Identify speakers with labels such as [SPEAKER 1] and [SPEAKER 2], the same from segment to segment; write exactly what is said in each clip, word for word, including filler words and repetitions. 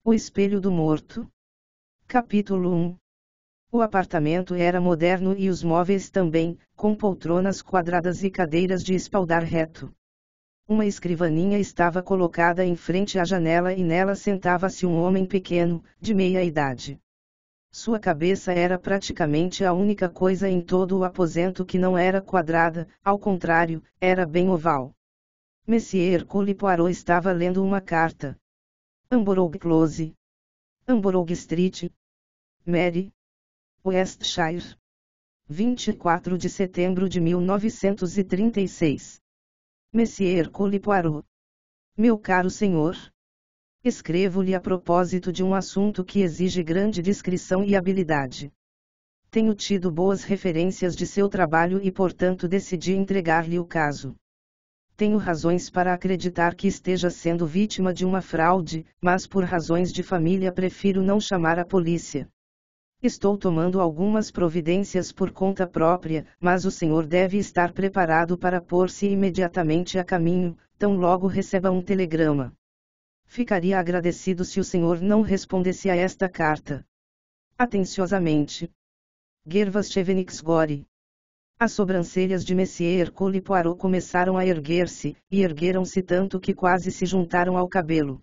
[SPEAKER 1] O espelho do morto. Capítulo um. O apartamento era moderno e os móveis também, com poltronas quadradas e cadeiras de espaldar reto. Uma escrivaninha estava colocada em frente à janela e nela sentava-se um homem pequeno, de meia idade. Sua cabeça era praticamente a única coisa em todo o aposento que não era quadrada, ao contrário, era bem oval. Monsieur Hercule Poirot estava lendo uma carta. Amberwood Close. Amberwood Street. Mary. Westshire. vinte e quatro de setembro de mil novecentos e trinta e seis. Monsieur Hercule Poirot. Meu caro senhor. Escrevo-lhe a propósito de um assunto que exige grande discrição e habilidade. Tenho tido boas referências de seu trabalho e portanto decidi entregar-lhe o caso. Tenho razões para acreditar que esteja sendo vítima de uma fraude, mas por razões de família prefiro não chamar a polícia. Estou tomando algumas providências por conta própria, mas o senhor deve estar preparado para pôr-se imediatamente a caminho, tão logo receba um telegrama. Ficaria agradecido se o senhor não respondesse a esta carta. Atenciosamente. Gervas Chevenix-Gore. As sobrancelhas de Monsieur Hercule Poirot começaram a erguer-se, e ergueram-se tanto que quase se juntaram ao cabelo.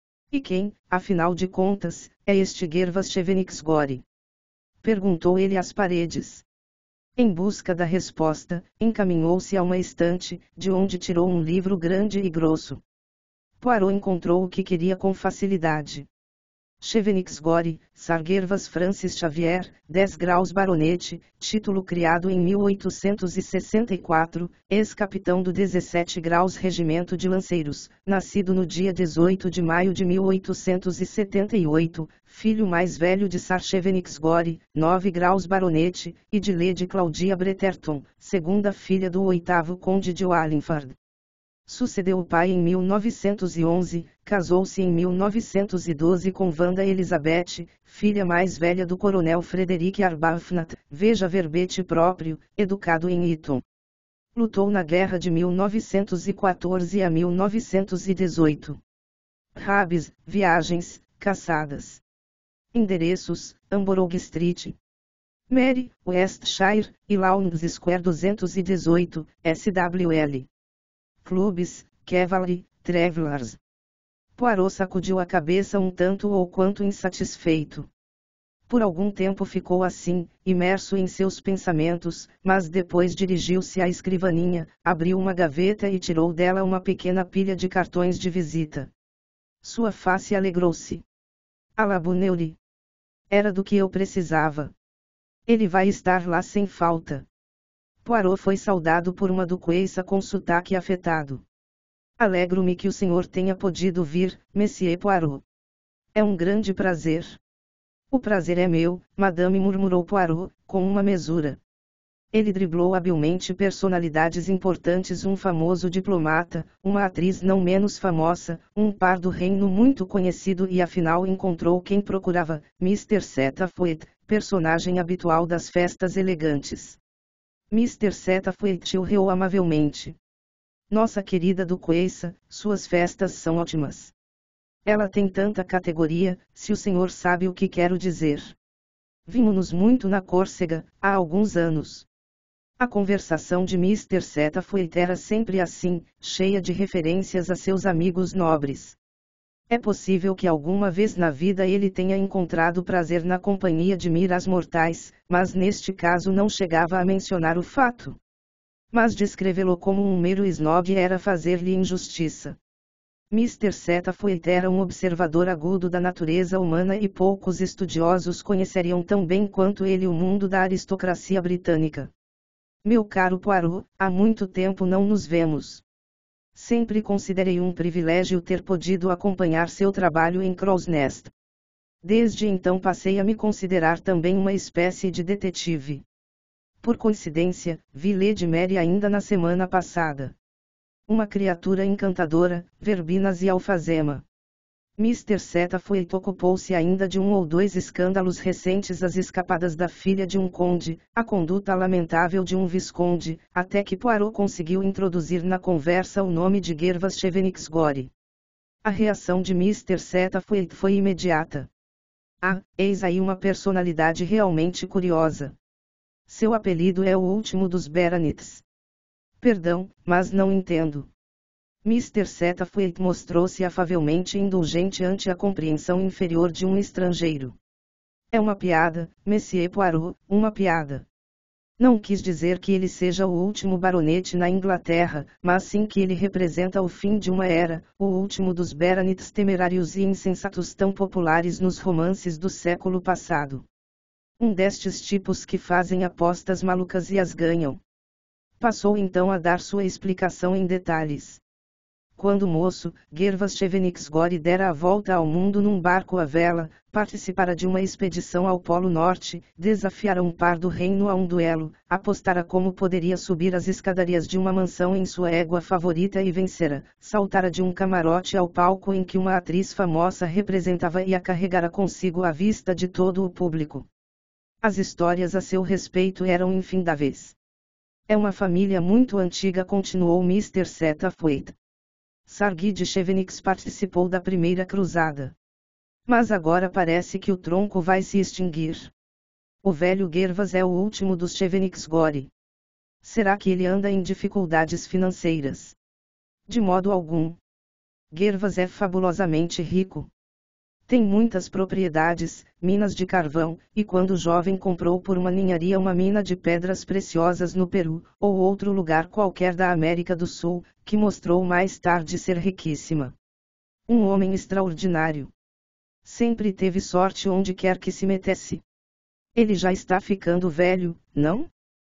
[SPEAKER 1] E quem, afinal de contas, é este Gervas Chevenix-Gore? Perguntou ele às paredes. Em busca da resposta, encaminhou-se a uma estante, de onde tirou um livro grande e grosso. Poirot encontrou o que queria com facilidade. Chevenix-Gore, Sir Gervas Francis Xavier, dez graus baronete, título criado em mil oitocentos e sessenta e quatro, ex-capitão do dezessete graus Regimento de Lanceiros, nascido no dia dezoito de maio de mil oitocentos e setenta e oito, filho mais velho de Sir Chevenix-Gore, nove graus baronete, e de Lady Claudia Bretherton, segunda filha do oitavo conde de Wallingford. Sucedeu o pai em mil novecentos e onze, casou-se em mil novecentos e doze com Wanda Elizabeth, filha mais velha do coronel Frederick Arbuthnot, veja verbete próprio, educado em Eton. Lutou na guerra de mil novecentos e quatorze a mil novecentos e dezoito. Rabis, viagens, caçadas. Endereços: Amberwood Street, Mary, Westshire, e Lowndes Square duzentos e dezoito, S W L. Clubes, Cavalry, Travellers. Poirot sacudiu a cabeça um tanto ou quanto insatisfeito. Por algum tempo ficou assim, imerso em seus pensamentos, mas depois dirigiu-se à escrivaninha, abriu uma gaveta e tirou dela uma pequena pilha de cartões de visita. Sua face alegrou-se. À la bonne heure. Era do que eu precisava. Ele vai estar lá sem falta. Poirot foi saudado por uma duquesa com sotaque afetado. Alegro-me que o senhor tenha podido vir, Monsieur Poirot. É um grande prazer. O prazer é meu, madame, murmurou Poirot, com uma mesura. Ele driblou habilmente personalidades importantes, um famoso diplomata, uma atriz não menos famosa, um par do reino muito conhecido e afinal encontrou quem procurava, mister Setterfield, personagem habitual das festas elegantes. mister Setterfield o riu amavelmente. Nossa querida duquesa, suas festas são ótimas. Ela tem tanta categoria, se o senhor sabe o que quero dizer. Vimos-nos muito na Córcega, há alguns anos. A conversação de mister Setterfield era sempre assim, cheia de referências a seus amigos nobres. É possível que alguma vez na vida ele tenha encontrado prazer na companhia de miras mortais, mas neste caso não chegava a mencionar o fato. Mas descrevê-lo como um mero snob era fazer-lhe injustiça. mister Setterfield era um observador agudo da natureza humana e poucos estudiosos conheceriam tão bem quanto ele o mundo da aristocracia britânica. Meu caro Poirot, há muito tempo não nos vemos. Sempre considerei um privilégio ter podido acompanhar seu trabalho em Crow's Nest. Desde então passei a me considerar também uma espécie de detetive. Por coincidência, vi Lady Mary ainda na semana passada. Uma criatura encantadora, verbinas e alfazema. mister Setterfield ocupou-se ainda de um ou dois escândalos recentes, as escapadas da filha de um conde, a conduta lamentável de um visconde, até que Poirot conseguiu introduzir na conversa o nome de Gervas Chevenix-Gore. A reação de mister Satterthwaite foi imediata. Ah, eis aí uma personalidade realmente curiosa. Seu apelido é o último dos Baronites. Perdão, mas não entendo. mister Satterthwaite mostrou-se afavelmente indulgente ante a compreensão inferior de um estrangeiro. É uma piada, Monsieur Poirot, uma piada. Não quis dizer que ele seja o último baronete na Inglaterra, mas sim que ele representa o fim de uma era, o último dos baronites temerários e insensatos tão populares nos romances do século passado. Um destes tipos que fazem apostas malucas e as ganham. Passou então a dar sua explicação em detalhes. Quando moço, Gervas Chevenix-Gory dera a volta ao mundo num barco à vela, participara de uma expedição ao Polo Norte, desafiara um par do reino a um duelo, apostara como poderia subir as escadarias de uma mansão em sua égua favorita e vencera, saltara de um camarote ao palco em que uma atriz famosa representava e a carregara consigo à vista de todo o público. As histórias a seu respeito eram infindáveis. É uma família muito antiga, continuou mister Satterthwaite. Sir Guy de Chevenix participou da primeira cruzada. Mas agora parece que o tronco vai se extinguir. O velho Gervas é o último dos Chevenix-Gory. Será que ele anda em dificuldades financeiras? De modo algum. Gervas é fabulosamente rico. Tem muitas propriedades, minas de carvão, e quando jovem comprou por uma ninharia uma mina de pedras preciosas no Peru, ou outro lugar qualquer da América do Sul, que mostrou mais tarde ser riquíssima. Um homem extraordinário. Sempre teve sorte onde quer que se metesse. Ele já está ficando velho, não?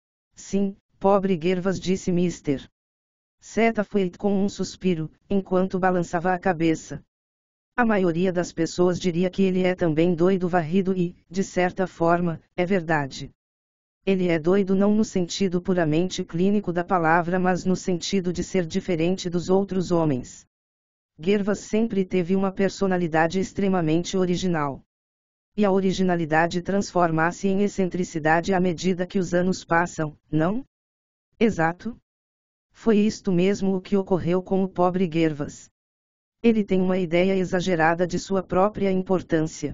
[SPEAKER 1] Sim, pobre Gervas, disse mister Satterthwaite com um suspiro, enquanto balançava a cabeça. A maioria das pessoas diria que ele é também doido varrido e, de certa forma, é verdade. Ele é doido não no sentido puramente clínico da palavra, mas no sentido de ser diferente dos outros homens. Gervas sempre teve uma personalidade extremamente original. E a originalidade transforma-se em excentricidade à medida que os anos passam, não? Exato. Foi isto mesmo o que ocorreu com o pobre Gervas. Ele tem uma ideia exagerada de sua própria importância.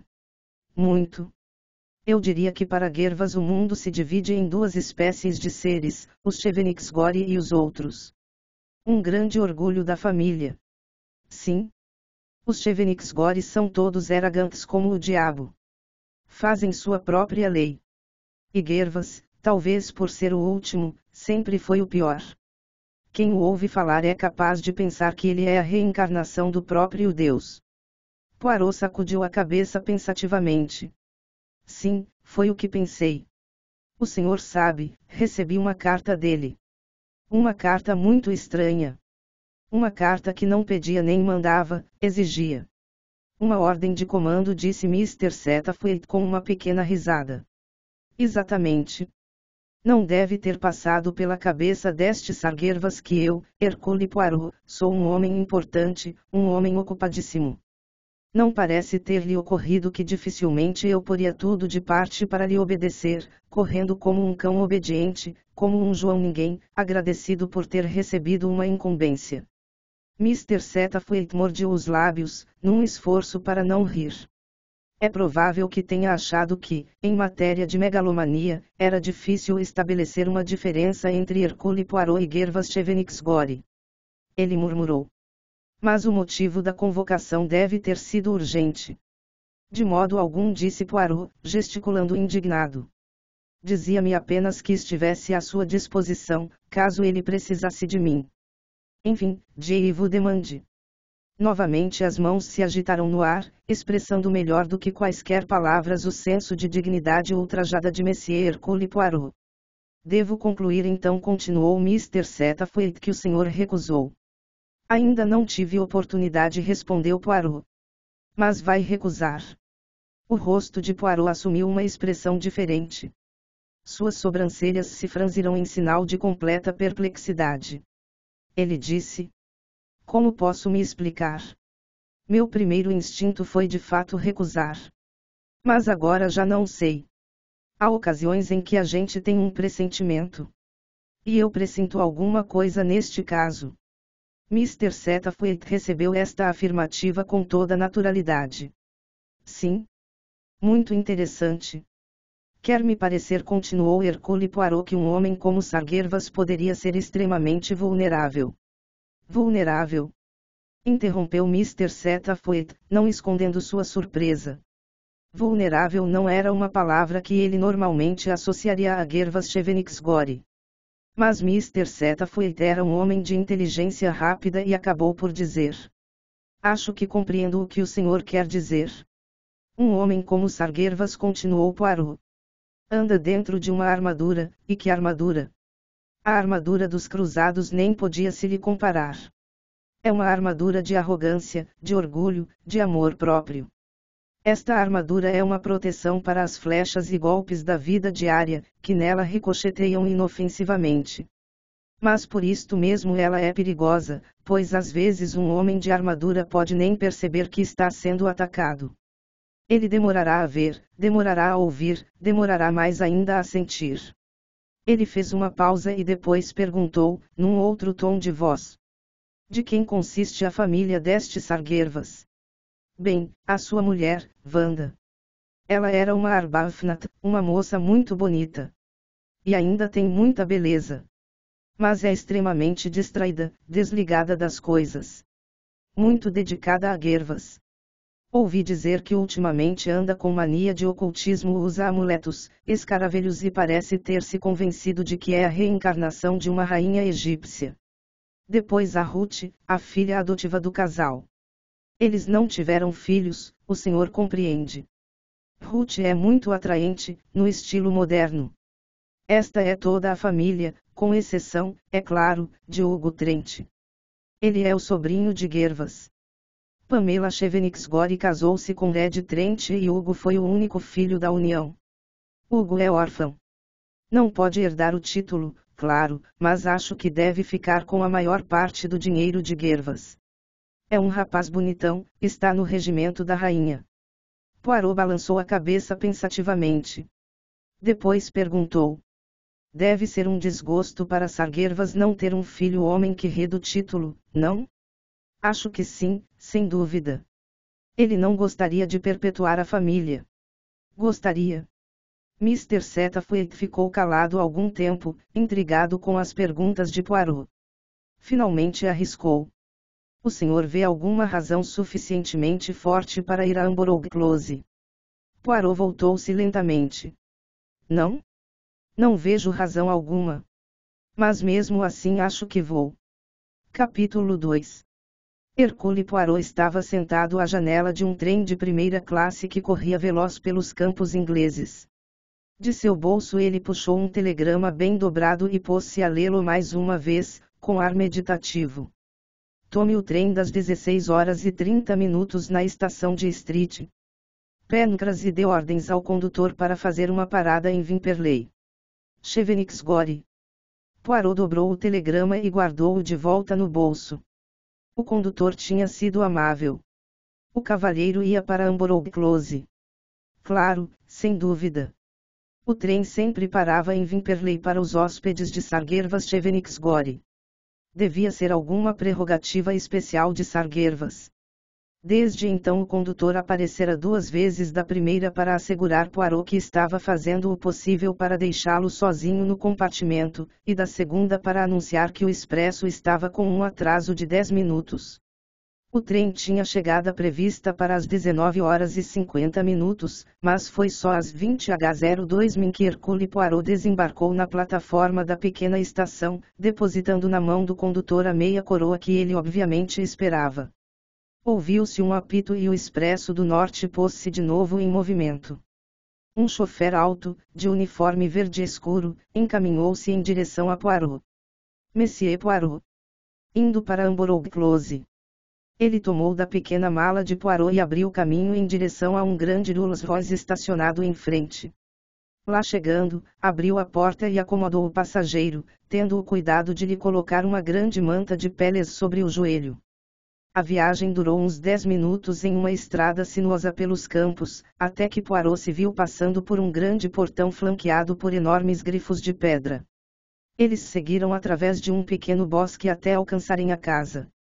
[SPEAKER 1] Muito. Eu diria que para Gervas o mundo se divide em duas espécies de seres, os Chevenix-Gory e os outros. Um grande orgulho da família. Sim. Os Chevenix-Gory são todos arrogantes como o diabo. Fazem sua própria lei. E Gervas, talvez por ser o último, sempre foi o pior. Quem o ouve falar é capaz de pensar que ele é a reencarnação do próprio Deus. Poirot sacudiu a cabeça pensativamente. Sim, foi o que pensei. O senhor sabe, recebi uma carta dele. Uma carta muito estranha. Uma carta que não pedia nem mandava, exigia. Uma ordem de comando, disse mister Satterthwaite com uma pequena risada. Exatamente. Não deve ter passado pela cabeça deste Sir Gervas que eu, Hercule Poirot, sou um homem importante, um homem ocupadíssimo. Não parece ter-lhe ocorrido que dificilmente eu poria tudo de parte para lhe obedecer, correndo como um cão obediente, como um João ninguém, agradecido por ter recebido uma incumbência. mister Satterthwaite mordeu os lábios, num esforço para não rir. É provável que tenha achado que, em matéria de megalomania, era difícil estabelecer uma diferença entre Hercule Poirot e Gervas Chevenix-Gory. Ele murmurou. Mas o motivo da convocação deve ter sido urgente. De modo algum, disse Poirot, gesticulando indignado. Dizia-me apenas que estivesse à sua disposição, caso ele precisasse de mim. Enfim, je vous demande. Novamente as mãos se agitaram no ar, expressando melhor do que quaisquer palavras o senso de dignidade ultrajada de Monsieur Hercule Poirot. Devo concluir então, continuou mister Satterthwaite, que o senhor recusou. Ainda não tive oportunidade, respondeu Poirot. Mas vai recusar. O rosto de Poirot assumiu uma expressão diferente. Suas sobrancelhas se franziram em sinal de completa perplexidade. Ele disse: Como posso me explicar? Meu primeiro instinto foi de fato recusar. Mas agora já não sei. Há ocasiões em que a gente tem um pressentimento. E eu pressinto alguma coisa neste caso. mister Satterthwaite recebeu esta afirmativa com toda naturalidade. Sim. Muito interessante. Quer me parecer, continuou Hercule Poirot, que um homem como Sarguervas poderia ser extremamente vulnerável. Vulnerável? Interrompeu mister Satterthwaite, não escondendo sua surpresa. Vulnerável não era uma palavra que ele normalmente associaria a Gervas Chevenix-Gore. Mas mister Satterthwaite era um homem de inteligência rápida e acabou por dizer: acho que compreendo o que o senhor quer dizer. Um homem como Sarguervas, continuou Poirot, anda dentro de uma armadura, e que armadura? A armadura dos cruzados nem podia se lhe comparar. É uma armadura de arrogância, de orgulho, de amor próprio. Esta armadura é uma proteção para as flechas e golpes da vida diária, que nela ricocheteiam inofensivamente. Mas por isto mesmo ela é perigosa, pois às vezes um homem de armadura pode nem perceber que está sendo atacado. Ele demorará a ver, demorará a ouvir, demorará mais ainda a sentir. Ele fez uma pausa e depois perguntou, num outro tom de voz: de quem consiste a família deste Sarguervas? Bem, a sua mulher, Wanda. Ela era uma Arbuthnot, uma moça muito bonita. E ainda tem muita beleza. Mas é extremamente distraída, desligada das coisas. Muito dedicada a Gervas. Ouvi dizer que ultimamente anda com mania de ocultismo, usa amuletos, escaravelhos e parece ter se convencido de que é a reencarnação de uma rainha egípcia. Depois a Ruth, a filha adotiva do casal. Eles não tiveram filhos, o senhor compreende. Ruth é muito atraente, no estilo moderno. Esta é toda a família, com exceção, é claro, de Hugo Trent. Ele é o sobrinho de Gervas. Pamela Chevenix-Gore casou-se com Ed Trent e Hugo foi o único filho da união. Hugo é órfão. Não pode herdar o título, claro, mas acho que deve ficar com a maior parte do dinheiro de Gervas. É um rapaz bonitão, está no regimento da rainha. Poirot balançou a cabeça pensativamente. Depois perguntou: deve ser um desgosto para Sarguervas não ter um filho homem que herda o título, não? Acho que sim, sem dúvida. Ele não gostaria de perpetuar a família. Gostaria? mister Satterthwaite ficou calado algum tempo, intrigado com as perguntas de Poirot. Finalmente arriscou: o senhor vê alguma razão suficientemente forte para ir a Amberwood Close? Poirot voltou-se lentamente. Não? Não vejo razão alguma. Mas mesmo assim acho que vou. Capítulo dois. Hercule Poirot estava sentado à janela de um trem de primeira classe que corria veloz pelos campos ingleses. De seu bolso ele puxou um telegrama bem dobrado e pôs-se a lê-lo mais uma vez, com ar meditativo. Tome o trem das dezesseis horas e trinta minutos na estação de Street Pancras e dê ordens ao condutor para fazer uma parada em Vimperley. Chevenix-Gore. Poirot dobrou o telegrama e guardou-o de volta no bolso. O condutor tinha sido amável. O cavalheiro ia para Amberwood Close. Claro, sem dúvida. O trem sempre parava em Vimperley para os hóspedes de Sarguervas Chevenix-Gore. Devia ser alguma prerrogativa especial de Sarguervas. Desde então o condutor aparecera duas vezes, da primeira para assegurar Poirot que estava fazendo o possível para deixá-lo sozinho no compartimento, e da segunda para anunciar que o expresso estava com um atraso de dez minutos. O trem tinha chegada prevista para as dezenove horas e cinquenta minutos, mas foi só às vinte e zero dois min que Hercule Poirot desembarcou na plataforma da pequena estação, depositando na mão do condutor a meia coroa que ele obviamente esperava. Ouviu-se um apito e o expresso do norte pôs-se de novo em movimento. Um chofer alto, de uniforme verde escuro, encaminhou-se em direção a Poirot. Monsieur Poirot. Indo para Amberwood Close. Ele tomou da pequena mala de Poirot e abriu caminho em direção a um grande Rolls-Royce estacionado em frente. Lá chegando, abriu a porta e acomodou o passageiro, tendo o cuidado de lhe colocar uma grande manta de peles sobre o joelho. A viagem durou uns dez minutos em uma estrada sinuosa pelos campos, até que Poirot se viu passando por um grande portão flanqueado por enormes grifos de pedra. Eles seguiram através de um pequeno bosque até alcançarem a casa.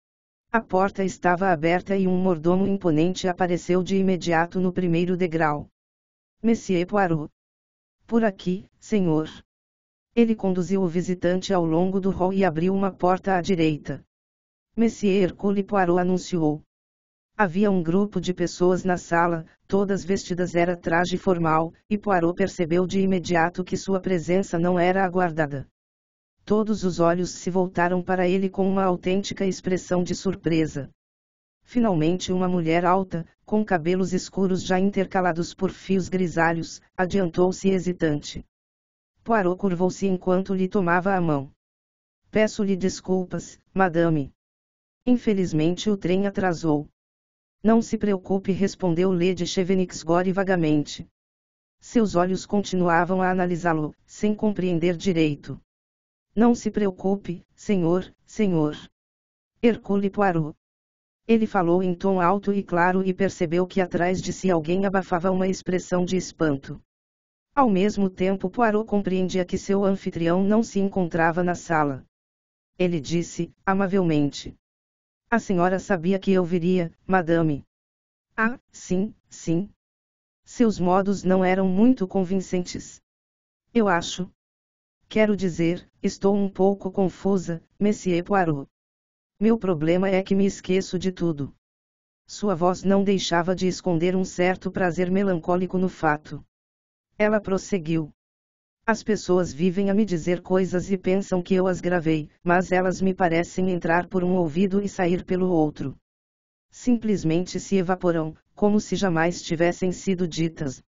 [SPEAKER 1] A porta estava aberta e um mordomo imponente apareceu de imediato no primeiro degrau. Monsieur Poirot. Por aqui, senhor. Ele conduziu o visitante ao longo do hall e abriu uma porta à direita. Monsieur Hercule Poirot anunciou. Havia um grupo de pessoas na sala, todas vestidas era traje formal, e Poirot percebeu de imediato que sua presença não era aguardada. Todos os olhos se voltaram para ele com uma autêntica expressão de surpresa. Finalmente uma mulher alta, com cabelos escuros já intercalados por fios grisalhos, adiantou-se hesitante. Poirot curvou-se enquanto lhe tomava a mão. Peço-lhe desculpas, madame. Infelizmente o trem atrasou. Não se preocupe, respondeu Lady Chevenix-Gore vagamente. Seus olhos continuavam a analisá-lo, sem compreender direito. Não se preocupe, senhor, senhor. Hercule Poirot. Ele falou em tom alto e claro e percebeu que atrás de si alguém abafava uma expressão de espanto. Ao mesmo tempo Poirot compreendia que seu anfitrião não se encontrava na sala. Ele disse, amavelmente. A senhora sabia que eu viria, madame. Ah, sim, sim. Seus modos não eram muito convincentes. Eu acho. Quero dizer, estou um pouco confusa, Monsieur Poirot. Meu problema é que me esqueço de tudo. Sua voz não deixava de esconder um certo prazer melancólico no fato. Ela prosseguiu. As pessoas vivem a me dizer coisas e pensam que eu as gravei, mas elas me parecem entrar por um ouvido e sair pelo outro. Simplesmente se evaporam, como se jamais tivessem sido ditas.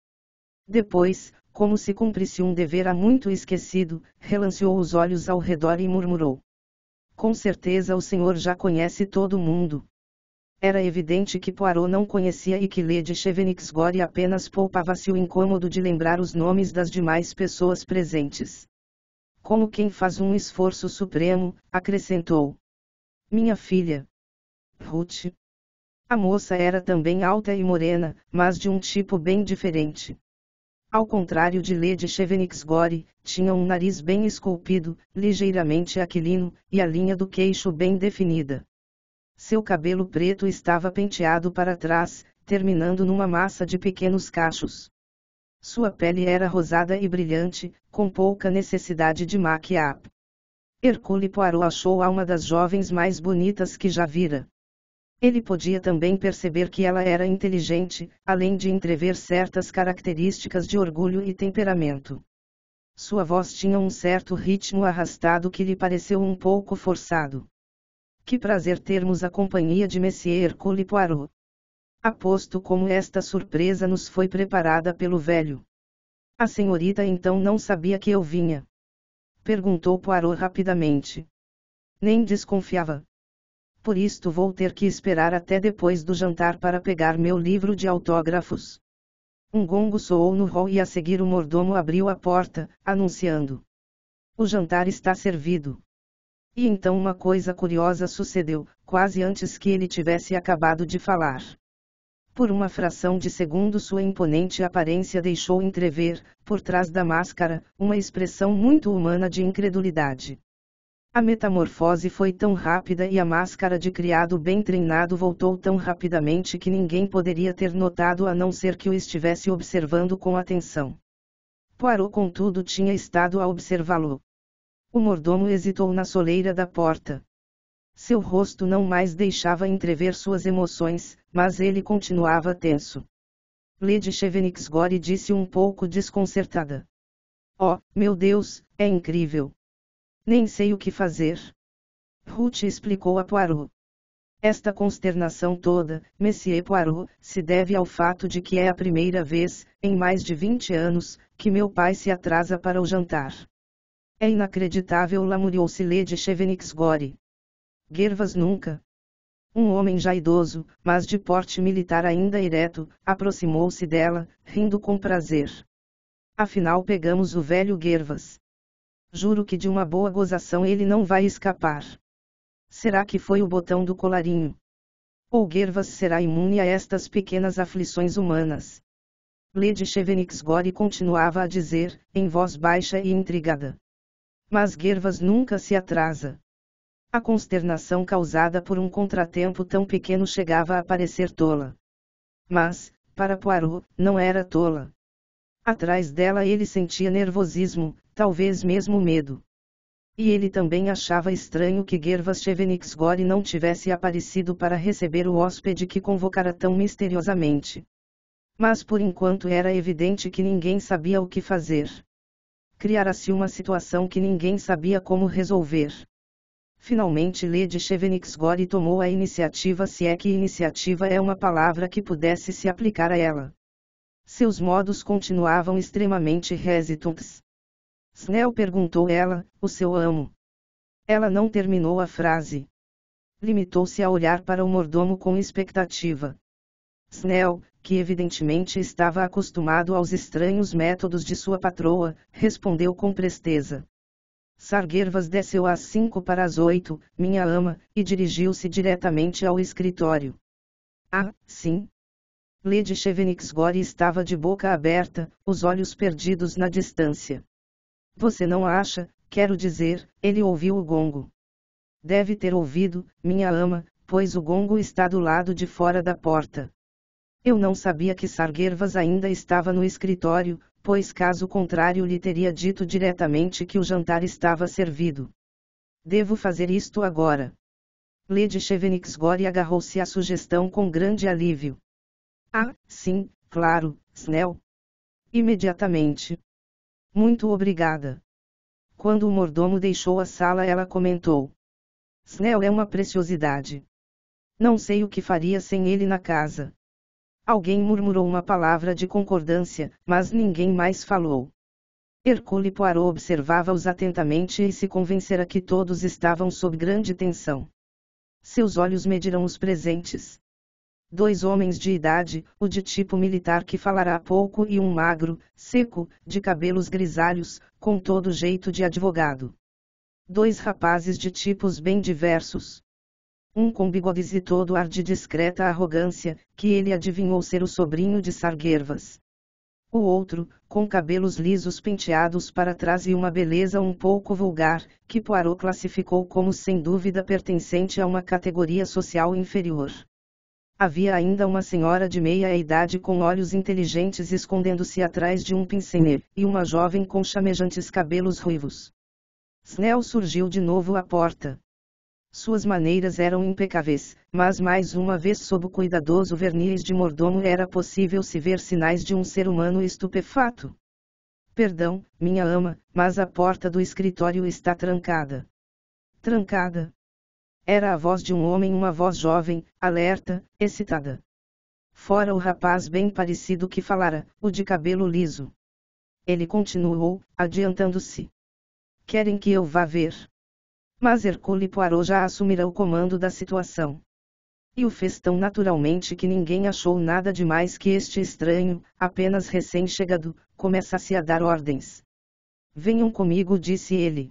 [SPEAKER 1] Depois, como se cumprisse um dever há muito esquecido, relanceou os olhos ao redor e murmurou. Com certeza o senhor já conhece todo mundo. Era evidente que Poirot não conhecia e que Lady Chevenix-Gore apenas poupava-se o incômodo de lembrar os nomes das demais pessoas presentes. Como quem faz um esforço supremo, acrescentou. Minha filha. Ruth. A moça era também alta e morena, mas de um tipo bem diferente. Ao contrário de Lady Chevenix-Gore, tinha um nariz bem esculpido, ligeiramente aquilino, e a linha do queixo bem definida. Seu cabelo preto estava penteado para trás, terminando numa massa de pequenos cachos. Sua pele era rosada e brilhante, com pouca necessidade de make-up. Hercule Poirot achou-a uma das jovens mais bonitas que já vira. Ele podia também perceber que ela era inteligente, além de entrever certas características de orgulho e temperamento. Sua voz tinha um certo ritmo arrastado que lhe pareceu um pouco forçado. Que prazer termos a companhia de Monsieur Hercule Poirot. Aposto como esta surpresa nos foi preparada pelo velho. A senhorita então não sabia que eu vinha? Perguntou Poirot rapidamente. Nem desconfiava. Por isto vou ter que esperar até depois do jantar para pegar meu livro de autógrafos. Um gongo soou no hall e a seguir o mordomo abriu a porta, anunciando. O jantar está servido. E então uma coisa curiosa sucedeu, quase antes que ele tivesse acabado de falar. Por uma fração de segundo sua imponente aparência deixou entrever, por trás da máscara, uma expressão muito humana de incredulidade. A metamorfose foi tão rápida e a máscara de criado bem treinado voltou tão rapidamente que ninguém poderia ter notado a não ser que o estivesse observando com atenção. Poirot contudo tinha estado a observá-lo. O mordomo hesitou na soleira da porta. Seu rosto não mais deixava entrever suas emoções, mas ele continuava tenso. Lady Chevenix-Gore disse um pouco desconcertada. Oh, meu Deus, é incrível. Nem sei o que fazer. Ruth explicou a Poirot. Esta consternação toda, Monsieur Poirot, se deve ao fato de que é a primeira vez, em mais de vinte anos, que meu pai se atrasa para o jantar. É inacreditável, lamuriou-se Lady Chevenix-Gore. Gervas nunca. Um homem já idoso, mas de porte militar ainda ereto, aproximou-se dela, rindo com prazer. Afinal pegamos o velho Gervas. Juro que de uma boa gozação ele não vai escapar. Será que foi o botão do colarinho? Ou Gervas será imune a estas pequenas aflições humanas? Lady Chevenix-Gore continuava a dizer, em voz baixa e intrigada. Mas Gervas nunca se atrasa. A consternação causada por um contratempo tão pequeno chegava a parecer tola. Mas, para Poirot, não era tola. Atrás dela ele sentia nervosismo, talvez mesmo medo. E ele também achava estranho que Gervas Cheveniksgore não tivesse aparecido para receber o hóspede que convocara tão misteriosamente. Mas por enquanto era evidente que ninguém sabia o que fazer. Criara-se uma situação que ninguém sabia como resolver. Finalmente Lady Cheveniksgore tomou a iniciativa, se é que iniciativa é uma palavra que pudesse se aplicar a ela. Seus modos continuavam extremamente hesitantes. Snell, perguntou ela, o seu amo. Ela não terminou a frase. Limitou-se a olhar para o mordomo com expectativa. Snell, que evidentemente estava acostumado aos estranhos métodos de sua patroa, respondeu com presteza. Sargervas desceu às cinco para as oito, minha ama, e dirigiu-se diretamente ao escritório. Ah, sim. Lady Cheveniksgore estava de boca aberta, os olhos perdidos na distância. Você não acha, quero dizer, ele ouviu o gongo. Deve ter ouvido, minha ama, pois o gongo está do lado de fora da porta. Eu não sabia que Sargervas ainda estava no escritório, pois caso contrário lhe teria dito diretamente que o jantar estava servido. Devo fazer isto agora. Lady Cheveniksgore agarrou-se à sugestão com grande alívio. Ah, sim, claro, Snell. Imediatamente. Muito obrigada. Quando o mordomo deixou a sala, ela comentou. Snell é uma preciosidade. Não sei o que faria sem ele na casa. Alguém murmurou uma palavra de concordância, mas ninguém mais falou. Hercule Poirot observava-os atentamente e se convencera que todos estavam sob grande tensão. Seus olhos mediram os presentes. Dois homens de idade, o de tipo militar que falará pouco e um magro, seco, de cabelos grisalhos, com todo jeito de advogado. Dois rapazes de tipos bem diversos. Um com bigodes e todo ar de discreta arrogância, que ele adivinhou ser o sobrinho de Sargervas. O outro, com cabelos lisos penteados para trás e uma beleza um pouco vulgar, que Poirot classificou como sem dúvida pertencente a uma categoria social inferior. Havia ainda uma senhora de meia idade com olhos inteligentes escondendo-se atrás de um pince-nez, e uma jovem com chamejantes cabelos ruivos. Snell surgiu de novo à porta. Suas maneiras eram impecáveis, mas mais uma vez sob o cuidadoso verniz de mordomo era possível se ver sinais de um ser humano estupefato. Perdão, minha ama, mas a porta do escritório está trancada. Trancada? Era a voz de um homem, uma voz jovem, alerta, excitada. Fora o rapaz bem parecido que falara, o de cabelo liso. Ele continuou, adiantando-se. Querem que eu vá ver? Mas Hercule Poirot já assumira o comando da situação. E o fez tão naturalmente que ninguém achou nada demais que este estranho, apenas recém-chegado, começasse a dar ordens. Venham comigo, disse ele.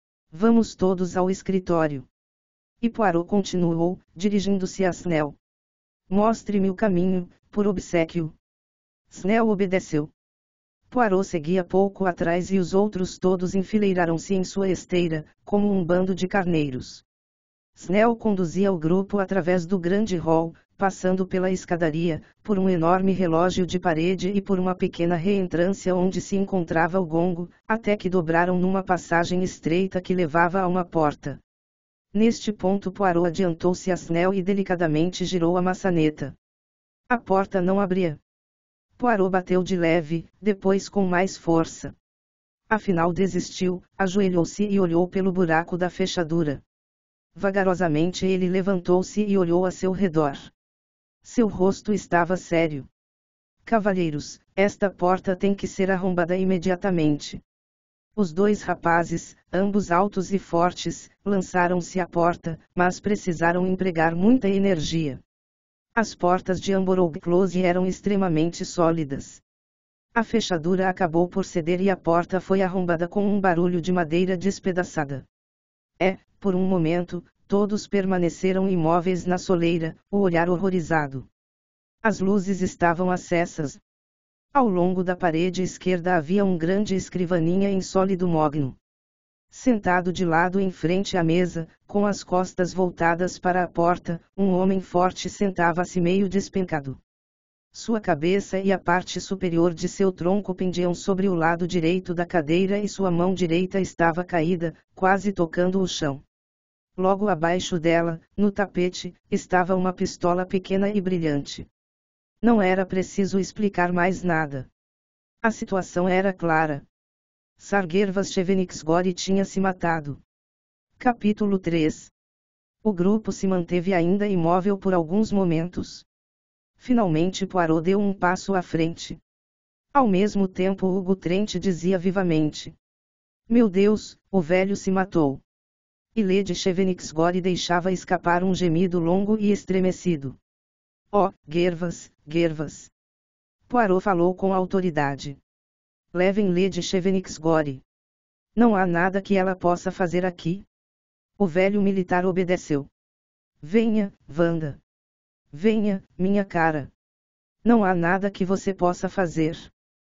[SPEAKER 1] Vamos todos ao escritório. E Poirot continuou, dirigindo-se a Snell. Mostre-me o caminho, por obséquio. Snell obedeceu. Poirot seguia pouco atrás e os outros todos enfileiraram-se em sua esteira, como um bando de carneiros. Snell conduzia o grupo através do grande hall, passando pela escadaria, por um enorme relógio de parede e por uma pequena reentrância onde se encontrava o gongo, até que dobraram numa passagem estreita que levava a uma porta. Neste ponto Poirot adiantou-se a Snell e delicadamente girou a maçaneta. A porta não abria. Poirot bateu de leve, depois com mais força. Afinal desistiu, ajoelhou-se e olhou pelo buraco da fechadura. Vagarosamente ele levantou-se e olhou a seu redor. Seu rosto estava sério. Cavalheiros, esta porta tem que ser arrombada imediatamente. Os dois rapazes, ambos altos e fortes, lançaram-se à porta, mas precisaram empregar muita energia. As portas de Amberwood Close eram extremamente sólidas. A fechadura acabou por ceder e a porta foi arrombada com um barulho de madeira despedaçada. É, por um momento, todos permaneceram imóveis na soleira, o olhar horrorizado. As luzes estavam acesas. Ao longo da parede esquerda havia um grande escrivaninha em sólido mogno. Sentado de lado em frente à mesa, com as costas voltadas para a porta, um homem forte sentava-se meio despencado. Sua cabeça e a parte superior de seu tronco pendiam sobre o lado direito da cadeira e sua mão direita estava caída, quase tocando o chão. Logo abaixo dela, no tapete, estava uma pistola pequena e brilhante. Não era preciso explicar mais nada. A situação era clara. Sargervas Sheveniksgori tinha se matado. Capítulo três. O grupo se manteve ainda imóvel por alguns momentos. Finalmente Poirot deu um passo à frente. Ao mesmo tempo Hugo Trent dizia vivamente: "Meu Deus, o velho se matou." E Lady Sheveniksgori deixava escapar um gemido longo e estremecido. "Oh, Gervas, Gervas." Poirot falou com autoridade. "Levem Lady Sheveniksgori. Não há nada que ela possa fazer aqui." O velho militar obedeceu. "Venha, Wanda. Venha, minha cara. Não há nada que você possa fazer.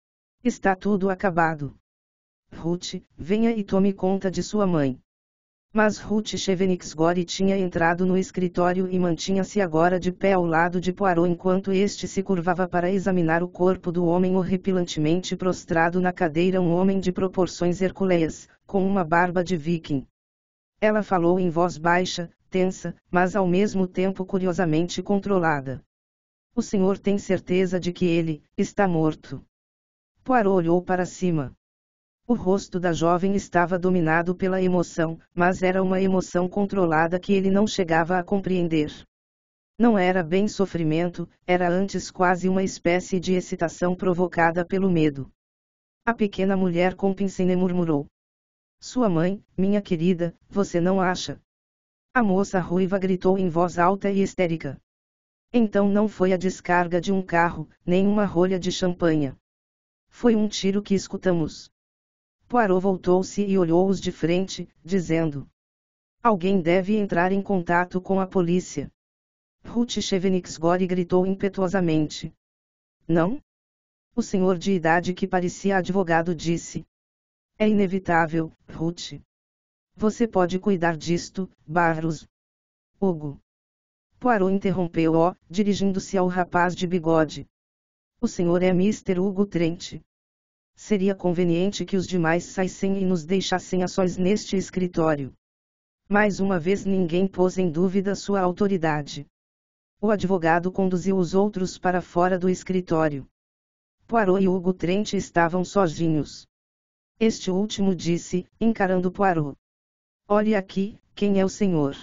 [SPEAKER 1] Está tudo acabado. Ruth, venha e tome conta de sua mãe." Mas Ruth Sheveniksgori tinha entrado no escritório e mantinha-se agora de pé ao lado de Poirot enquanto este se curvava para examinar o corpo do homem horripilantemente prostrado na cadeira, um homem de proporções hercúleas, com uma barba de viking. Ela falou em voz baixa, tensa, mas ao mesmo tempo curiosamente controlada. "O senhor tem certeza de que ele está morto?" Poirot olhou para cima. O rosto da jovem estava dominado pela emoção, mas era uma emoção controlada que ele não chegava a compreender. Não era bem sofrimento, era antes quase uma espécie de excitação provocada pelo medo. A pequena mulher com pincine murmurou: "Sua mãe, minha querida, você não acha?" A moça ruiva gritou em voz alta e histérica. Então não foi a descarga de um carro, nem uma rolha de champanhe. Foi um tiro que escutamos. Poirot voltou-se e olhou-os de frente, dizendo: "Alguém deve entrar em contato com a polícia." Ruth Sheveniksgori gritou impetuosamente: "Não?" O senhor de idade que parecia advogado disse: "É inevitável, Ruth. Você pode cuidar disto, Barros." "Hugo." Poirot interrompeu-o, dirigindo-se ao rapaz de bigode. "O senhor é mister Hugo Trent. Seria conveniente que os demais saíssem e nos deixassem a sós neste escritório." Mais uma vez ninguém pôs em dúvida sua autoridade. O advogado conduziu os outros para fora do escritório. Poirot e Hugo Trent estavam sozinhos. Este último disse, encarando Poirot: "Olhe aqui, quem é o senhor?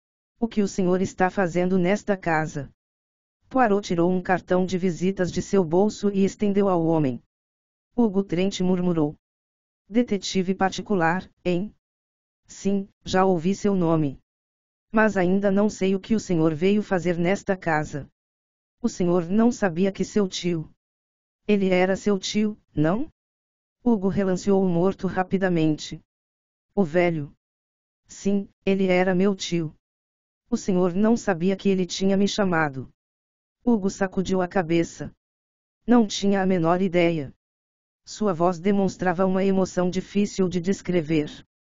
[SPEAKER 1] O que o senhor está fazendo nesta casa?" Poirot tirou um cartão de visitas de seu bolso e estendeu ao homem. Hugo Trent murmurou: "Detetive particular, hein? Sim, já ouvi seu nome. Mas ainda não sei o que o senhor veio fazer nesta casa." "O senhor não sabia que seu tio..." "Ele era seu tio, não?" Hugo relanceou o morto rapidamente. "O velho?" "Sim, ele era meu tio." "O senhor não sabia que ele tinha me chamado?" Hugo sacudiu a cabeça. Não tinha a menor ideia. Sua voz demonstrava uma emoção difícil de descrever.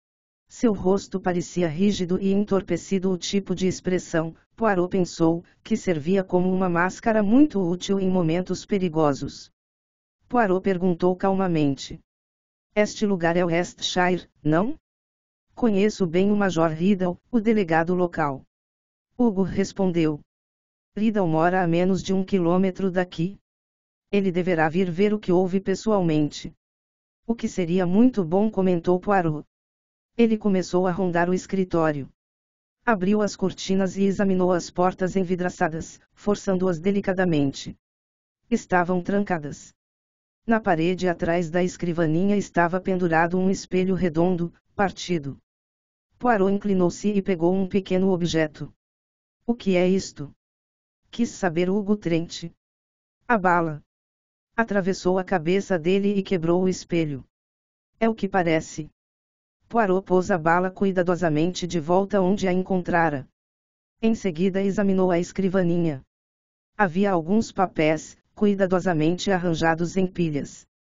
[SPEAKER 1] Seu rosto parecia rígido e entorpecido, o tipo de expressão, Poirot pensou, que servia como uma máscara muito útil em momentos perigosos. Poirot perguntou calmamente: "Este lugar é Westshire, não?" "Conheço bem o Major Riddle, o delegado local." Hugo respondeu: "Riddle mora a menos de um quilômetro daqui. Ele deverá vir ver o que houve pessoalmente." "O que seria muito bom", comentou Poirot. Ele começou a rondar o escritório. Abriu as cortinas e examinou as portas envidraçadas, forçando-as delicadamente. Estavam trancadas. Na parede atrás da escrivaninha estava pendurado um espelho redondo, partido. Poirot inclinou-se e pegou um pequeno objeto. "O que é isto?" quis saber Hugo Trent. "A bala." Atravessou a cabeça dele e quebrou o espelho. "É o que parece." Poirot pôs a bala cuidadosamente de volta onde a encontrara. Em seguida examinou a escrivaninha. Havia alguns papéis, cuidadosamente arranjados em pilhas.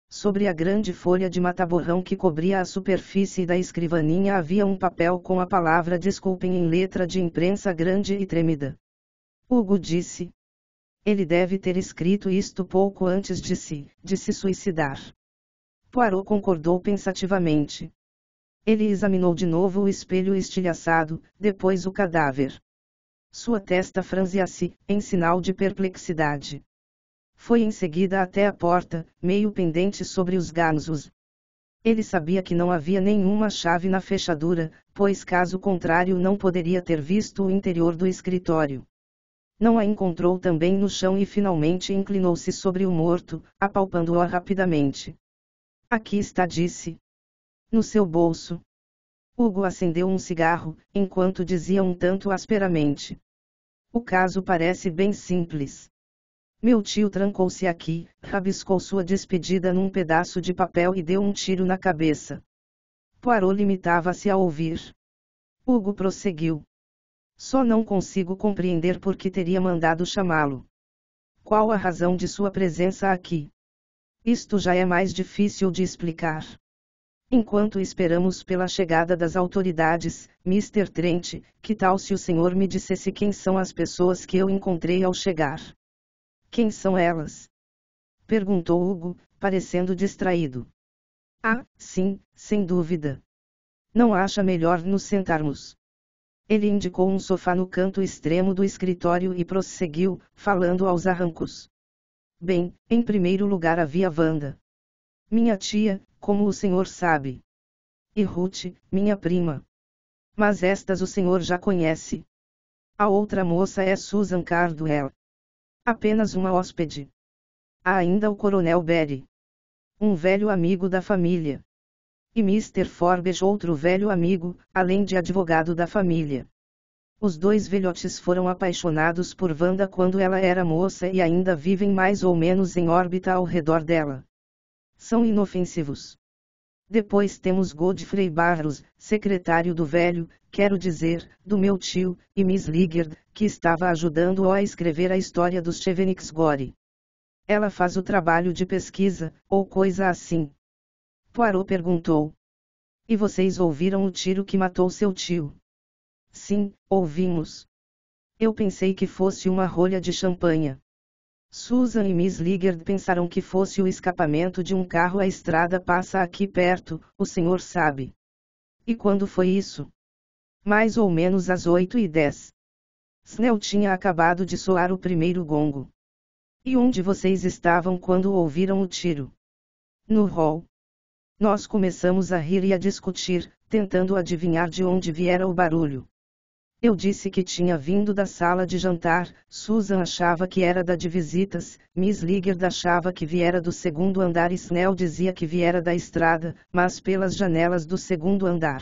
[SPEAKER 1] Sobre a grande folha de mataborrão que cobria a superfície da escrivaninha havia um papel com a palavra desculpem em letra de imprensa grande e trêmida. Hugo disse. Ele deve ter escrito isto pouco antes de se, de se suicidar. Poirot concordou pensativamente. Ele examinou de novo o espelho estilhaçado, depois o cadáver. Sua testa franzia-se, em sinal de perplexidade. Foi em seguida até a porta, meio pendente sobre os gansos. Ele sabia que não havia nenhuma chave na fechadura, pois caso contrário não poderia ter visto o interior do escritório. Não a encontrou também no chão e finalmente inclinou-se sobre o morto, apalpando-o rapidamente. Aqui está, disse. No seu bolso. Hugo acendeu um cigarro, enquanto dizia um tanto asperamente. O caso parece bem simples. Meu tio trancou-se aqui, rabiscou sua despedida num pedaço de papel e deu um tiro na cabeça. Poirot limitava-se a ouvir. Hugo prosseguiu. Só não consigo compreender por que teria mandado chamá-lo. Qual a razão de sua presença aqui? Isto já é mais difícil de explicar. Enquanto esperamos pela chegada das autoridades, mister Trent, que tal se o senhor me dissesse quem são as pessoas que eu encontrei ao chegar? Quem são elas? Perguntou Hugo, parecendo distraído. Ah, sim, sem dúvida. Não acha melhor nos sentarmos? Ele indicou um sofá no canto extremo do escritório e prosseguiu, falando aos arrancos. Bem, em primeiro lugar havia Wanda. Minha tia, como o senhor sabe. E Ruth, minha prima. Mas estas o senhor já conhece. A outra moça é Susan Cardwell. Apenas uma hóspede. Há ainda o coronel Barry. Um velho amigo da família. E mister Forbes, outro velho amigo, além de advogado da família. Os dois velhotes foram apaixonados por Wanda quando ela era moça e ainda vivem mais ou menos em órbita ao redor dela. São inofensivos. Depois temos Godfrey Barrows, secretário do velho, quero dizer, do meu tio, e Miss Liggard, que estava ajudando-o a escrever a história dos Chevenix Gore. Ela faz o trabalho de pesquisa, ou coisa assim. Poirot perguntou. E vocês ouviram o tiro que matou seu tio? Sim, ouvimos. Eu pensei que fosse uma rolha de champanhe. Susan e Miss Liggard pensaram que fosse o escapamento de um carro. A estrada passa aqui perto, o senhor sabe. E quando foi isso? Mais ou menos às oito e dez. Snell tinha acabado de soar o primeiro gongo. E onde vocês estavam quando ouviram o tiro? No hall. Nós começamos a rir e a discutir, tentando adivinhar de onde viera o barulho. Eu disse que tinha vindo da sala de jantar, Susan achava que era da de visitas, Miss Liggard achava que viera do segundo andar e Snell dizia que viera da estrada, mas pelas janelas do segundo andar.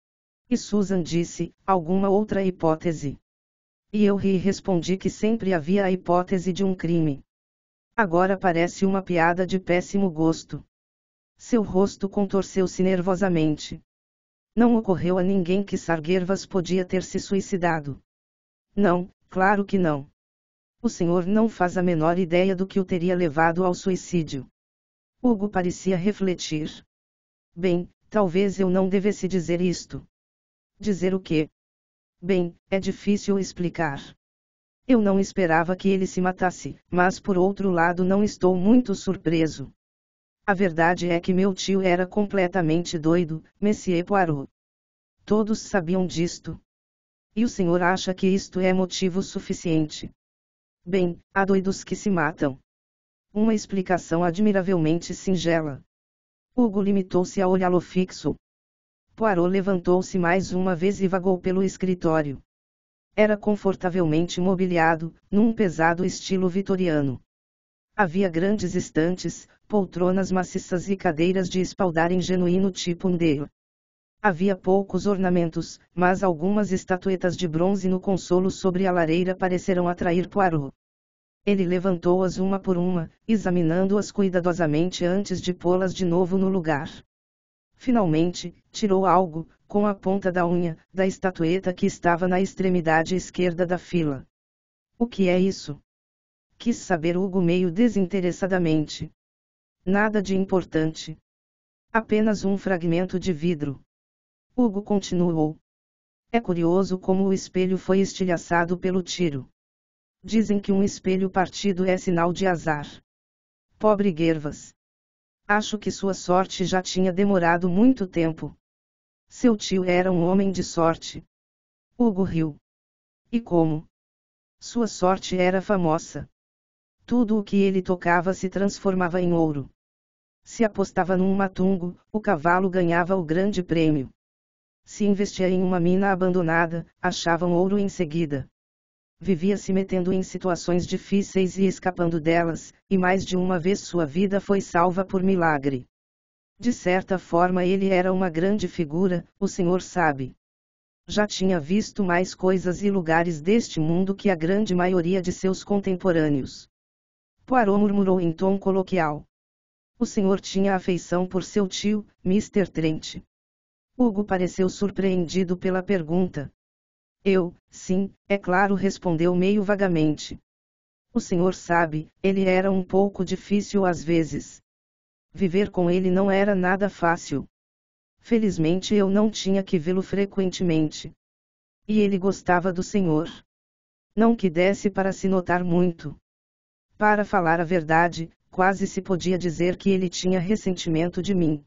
[SPEAKER 1] E Susan disse, alguma outra hipótese? E eu ri e respondi que sempre havia a hipótese de um crime. Agora parece uma piada de péssimo gosto. Seu rosto contorceu-se nervosamente. Não ocorreu a ninguém que Sarguervas podia ter se suicidado. Não, claro que não. O senhor não faz a menor ideia do que o teria levado ao suicídio. Hugo parecia refletir. Bem, talvez eu não devesse dizer isto. Dizer o quê? Bem, é difícil explicar. Eu não esperava que ele se matasse, mas por outro lado não estou muito surpreso. A verdade é que meu tio era completamente doido, Monsieur Poirot. Todos sabiam disto. E o senhor acha que isto é motivo suficiente? Bem, há doidos que se matam. Uma explicação admiravelmente singela. Hugo limitou-se a olhá-lo fixo. Poirot levantou-se mais uma vez e vagou pelo escritório. Era confortavelmente mobiliado, num pesado estilo vitoriano. Havia grandes estantes, poltronas maciças e cadeiras de espaldar em genuíno tipo Ndale. Havia poucos ornamentos, mas algumas estatuetas de bronze no consolo sobre a lareira pareceram atrair Poirot. Ele levantou-as uma por uma, examinando-as cuidadosamente antes de pô-las de novo no lugar. Finalmente, tirou algo, com a ponta da unha, da estatueta que estava na extremidade esquerda da fila. O que é isso? Quis saber Hugo meio desinteressadamente. Nada de importante. Apenas um fragmento de vidro. Hugo continuou. É curioso como o espelho foi estilhaçado pelo tiro. Dizem que um espelho partido é sinal de azar. Pobre Gervas. Acho que sua sorte já tinha demorado muito tempo. Seu tio era um homem de sorte. Hugo riu. E como? Sua sorte era famosa. Tudo o que ele tocava se transformava em ouro. Se apostava num matungo, o cavalo ganhava o grande prêmio. Se investia em uma mina abandonada, achavam ouro em seguida. Vivia se metendo em situações difíceis e escapando delas, e mais de uma vez sua vida foi salva por milagre. De certa forma ele era uma grande figura, o senhor sabe. Já tinha visto mais coisas e lugares deste mundo que a grande maioria de seus contemporâneos. Poirot murmurou em tom coloquial. O senhor tinha afeição por seu tio, mister Trent. Hugo pareceu surpreendido pela pergunta. Eu, sim, é claro, respondeu meio vagamente. O senhor sabe, ele era um pouco difícil às vezes. Viver com ele não era nada fácil. Felizmente eu não tinha que vê-lo frequentemente. E ele gostava do senhor. Não que desse para se notar muito. Para falar a verdade, quase se podia dizer que ele tinha ressentimento de mim.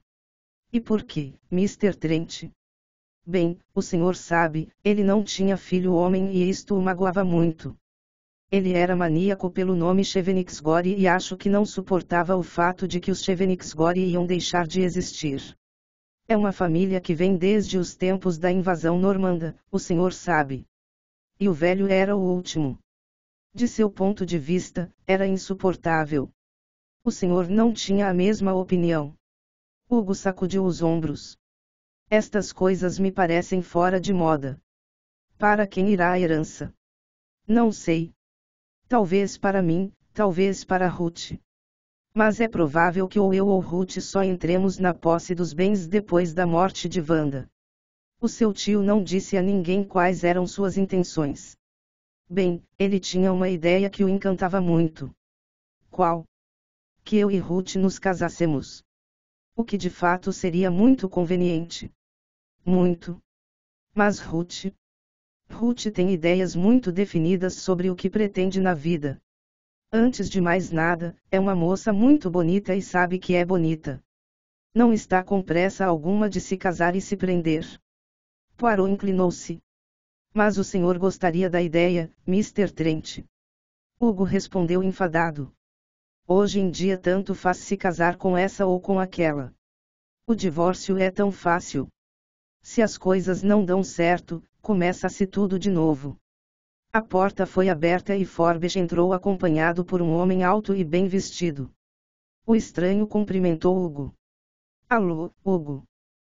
[SPEAKER 1] E por quê, mister Trent? Bem, o senhor sabe, ele não tinha filho homem e isto o magoava muito. Ele era maníaco pelo nome Chevenixgore e acho que não suportava o fato de que os Chevenixgore iam deixar de existir. É uma família que vem desde os tempos da invasão normanda, o senhor sabe. E o velho era o último. De seu ponto de vista, era insuportável. O senhor não tinha a mesma opinião. Hugo sacudiu os ombros. Estas coisas me parecem fora de moda. Para quem irá a herança? Não sei. Talvez para mim, talvez para Ruth. Mas é provável que ou eu ou Ruth só entremos na posse dos bens depois da morte de Wanda. O seu tio não disse a ninguém quais eram suas intenções. Bem, ele tinha uma ideia que o encantava muito. Qual? Que eu e Ruth nos casássemos. O que de fato seria muito conveniente. Muito. Mas Ruth? Ruth tem ideias muito definidas sobre o que pretende na vida. Antes de mais nada, é uma moça muito bonita e sabe que é bonita. Não está com pressa alguma de se casar e se prender. Poirot inclinou-se. Mas o senhor gostaria da ideia, mister Trent? Hugo respondeu enfadado. Hoje em dia tanto faz se casar com essa ou com aquela. O divórcio é tão fácil. Se as coisas não dão certo, começa-se tudo de novo. A porta foi aberta e Forbes entrou acompanhado por um homem alto e bem vestido. O estranho cumprimentou Hugo. Alô, Hugo.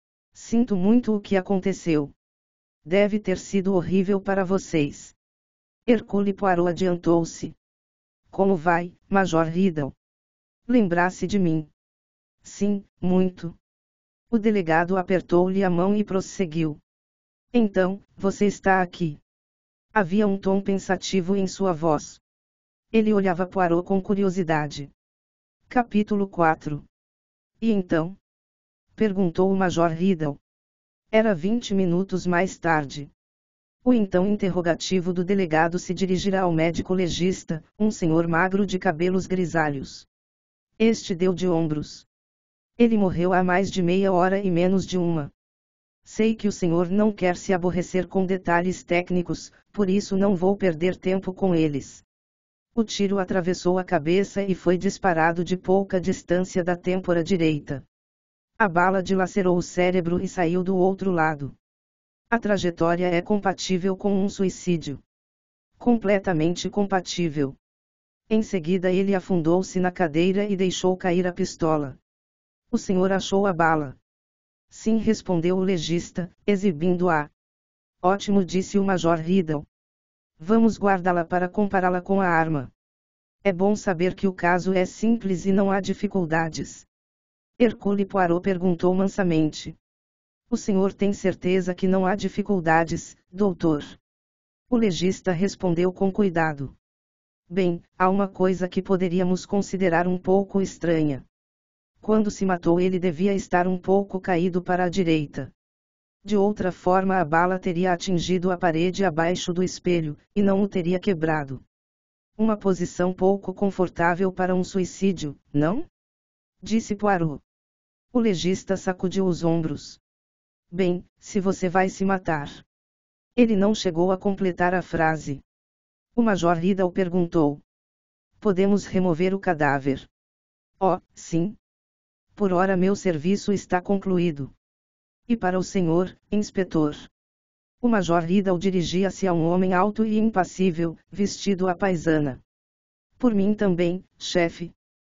[SPEAKER 1] Sinto muito o que aconteceu. Deve ter sido horrível para vocês. Hercule Poirot adiantou-se. Como vai, Major Riddle? Lembrasse de mim? Sim, muito. O delegado apertou-lhe a mão e prosseguiu. Então, você está aqui. Havia um tom pensativo em sua voz. Ele olhava Poirot com curiosidade. Capítulo quatro. E então? Perguntou o Major Riddle. Era vinte minutos mais tarde. O então interrogativo do delegado se dirigirá ao médico legista, um senhor magro de cabelos grisalhos. Este deu de ombros. Ele morreu há mais de meia hora e menos de uma. Sei que o senhor não quer se aborrecer com detalhes técnicos, por isso não vou perder tempo com eles. O tiro atravessou a cabeça e foi disparado de pouca distância da têmpora direita. A bala dilacerou o cérebro e saiu do outro lado. A trajetória é compatível com um suicídio. Completamente compatível. Em seguida ele afundou-se na cadeira e deixou cair a pistola. O senhor achou a bala? Sim, respondeu o legista, exibindo-a. Ótimo, disse o Major Riddle. Vamos guardá-la para compará-la com a arma. É bom saber que o caso é simples e não há dificuldades. Hercule Poirot perguntou mansamente. O senhor tem certeza que não há dificuldades, doutor? O legista respondeu com cuidado. Bem, há uma coisa que poderíamos considerar um pouco estranha. Quando se matou ele devia estar um pouco caído para a direita. De outra forma a bala teria atingido a parede abaixo do espelho, e não o teria quebrado. Uma posição pouco confortável para um suicídio, não? Disse Poirot. O legista sacudiu os ombros. Bem, se você vai se matar. Ele não chegou a completar a frase. O Major Riddle perguntou. Podemos remover o cadáver? Oh, sim. Por ora meu serviço está concluído. E para o senhor, inspetor? O Major Riddle dirigia-se a um homem alto e impassível, vestido à paisana. Por mim também, chefe.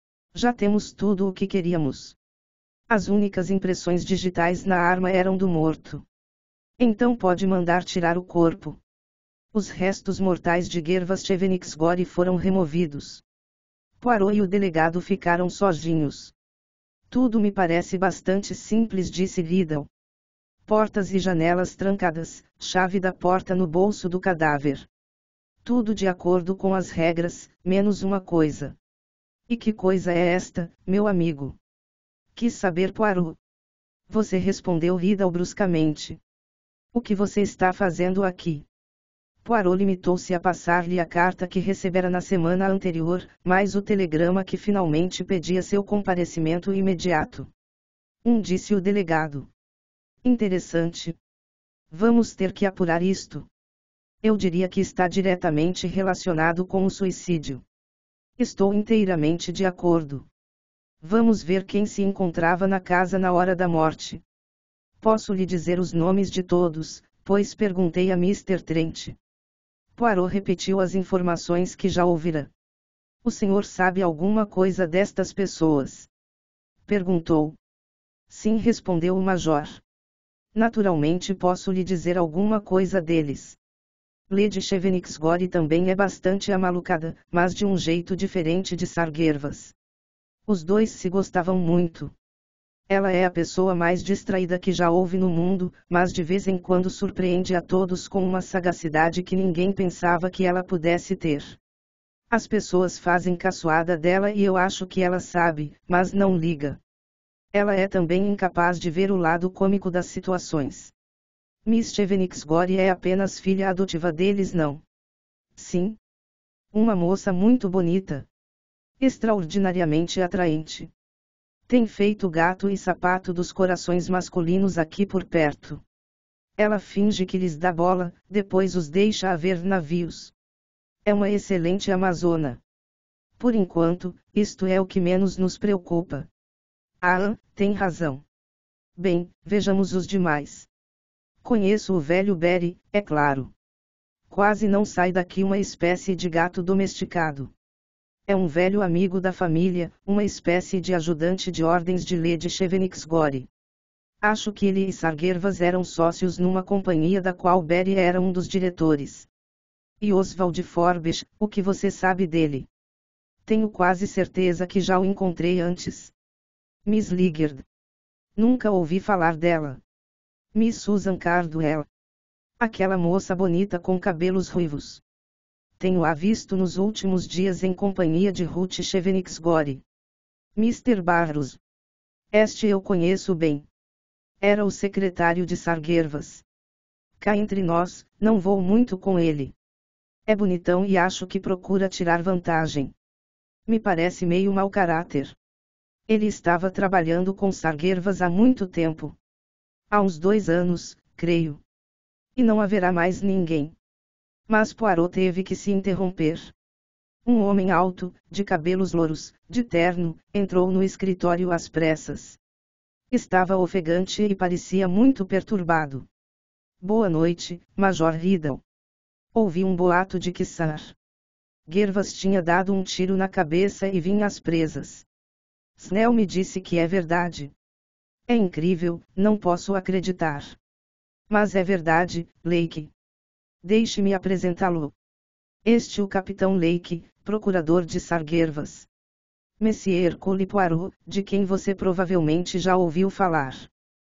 [SPEAKER 1] Já temos tudo o que queríamos. As únicas impressões digitais na arma eram do morto. Então pode mandar tirar o corpo. Os restos mortais de Gervas Chevenixgore foram removidos. Poirot e o delegado ficaram sozinhos. Tudo me parece bastante simples, disse Riddle. Portas e janelas trancadas, chave da porta no bolso do cadáver. Tudo de acordo com as regras, menos uma coisa. E que coisa é esta, meu amigo? Quis saber Poirot. Você respondeu Riddle bruscamente. O que você está fazendo aqui? Poirot limitou-se a passar-lhe a carta que recebera na semana anterior, mais o telegrama que finalmente pedia seu comparecimento imediato. Um disse o delegado. Interessante. Vamos ter que apurar isto. Eu diria que está diretamente relacionado com o suicídio. Estou inteiramente de acordo. Vamos ver quem se encontrava na casa na hora da morte. Posso lhe dizer os nomes de todos, pois perguntei a mister Trent. Poirot repetiu as informações que já ouvira. O senhor sabe alguma coisa destas pessoas? Perguntou. Sim, respondeu o major. Naturalmente posso lhe dizer alguma coisa deles. Lady Chevenixgore também é bastante amalucada, mas de um jeito diferente de Sargervas. Os dois se gostavam muito. Ela é a pessoa mais distraída que já houve no mundo, mas de vez em quando surpreende a todos com uma sagacidade que ninguém pensava que ela pudesse ter. As pessoas fazem caçoada dela e eu acho que ela sabe, mas não liga. Ela é também incapaz de ver o lado cômico das situações. Miss Chevenixgore é apenas filha adotiva deles, não? Sim. Uma moça muito bonita. Extraordinariamente atraente. Tem feito gato e sapato dos corações masculinos aqui por perto. Ela finge que lhes dá bola, depois os deixa a ver navios. É uma excelente amazona. Por enquanto, isto é o que menos nos preocupa. Ah, tem razão. Bem, vejamos os demais. Conheço o velho Barry, é claro. Quase não sai daqui uma espécie de gato domesticado. É um velho amigo da família, uma espécie de ajudante de ordens de Lady Chevenixgore. Acho que ele e Sargervas eram sócios numa companhia da qual Barry era um dos diretores. E Oswald Forbes, o que você sabe dele? Tenho quase certeza que já o encontrei antes. Miss Liggard. Nunca ouvi falar dela. Miss Susan Cardwell. Aquela moça bonita com cabelos ruivos. Tenho-a visto nos últimos dias em companhia de Ruth Chevenixgore. mister Barrows. Este eu conheço bem. Era o secretário de Sargervas. Cá entre nós, não vou muito com ele. É bonitão e acho que procura tirar vantagem. Me parece meio mau caráter. Ele estava trabalhando com Sargervas há muito tempo. Há uns dois anos, creio. E não haverá mais ninguém. Mas Poirot teve que se interromper. Um homem alto, de cabelos louros, de terno, entrou no escritório às pressas. Estava ofegante e parecia muito perturbado. Boa noite, Major Riddle. Ouvi um boato de que Sar Gervas tinha dado um tiro na cabeça e vinha às presas. Snell me disse que é verdade. É incrível, não posso acreditar. Mas é verdade, Lake. Deixe-me apresentá-lo. Este é o capitão Lake, procurador de Sargervas. Monsieur Hercule Poirot, de quem você provavelmente já ouviu falar.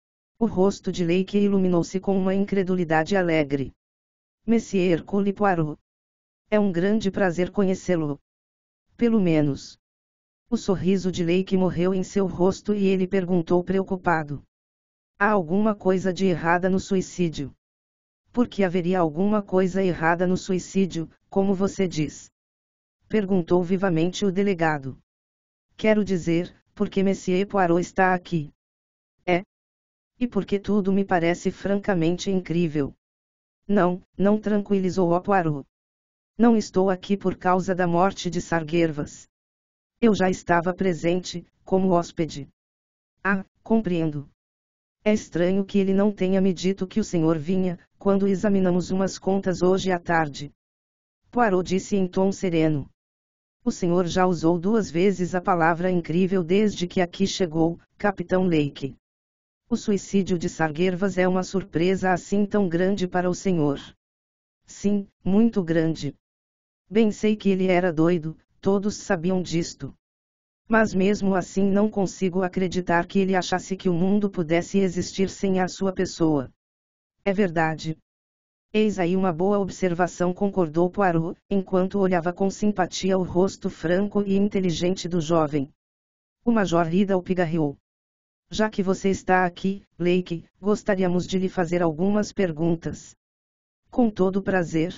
[SPEAKER 1] O rosto de Lake iluminou-se com uma incredulidade alegre. Monsieur Hercule Poirot. É um grande prazer conhecê-lo. Pelo menos. O sorriso de Lake morreu em seu rosto e ele perguntou preocupado. Há alguma coisa de errada no suicídio? Por que haveria alguma coisa errada no suicídio, como você diz? Perguntou vivamente o delegado. Quero dizer, porque Monsieur Poirot está aqui. É? E porque tudo me parece francamente incrível. Não, não tranquilizou o Poirot. Não estou aqui por causa da morte de Sarguervas. Eu já estava presente, como hóspede. Ah, compreendo. É estranho que ele não tenha me dito que o senhor vinha, quando examinamos umas contas hoje à tarde. Poirot disse em tom sereno. O senhor já usou duas vezes a palavra incrível desde que aqui chegou, Capitão Lake. O suicídio de Sarguervas é uma surpresa assim tão grande para o senhor. Sim, muito grande. Bem sei que ele era doido, todos sabiam disto. Mas mesmo assim não consigo acreditar que ele achasse que o mundo pudesse existir sem a sua pessoa. É verdade. Eis aí uma boa observação, concordou Poirot, enquanto olhava com simpatia o rosto franco e inteligente do jovem. O Major Riddle pigarreou. Já que você está aqui, Lake, gostaríamos de lhe fazer algumas perguntas. Com todo prazer.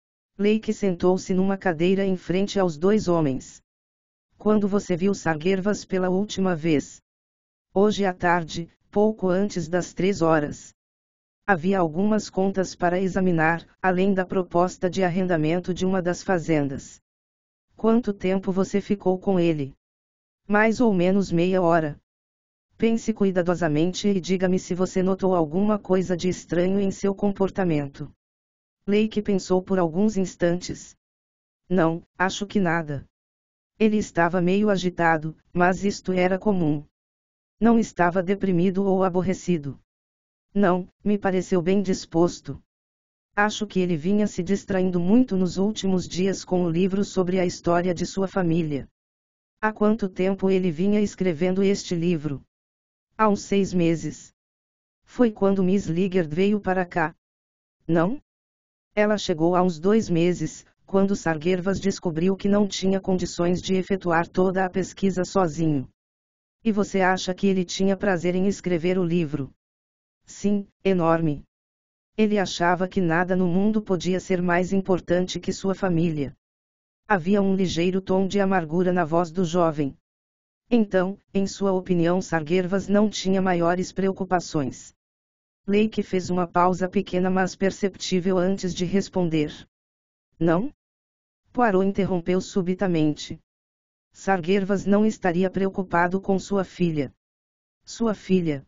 [SPEAKER 1] Lake sentou-se numa cadeira em frente aos dois homens. Quando você viu Sarguervas pela última vez? Hoje à tarde, pouco antes das três horas. Havia algumas contas para examinar, além da proposta de arrendamento de uma das fazendas. Quanto tempo você ficou com ele? Mais ou menos meia hora. Pense cuidadosamente e diga-me se você notou alguma coisa de estranho em seu comportamento. Lake pensou por alguns instantes. Não, acho que nada. Ele estava meio agitado, mas isto era comum. Não estava deprimido ou aborrecido. Não, me pareceu bem disposto. Acho que ele vinha se distraindo muito nos últimos dias com o livro sobre a história de sua família. Há quanto tempo ele vinha escrevendo este livro? Há uns seis meses. Foi quando Miss Liggard veio para cá. Não? Ela chegou há uns dois meses, quando Sarguervas descobriu que não tinha condições de efetuar toda a pesquisa sozinho. E você acha que ele tinha prazer em escrever o livro? Sim, enorme. Ele achava que nada no mundo podia ser mais importante que sua família. Havia um ligeiro tom de amargura na voz do jovem. Então, em sua opinião, Sarguervas não tinha maiores preocupações. Lake fez uma pausa pequena mas perceptível antes de responder. Não? Poirot interrompeu subitamente. Sarguervas não estaria preocupado com sua filha. Sua filha.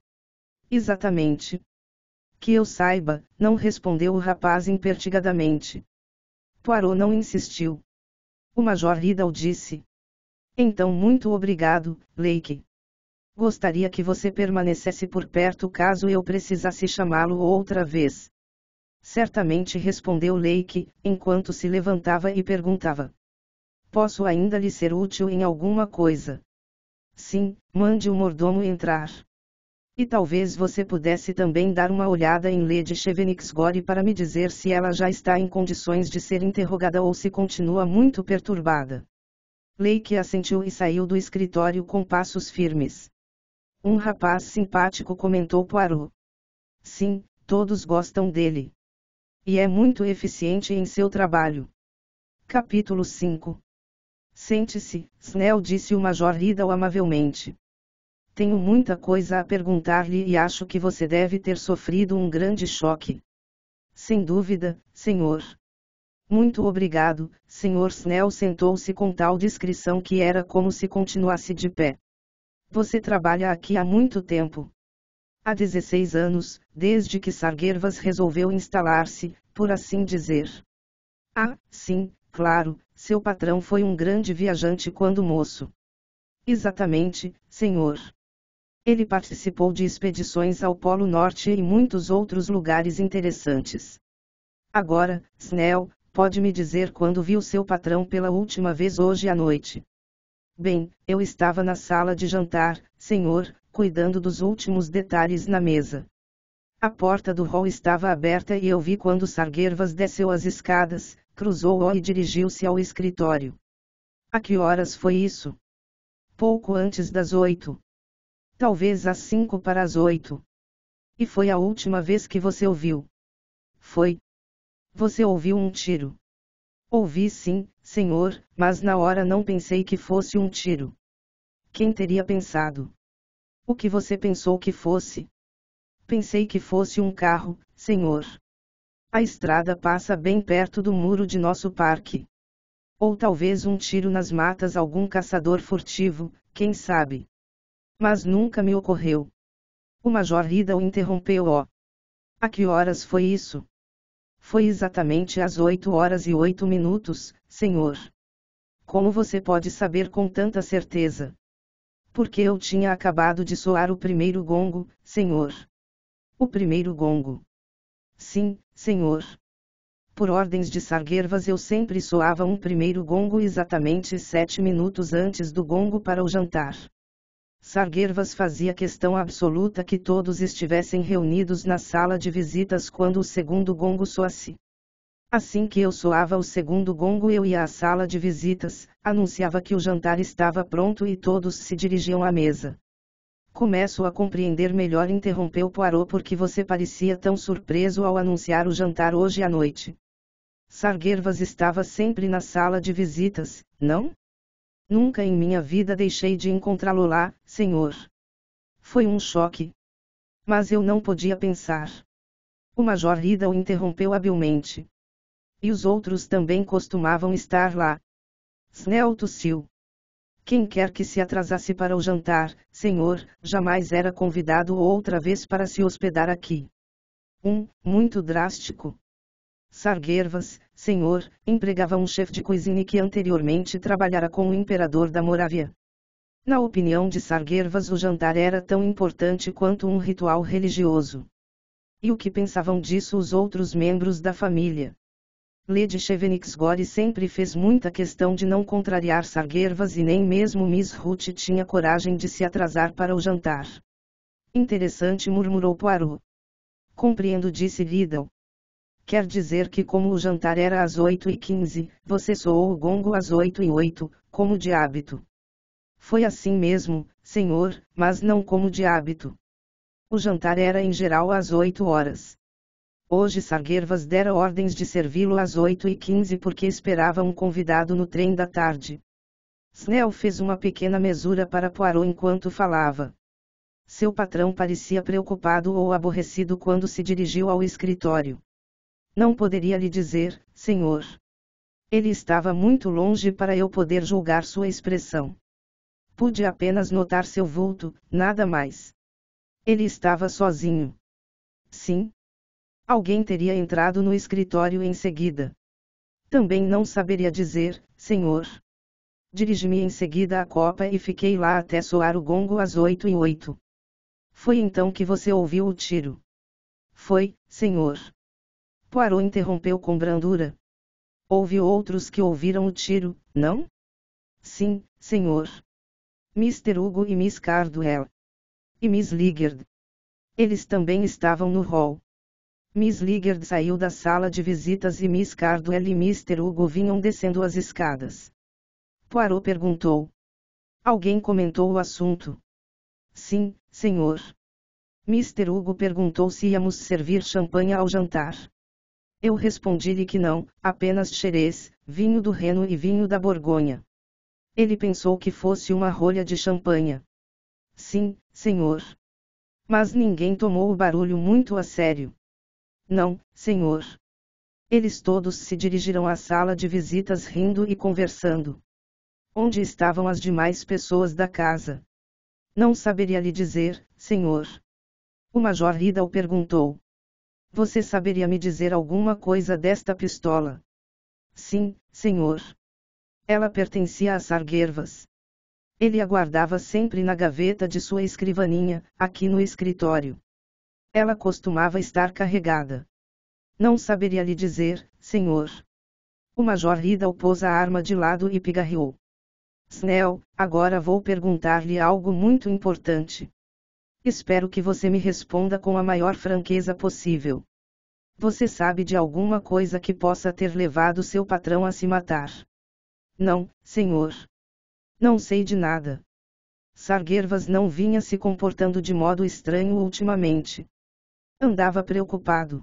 [SPEAKER 1] Exatamente. Que eu saiba, não respondeu o rapaz impertigadamente. Poirot não insistiu. O Major Riddle disse. Então muito obrigado, Lake. Gostaria que você permanecesse por perto caso eu precisasse chamá-lo outra vez. Certamente, respondeu Lake, enquanto se levantava e perguntava. Posso ainda lhe ser útil em alguma coisa? Sim, mande o mordomo entrar. E talvez você pudesse também dar uma olhada em Lady Chevenixgore para me dizer se ela já está em condições de ser interrogada ou se continua muito perturbada. Lake assentiu e saiu do escritório com passos firmes. Um rapaz simpático, comentou Poirot. Sim, todos gostam dele. E é muito eficiente em seu trabalho. Capítulo cinco. Sente-se, Snell, disse o Major Riddle amavelmente. Tenho muita coisa a perguntar-lhe e acho que você deve ter sofrido um grande choque. Sem dúvida, senhor. Muito obrigado, senhor. Snell sentou-se com tal discrição que era como se continuasse de pé. Você trabalha aqui há muito tempo. Há dezesseis anos, desde que Sarguervas resolveu instalar-se, por assim dizer. Ah, sim, claro, seu patrão foi um grande viajante quando moço. Exatamente, senhor. Ele participou de expedições ao Polo Norte e muitos outros lugares interessantes. Agora, Snell, pode me dizer quando viu seu patrão pela última vez hoje à noite? Bem, eu estava na sala de jantar, senhor, cuidando dos últimos detalhes na mesa. A porta do hall estava aberta e eu vi quando Sarguervas desceu as escadas, cruzou-o e dirigiu-se ao escritório. A que horas foi isso? Pouco antes das oito. Talvez às cinco para as oito. E foi a última vez que você ouviu. Foi. Você ouviu um tiro. Ouvi sim, senhor, mas na hora não pensei que fosse um tiro. Quem teria pensado? O que você pensou que fosse? Pensei que fosse um carro, senhor. A estrada passa bem perto do muro de nosso parque. Ou talvez um tiro nas matas, algum caçador furtivo, quem sabe. Mas nunca me ocorreu. O Major Riddle interrompeu-o. A que horas foi isso? Foi exatamente às oito horas e oito minutos, senhor. Como você pode saber com tanta certeza? Porque eu tinha acabado de soar o primeiro gongo, senhor. O primeiro gongo. Sim, senhor. Por ordens de Sarguervas eu sempre soava um primeiro gongo exatamente sete minutos antes do gongo para o jantar. Sarguervas fazia questão absoluta que todos estivessem reunidos na sala de visitas quando o segundo gongo soasse. Assim que eu soava o segundo gongo eu ia à sala de visitas, anunciava que o jantar estava pronto e todos se dirigiam à mesa. Começo a compreender melhor, interrompeu Poirot, porque você parecia tão surpreso ao anunciar o jantar hoje à noite. Sarguervas estava sempre na sala de visitas, não? Nunca em minha vida deixei de encontrá-lo lá, senhor. Foi um choque. Mas eu não podia pensar. O Major Riddle interrompeu habilmente. E os outros também costumavam estar lá. Snell tossiu. Quem quer que se atrasasse para o jantar, senhor, jamais era convidado outra vez para se hospedar aqui. Um, muito drástico. Sarguervas, senhor, empregava um chefe de cozinha que anteriormente trabalhara com o imperador da Morávia. Na opinião de Sarguervas, o jantar era tão importante quanto um ritual religioso. E o que pensavam disso os outros membros da família? Lady Chevenixgore sempre fez muita questão de não contrariar Sarguervas e nem mesmo Miss Ruth tinha coragem de se atrasar para o jantar. Interessante, murmurou Poirot. Compreendo, disse Riddle. Quer dizer que como o jantar era às oito e quinze, você soou o gongo às oito e oito, como de hábito. Foi assim mesmo, senhor, mas não como de hábito. O jantar era em geral às oito horas. Hoje Sarguervas dera ordens de servi-lo às oito e quinze porque esperava um convidado no trem da tarde. Snell fez uma pequena mesura para Poirot enquanto falava. Seu patrão parecia preocupado ou aborrecido quando se dirigiu ao escritório. Não poderia lhe dizer, senhor. Ele estava muito longe para eu poder julgar sua expressão. Pude apenas notar seu vulto, nada mais. Ele estava sozinho. Sim. Alguém teria entrado no escritório em seguida. Também não saberia dizer, senhor. Dirigi-me em seguida à copa e fiquei lá até soar o gongo às oito e oito. Foi então que você ouviu o tiro. Foi, senhor. Poirot interrompeu com brandura. Houve outros que ouviram o tiro, não? Sim, senhor. mister Hugo e Miss Cardwell. E Miss Liggard. Eles também estavam no hall. Miss Liggard saiu da sala de visitas e Miss Cardwell e mister Hugo vinham descendo as escadas. Poirot perguntou. Alguém comentou o assunto? Sim, senhor. mister Hugo perguntou se íamos servir champanhe ao jantar. Eu respondi-lhe que não, apenas xerez, vinho do Reno e vinho da Borgonha. Ele pensou que fosse uma rolha de champanhe. Sim, senhor. Mas ninguém tomou o barulho muito a sério. Não, senhor. Eles todos se dirigiram à sala de visitas rindo e conversando. Onde estavam as demais pessoas da casa? Não saberia lhe dizer, senhor. O Major Riddle perguntou. Você saberia me dizer alguma coisa desta pistola? Sim, senhor. Ela pertencia a Sarguervas. Ele a guardava sempre na gaveta de sua escrivaninha, aqui no escritório. Ela costumava estar carregada. Não saberia lhe dizer, senhor. O Major Riddle pôs a arma de lado e pigarreou. Snell, agora vou perguntar-lhe algo muito importante. Espero que você me responda com a maior franqueza possível. Você sabe de alguma coisa que possa ter levado seu patrão a se matar? Não, senhor. Não sei de nada. Sarguervas não vinha se comportando de modo estranho ultimamente. Andava preocupado.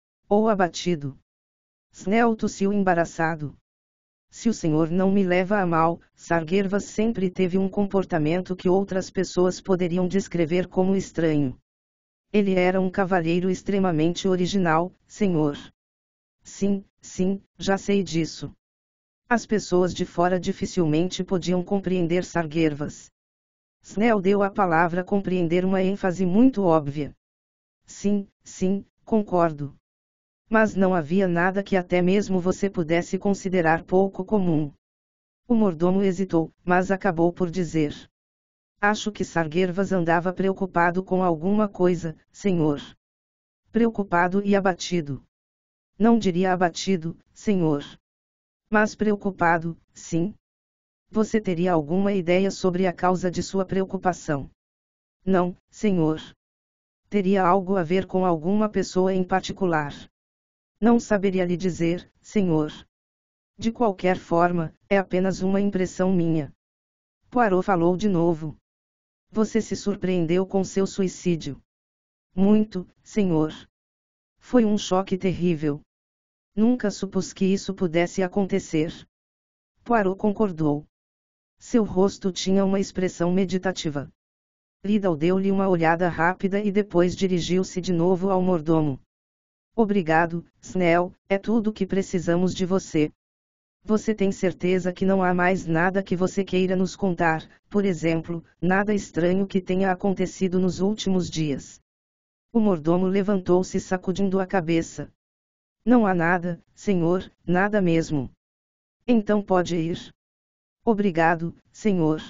[SPEAKER 1] Ou abatido. Snell tossiu embaraçado. Se o senhor não me leva a mal, Sarguervas sempre teve um comportamento que outras pessoas poderiam descrever como estranho. Ele era um cavalheiro extremamente original, senhor. Sim, sim, já sei disso. As pessoas de fora dificilmente podiam compreender Sarguervas. Snell deu à palavra compreender uma ênfase muito óbvia. Sim, sim, concordo. Mas não havia nada que até mesmo você pudesse considerar pouco comum. O mordomo hesitou, mas acabou por dizer. Acho que Sarguervas andava preocupado com alguma coisa, senhor. Preocupado e abatido. Não diria abatido, senhor. Mas preocupado, sim. Você teria alguma ideia sobre a causa de sua preocupação? Não, senhor. Teria algo a ver com alguma pessoa em particular? Não saberia lhe dizer, senhor. De qualquer forma, é apenas uma impressão minha. Poirot falou de novo. Você se surpreendeu com seu suicídio. Muito, senhor. Foi um choque terrível. Nunca supus que isso pudesse acontecer. Poirot concordou. Seu rosto tinha uma expressão meditativa. Riddle deu-lhe uma olhada rápida e depois dirigiu-se de novo ao mordomo. Obrigado, Snell, é tudo o que precisamos de você. Você tem certeza que não há mais nada que você queira nos contar, por exemplo, nada estranho que tenha acontecido nos últimos dias? O mordomo levantou-se sacudindo a cabeça. Não há nada, senhor, nada mesmo. Então pode ir. Obrigado, senhor.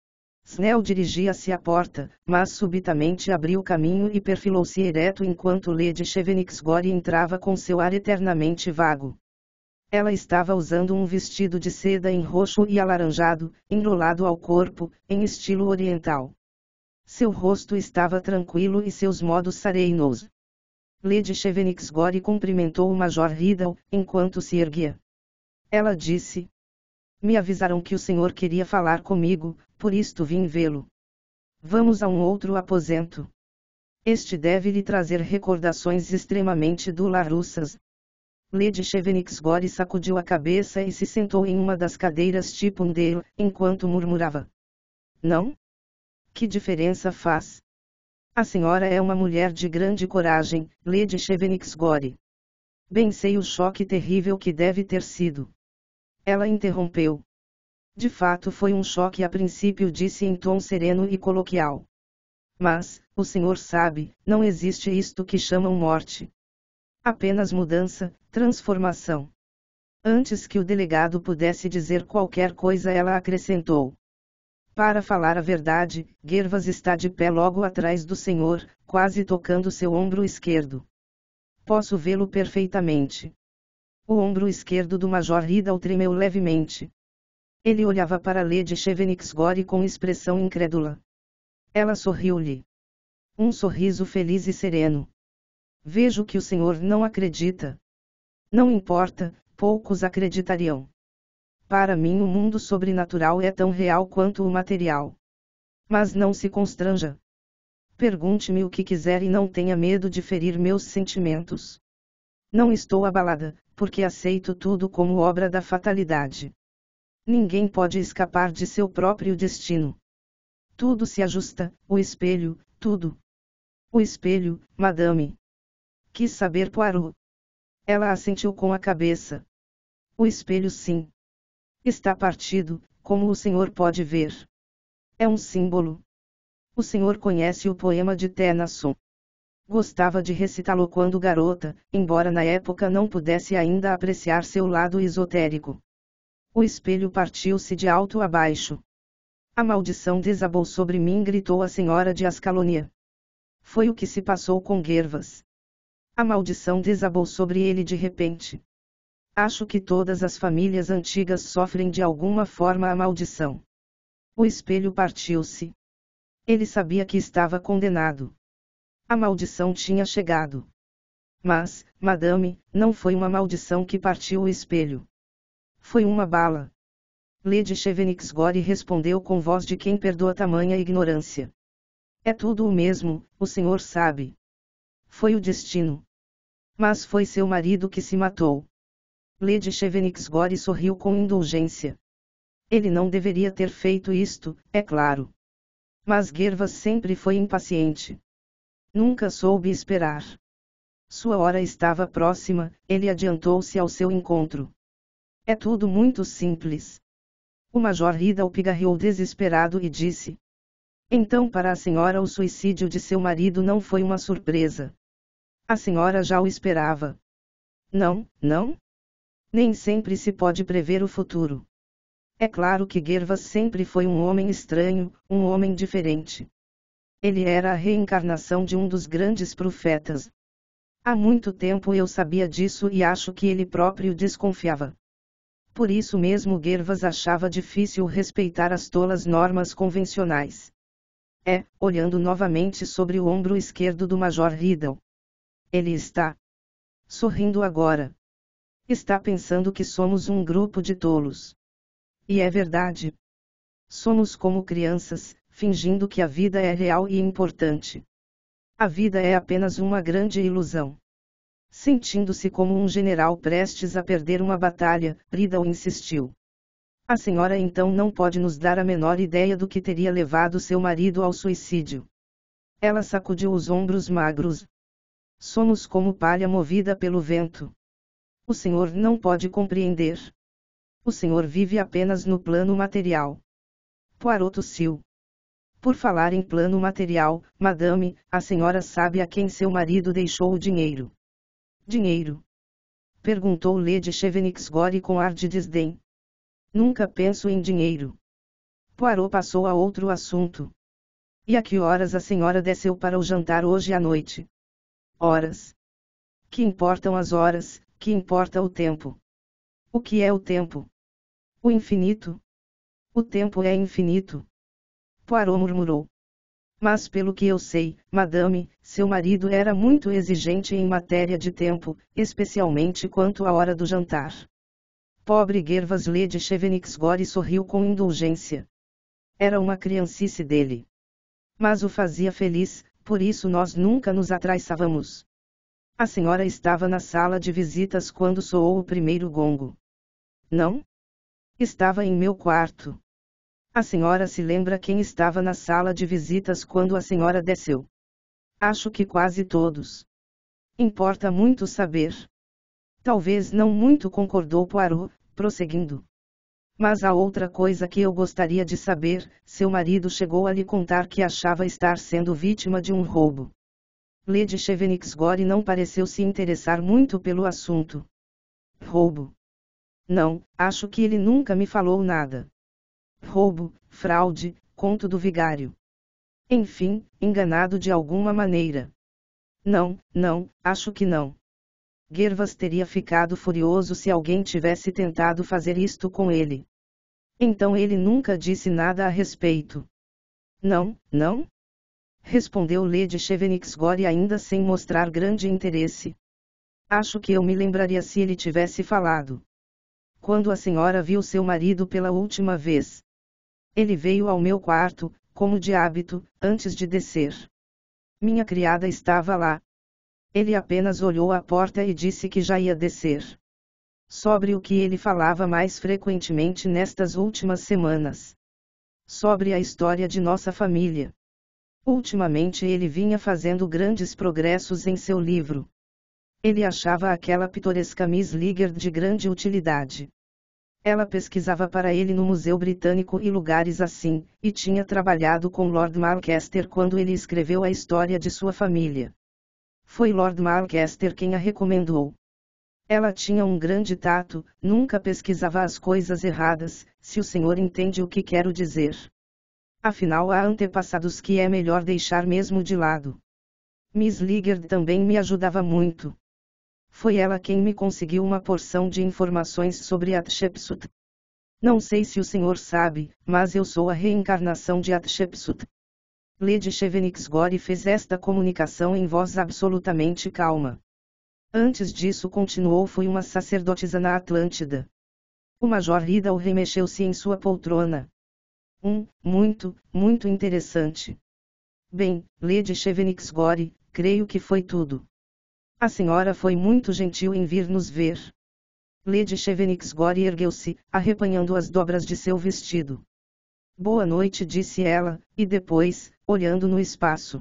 [SPEAKER 1] Snell dirigia-se à porta, mas subitamente abriu caminho e perfilou-se ereto enquanto Lady Chevenixgore entrava com seu ar eternamente vago. Ela estava usando um vestido de seda em roxo e alaranjado, enrolado ao corpo, em estilo oriental. Seu rosto estava tranquilo e seus modos serenos. Lady Chevenixgore cumprimentou o Major Riddle, enquanto se erguia. Ela disse: Me avisaram que o senhor queria falar comigo, por isto vim vê-lo. Vamos a um outro aposento. Este deve lhe trazer recordações extremamente dolorosas. Lady Chevenixgore sacudiu a cabeça e se sentou em uma das cadeiras Chippendale, enquanto murmurava. Não? Que diferença faz? A senhora é uma mulher de grande coragem, Lady Chevenixgore. Bem sei o choque terrível que deve ter sido. Ela interrompeu. De fato foi um choque a princípio, disse em tom sereno e coloquial. Mas, o senhor sabe, não existe isto que chamam morte. Apenas mudança, transformação. Antes que o delegado pudesse dizer qualquer coisa, ela acrescentou. Para falar a verdade, Gervas está de pé logo atrás do senhor, quase tocando seu ombro esquerdo. Posso vê-lo perfeitamente. O ombro esquerdo do Major Riddle tremeu levemente. Ele olhava para Lady Chevenixgore com expressão incrédula. Ela sorriu-lhe. Um sorriso feliz e sereno. Vejo que o senhor não acredita. Não importa, poucos acreditariam. Para mim o mundo sobrenatural é tão real quanto o material. Mas não se constranja. Pergunte-me o que quiser e não tenha medo de ferir meus sentimentos. Não estou abalada, porque aceito tudo como obra da fatalidade. Ninguém pode escapar de seu próprio destino. Tudo se ajusta, o espelho, tudo. O espelho, madame. Quis saber Poirot. Ela assentiu com a cabeça. O espelho sim. Está partido, como o senhor pode ver. É um símbolo. O senhor conhece o poema de Tennyson. Gostava de recitá-lo quando garota, embora na época não pudesse ainda apreciar seu lado esotérico. O espelho partiu-se de alto a baixo. A maldição desabou sobre mim, gritou a senhora de Ascalonia. Foi o que se passou com Gervas. A maldição desabou sobre ele de repente. Acho que todas as famílias antigas sofrem de alguma forma a maldição. O espelho partiu-se. Ele sabia que estava condenado. A maldição tinha chegado. Mas, madame, não foi uma maldição que partiu o espelho. Foi uma bala. Lady Chevenixgore respondeu com voz de quem perdoa tamanha ignorância. É tudo o mesmo, o senhor sabe. Foi o destino. Mas foi seu marido que se matou. Lady Chevenixgore sorriu com indulgência. Ele não deveria ter feito isto, é claro. Mas Gervas sempre foi impaciente. Nunca soube esperar. Sua hora estava próxima, ele adiantou-se ao seu encontro. É tudo muito simples. O Major Riddle pigarreou desesperado e disse. Então para a senhora o suicídio de seu marido não foi uma surpresa. A senhora já o esperava. Não, não? Nem sempre se pode prever o futuro. É claro que Gervas sempre foi um homem estranho, um homem diferente. Ele era a reencarnação de um dos grandes profetas. Há muito tempo eu sabia disso e acho que ele próprio desconfiava. Por isso mesmo Gervas achava difícil respeitar as tolas normas convencionais. É, olhando novamente sobre o ombro esquerdo do Major Riddle. Ele está sorrindo agora. Está pensando que somos um grupo de tolos. E é verdade. Somos como crianças, fingindo que a vida é real e importante. A vida é apenas uma grande ilusão. Sentindo-se como um general prestes a perder uma batalha, Riddle insistiu. A senhora então não pode nos dar a menor ideia do que teria levado seu marido ao suicídio. Ela sacudiu os ombros magros. Somos como palha movida pelo vento. O senhor não pode compreender. O senhor vive apenas no plano material. Poirot tossiu. Por falar em plano material, madame, a senhora sabe a quem seu marido deixou o dinheiro. Dinheiro? Perguntou Lady Chevenixgore com ar de desdém. Nunca penso em dinheiro. Poirot passou a outro assunto. E a que horas a senhora desceu para o jantar hoje à noite? Horas. Que importam as horas, que importa o tempo. O que é o tempo? O infinito. O tempo é infinito. Poirot murmurou. Mas pelo que eu sei, madame, seu marido era muito exigente em matéria de tempo, especialmente quanto à hora do jantar. Pobre Gervas. Lady Chevenixgore sorriu com indulgência. Era uma criancice dele. Mas o fazia feliz, por isso nós nunca nos atraiçávamos. A senhora estava na sala de visitas quando soou o primeiro gongo. Não? Estava em meu quarto. A senhora se lembra quem estava na sala de visitas quando a senhora desceu? Acho que quase todos. Importa muito saber. Talvez não muito, concordou Poirot, prosseguindo. Mas há outra coisa que eu gostaria de saber, seu marido chegou a lhe contar que achava estar sendo vítima de um roubo. Lady Chevenixgore não pareceu se interessar muito pelo assunto. Roubo? Não, acho que ele nunca me falou nada. Roubo, fraude, conto do vigário. Enfim, enganado de alguma maneira. Não, não, acho que não. Gervas teria ficado furioso se alguém tivesse tentado fazer isto com ele. Então ele nunca disse nada a respeito. Não, não? Respondeu Lady Chevenixgore ainda sem mostrar grande interesse. Acho que eu me lembraria se ele tivesse falado. Quando a senhora viu seu marido pela última vez? Ele veio ao meu quarto, como de hábito, antes de descer. Minha criada estava lá. Ele apenas olhou à porta e disse que já ia descer. Sobre o que ele falava mais frequentemente nestas últimas semanas. Sobre a história de nossa família. Ultimamente ele vinha fazendo grandes progressos em seu livro. Ele achava aquela pitoresca Miss Liggard de grande utilidade. Ela pesquisava para ele no Museu Britânico e lugares assim, e tinha trabalhado com Lord Malchester quando ele escreveu a história de sua família. Foi Lord Malchester quem a recomendou. Ela tinha um grande tato, nunca pesquisava as coisas erradas, se o senhor entende o que quero dizer. Afinal há antepassados que é melhor deixar mesmo de lado. Miss Liggard também me ajudava muito. Foi ela quem me conseguiu uma porção de informações sobre Hatshepsut. Não sei se o senhor sabe, mas eu sou a reencarnação de Hatshepsut. Lady Chevenixgore fez esta comunicação em voz absolutamente calma. Antes disso continuou, fui uma sacerdotisa na Atlântida. O Major Riddle remexeu-se em sua poltrona. Hum, muito, muito interessante. Bem, Lady Chevenix-Gore, creio que foi tudo. A senhora foi muito gentil em vir nos ver. Lady Chevenix-Gore ergueu-se, arrepanhando as dobras de seu vestido. Boa noite, disse ela, e depois, olhando no espaço.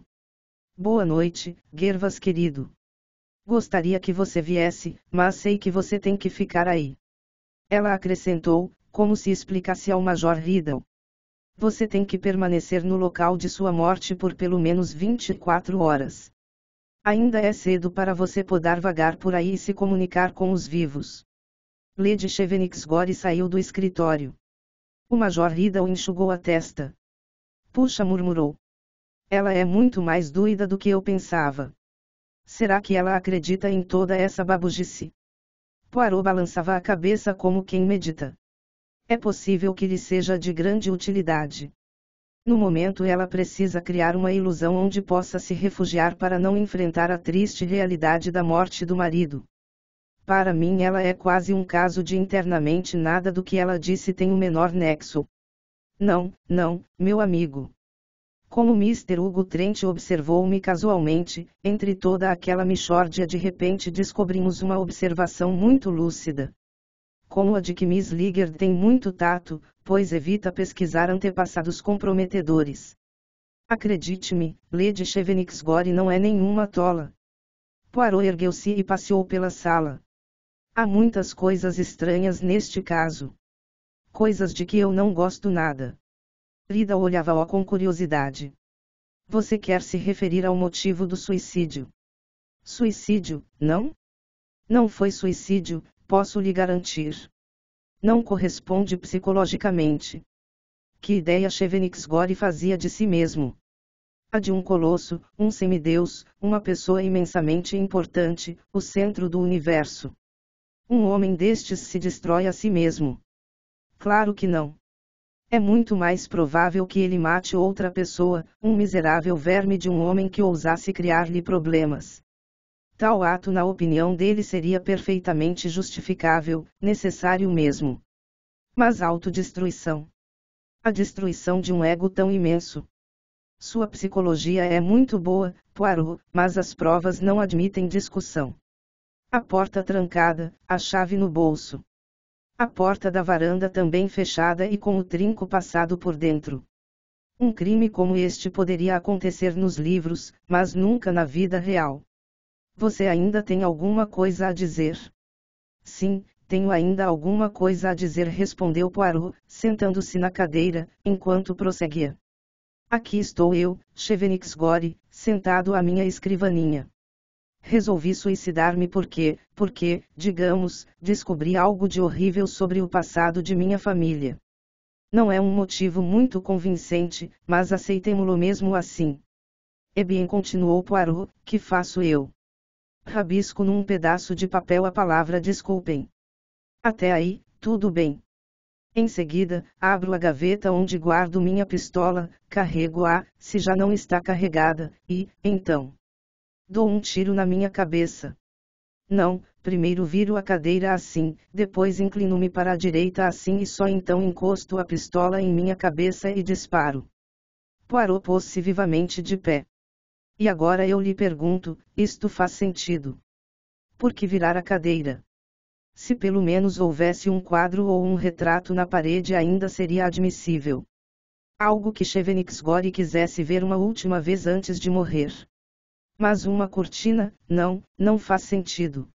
[SPEAKER 1] Boa noite, Gervas querido. Gostaria que você viesse, mas sei que você tem que ficar aí. Ela acrescentou, como se explicasse ao Major Riddle. Você tem que permanecer no local de sua morte por pelo menos vinte e quatro horas. Ainda é cedo para você poder vagar por aí e se comunicar com os vivos. Lady Chevenix-Gore saiu do escritório. O Major Riddle enxugou a testa. Puxa, murmurou. Ela é muito mais doida do que eu pensava. Será que ela acredita em toda essa babugice? Poirot balançava a cabeça como quem medita. É possível que lhe seja de grande utilidade. No momento ela precisa criar uma ilusão onde possa se refugiar para não enfrentar a triste realidade da morte do marido. Para mim ela é quase um caso de internamente nada do que ela disse tem o menor nexo. Não, não, meu amigo. Como mister Hugo Trent observou-me casualmente, entre toda aquela mixórdia de repente descobrimos uma observação muito lúcida. Como a de que Miss Liggard tem muito tato, pois evita pesquisar antepassados comprometedores. Acredite-me, Lady Chevenix-Gore não é nenhuma tola. Poirot ergueu-se e passeou pela sala. Há muitas coisas estranhas neste caso. Coisas de que eu não gosto nada. Riddle olhava-o com curiosidade. Você quer se referir ao motivo do suicídio? Suicídio, não? Não foi suicídio, posso lhe garantir. Não corresponde psicologicamente. Que ideia Chevenix-Gore fazia de si mesmo? A de um colosso, um semideus, uma pessoa imensamente importante, o centro do universo. Um homem destes se destrói a si mesmo. Claro que não. É muito mais provável que ele mate outra pessoa, um miserável verme de um homem que ousasse criar-lhe problemas. Tal ato, na opinião dele, seria perfeitamente justificável, necessário mesmo. Mas autodestruição. A destruição de um ego tão imenso. Sua psicologia é muito boa, Poirot, mas as provas não admitem discussão. A porta trancada, a chave no bolso. A porta da varanda também fechada e com o trinco passado por dentro. Um crime como este poderia acontecer nos livros, mas nunca na vida real. Você ainda tem alguma coisa a dizer? Sim, tenho ainda alguma coisa a dizer, respondeu Poirot, sentando-se na cadeira, enquanto prosseguia. Aqui estou eu, Chevenix-Gore, sentado à minha escrivaninha. Resolvi suicidar-me porque, porque, digamos, descobri algo de horrível sobre o passado de minha família. Não é um motivo muito convincente, mas aceitemo-lo mesmo assim. E bem, continuou Poirot, que faço eu? Rabisco num pedaço de papel a palavra desculpem. Até aí, tudo bem. Em seguida, abro a gaveta onde guardo minha pistola, carrego-a, se já não está carregada, e, então, dou um tiro na minha cabeça. Não, primeiro viro a cadeira assim, depois inclino-me para a direita assim e só então encosto a pistola em minha cabeça e disparo. Poirot pôs-se vivamente de pé. E agora eu lhe pergunto, isto faz sentido? Por que virar a cadeira? Se pelo menos houvesse um quadro ou um retrato na parede ainda seria admissível. Algo que Chevenix-Gore quisesse ver uma última vez antes de morrer. Mas uma cortina, não, não faz sentido.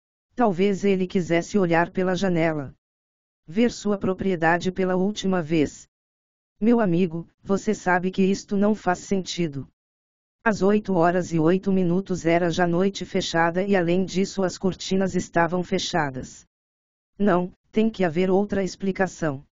[SPEAKER 1] Talvez ele quisesse olhar pela janela. Ver sua propriedade pela última vez. Meu amigo, você sabe que isto não faz sentido. Às oito horas e oito minutos era já noite fechada e além disso as cortinas estavam fechadas. Não, tem que haver outra explicação.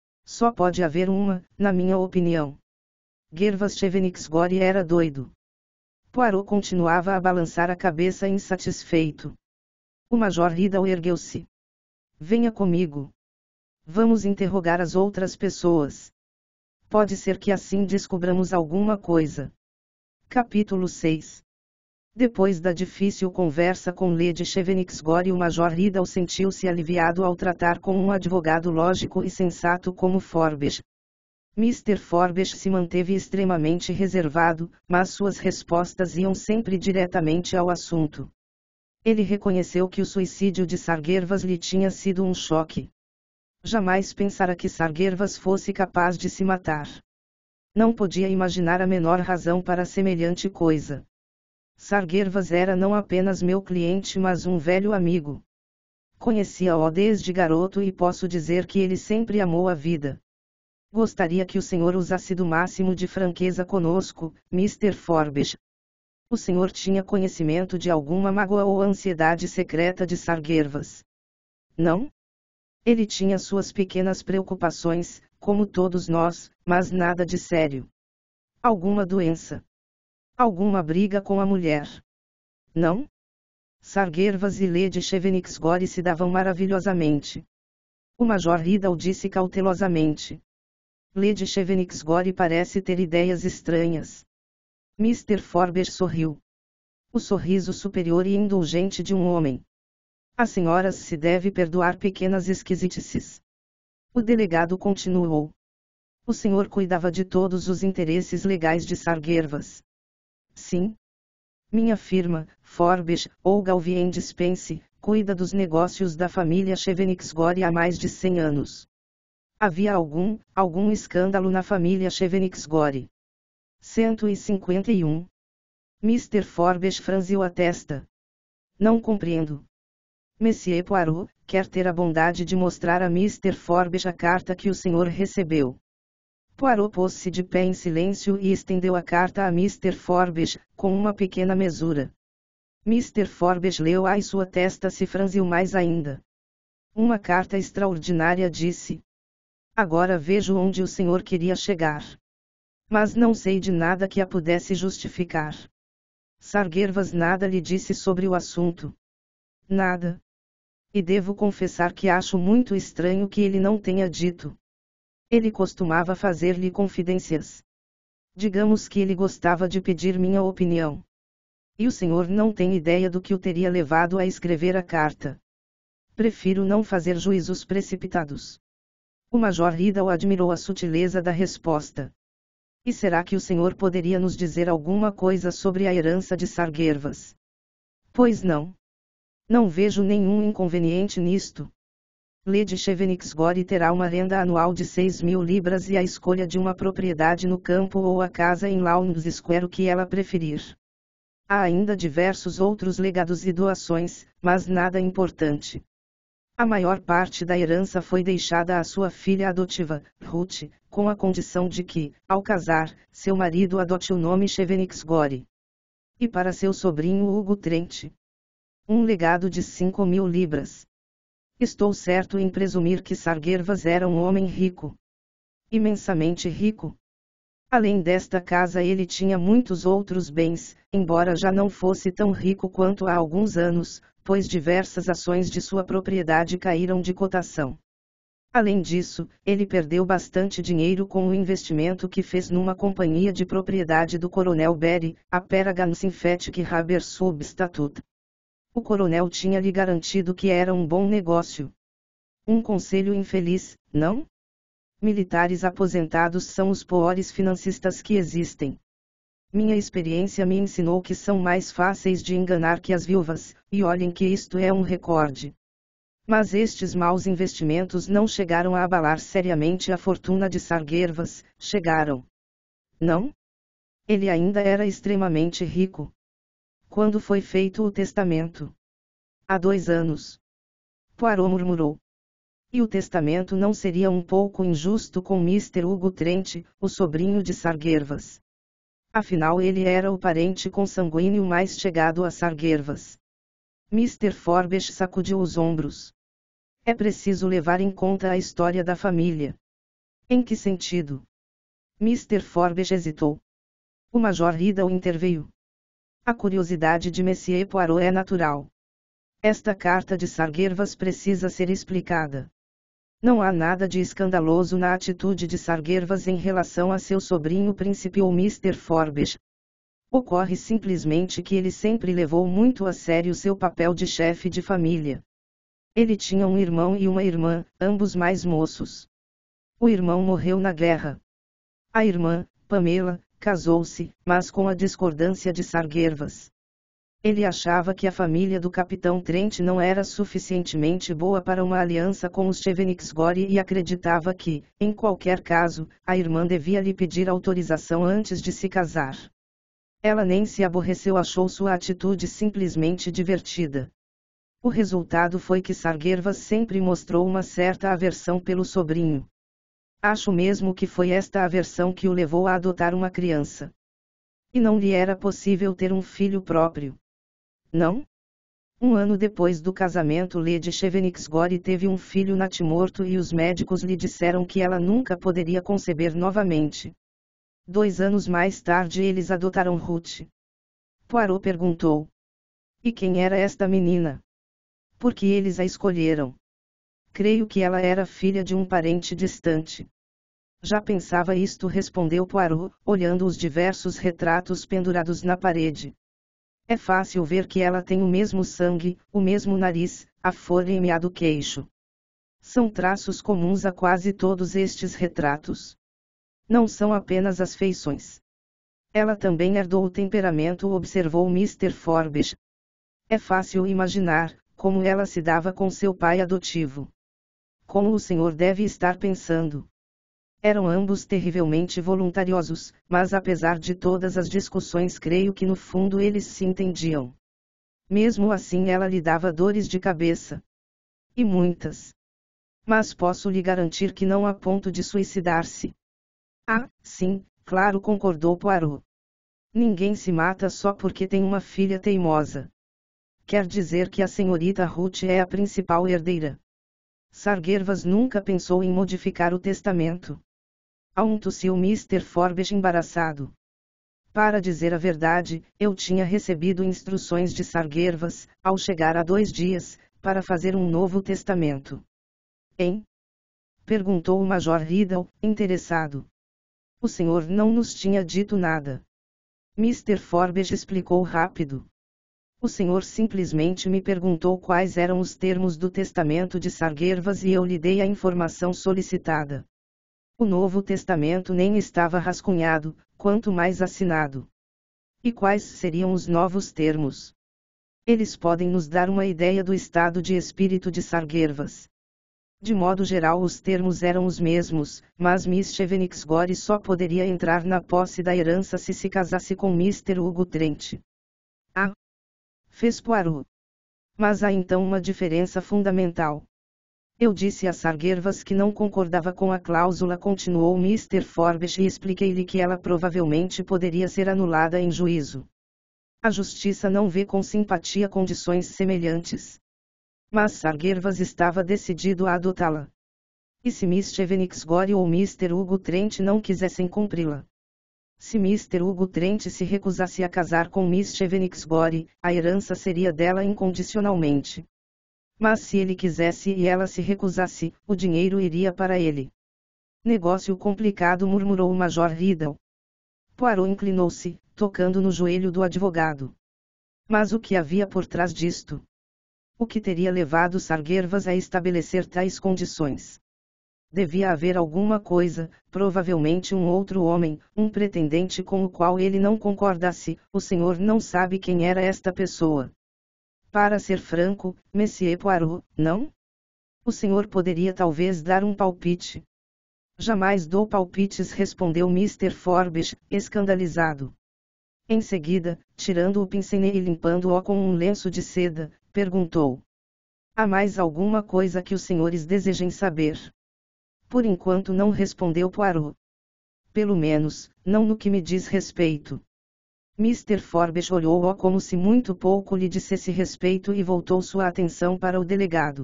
[SPEAKER 1] Só pode haver uma, na minha opinião. Gervas Chevenix-Gore era doido. Poirot continuava a balançar a cabeça insatisfeito. O Major Riddle ergueu-se. Venha comigo. Vamos interrogar as outras pessoas. Pode ser que assim descobramos alguma coisa. Capítulo seis. Depois da difícil conversa com Lady Chevenixgore, o Major Riddle sentiu-se aliviado ao tratar com um advogado lógico e sensato como Forbes. mister Forbes se manteve extremamente reservado, mas suas respostas iam sempre diretamente ao assunto. Ele reconheceu que o suicídio de Sargervas lhe tinha sido um choque. Jamais pensara que Sargervas fosse capaz de se matar. Não podia imaginar a menor razão para semelhante coisa. Sargervas era não apenas meu cliente, mas um velho amigo. Conhecia-o desde garoto e posso dizer que ele sempre amou a vida. Gostaria que o senhor usasse do máximo de franqueza conosco, mister Forbes. O senhor tinha conhecimento de alguma mágoa ou ansiedade secreta de Sargervas? Não? Ele tinha suas pequenas preocupações, como todos nós, mas nada de sério. Alguma doença? Alguma briga com a mulher? Não? Sargervas e Lady Chevenixgore se davam maravilhosamente. O Major Riddle disse cautelosamente. Lady Chevenixgore parece ter ideias estranhas. mister Forbes sorriu. O sorriso superior e indulgente de um homem. As senhoras se deve perdoar pequenas esquisitices. O delegado continuou. O senhor cuidava de todos os interesses legais de Sargervas. Sim. Minha firma, Forbes, ou Galvien Spence, cuida dos negócios da família Chevenixgore há mais de cem anos. Havia algum, algum escândalo na família Chevenixgore. cento e cinquenta e um. mister Forbes franziu a testa. Não compreendo. Monsieur Poirot, quer ter a bondade de mostrar a mister Forbes a carta que o senhor recebeu. Poirot pôs-se de pé em silêncio e estendeu a carta a mister Forbes, com uma pequena mesura. mister Forbes leu-a e sua testa se franziu mais ainda. Uma carta extraordinária, disse. Agora vejo onde o senhor queria chegar. Mas não sei de nada que a pudesse justificar. Sargervas nada lhe disse sobre o assunto. Nada. E devo confessar que acho muito estranho que ele não tenha dito. Ele costumava fazer-lhe confidências. Digamos que ele gostava de pedir minha opinião. E o senhor não tem ideia do que o teria levado a escrever a carta. Prefiro não fazer juízos precipitados. O Major Riddle admirou a sutileza da resposta. E será que o senhor poderia nos dizer alguma coisa sobre a herança de Sargervas? Pois não. Não vejo nenhum inconveniente nisto. Lady Chevenixgore terá uma renda anual de seis mil libras e a escolha de uma propriedade no campo ou a casa em Lowndes Square, o que ela preferir. Há ainda diversos outros legados e doações, mas nada importante. A maior parte da herança foi deixada à sua filha adotiva, Ruth, com a condição de que, ao casar, seu marido adote o nome Chevenixgore. E para seu sobrinho Hugo Trent. Um legado de cinco mil libras. Estou certo em presumir que Sargervas era um homem rico. Imensamente rico. Além desta casa ele tinha muitos outros bens, embora já não fosse tão rico quanto há alguns anos, pois diversas ações de sua propriedade caíram de cotação. Além disso, ele perdeu bastante dinheiro com o investimento que fez numa companhia de propriedade do Coronel Berry, a Paragon Synthetic Rubber Substitute. O coronel tinha lhe garantido que era um bom negócio. Um conselho infeliz, não? Militares aposentados são os piores financistas que existem. Minha experiência me ensinou que são mais fáceis de enganar que as viúvas, e olhem que isto é um recorde. Mas estes maus investimentos não chegaram a abalar seriamente a fortuna de Sargervas, chegaram. Não? Ele ainda era extremamente rico. Quando foi feito o testamento? Há dois anos. Poirot murmurou. E o testamento não seria um pouco injusto com mister Hugo Trent, o sobrinho de Sargervas? Afinal ele era o parente consanguíneo mais chegado a Sargervas. mister Forbes sacudiu os ombros. É preciso levar em conta a história da família. Em que sentido? mister Forbes hesitou. O Major Riddle interveio. A curiosidade de Monsieur Poirot é natural. Esta carta de Sargervas precisa ser explicada. Não há nada de escandaloso na atitude de Sargervas em relação a seu sobrinho príncipe ou mister Forbes. Ocorre simplesmente que ele sempre levou muito a sério seu papel de chefe de família. Ele tinha um irmão e uma irmã, ambos mais moços. O irmão morreu na guerra. A irmã, Pamela, casou-se, mas com a discordância de Sarguervas. Ele achava que a família do capitão Trent não era suficientemente boa para uma aliança com os Cheveniksgori e acreditava que, em qualquer caso, a irmã devia lhe pedir autorização antes de se casar. Ela nem se aborreceu, achou sua atitude simplesmente divertida. O resultado foi que Sarguervas sempre mostrou uma certa aversão pelo sobrinho. Acho mesmo que foi esta aversão que o levou a adotar uma criança. E não lhe era possível ter um filho próprio. Não? Um ano depois do casamento, Lady Cheveniksgori teve um filho natimorto e os médicos lhe disseram que ela nunca poderia conceber novamente. Dois anos mais tarde eles adotaram Ruth. Poirot perguntou. E quem era esta menina? Por que eles a escolheram? Creio que ela era filha de um parente distante. Já pensava isto, respondeu Poirot, olhando os diversos retratos pendurados na parede. É fácil ver que ela tem o mesmo sangue, o mesmo nariz, a forma do queixo. São traços comuns a quase todos estes retratos. Não são apenas as feições. Ela também herdou o temperamento, observou mister Forbes. É fácil imaginar como ela se dava com seu pai adotivo. Como o senhor deve estar pensando. Eram ambos terrivelmente voluntariosos, mas apesar de todas as discussões creio que no fundo eles se entendiam. Mesmo assim ela lhe dava dores de cabeça. E muitas. Mas posso lhe garantir que não a ponto de suicidar-se. Ah, sim, claro, concordou Poirot. Ninguém se mata só porque tem uma filha teimosa. Quer dizer que a senhorita Ruth é a principal herdeira. Sarguervas nunca pensou em modificar o testamento. Aum tossiu mister Forbes embaraçado. Para dizer a verdade, eu tinha recebido instruções de Sarguervas, ao chegar há dois dias, para fazer um novo testamento. Hein? Perguntou o Major Riddle, interessado. O senhor não nos tinha dito nada. mister Forbes explicou rápido. O senhor simplesmente me perguntou quais eram os termos do testamento de Sarguervas e eu lhe dei a informação solicitada. O Novo Testamento nem estava rascunhado, quanto mais assinado. E quais seriam os novos termos? Eles podem nos dar uma ideia do estado de espírito de Sarguervas. De modo geral os termos eram os mesmos, mas Miss Cheveniksgori só poderia entrar na posse da herança se se casasse com mister Hugo Trent. Ah! Fez Poirot. Mas há então uma diferença fundamental. Eu disse a Sarguervas que não concordava com a cláusula, continuou mister Forbes, e expliquei-lhe que ela provavelmente poderia ser anulada em juízo. A justiça não vê com simpatia condições semelhantes. Mas Sarguervas estava decidido a adotá-la. E se Miss Cheveniksgori ou mister Hugo Trent não quisessem cumpri-la? Se mister Hugo Trent se recusasse a casar com Miss Cheveniksgori, a herança seria dela incondicionalmente. Mas se ele quisesse e ela se recusasse, o dinheiro iria para ele. Negócio complicado, murmurou o Major Riddle. Poirot inclinou-se, tocando no joelho do advogado. Mas o que havia por trás disto? O que teria levado Sarguervas a estabelecer tais condições? Devia haver alguma coisa, provavelmente um outro homem, um pretendente com o qual ele não concordasse. O senhor não sabe quem era esta pessoa. Para ser franco, Monsieur Poirot, não? O senhor poderia talvez dar um palpite. Jamais dou palpites, respondeu mister Forbes, escandalizado. Em seguida, tirando o pincenez e limpando-o com um lenço de seda, perguntou. Há mais alguma coisa que os senhores desejem saber? Por enquanto não, respondeu Poirot. Pelo menos, não no que me diz respeito. mister Forbes olhou-o como se muito pouco lhe dissesse respeito e voltou sua atenção para o delegado.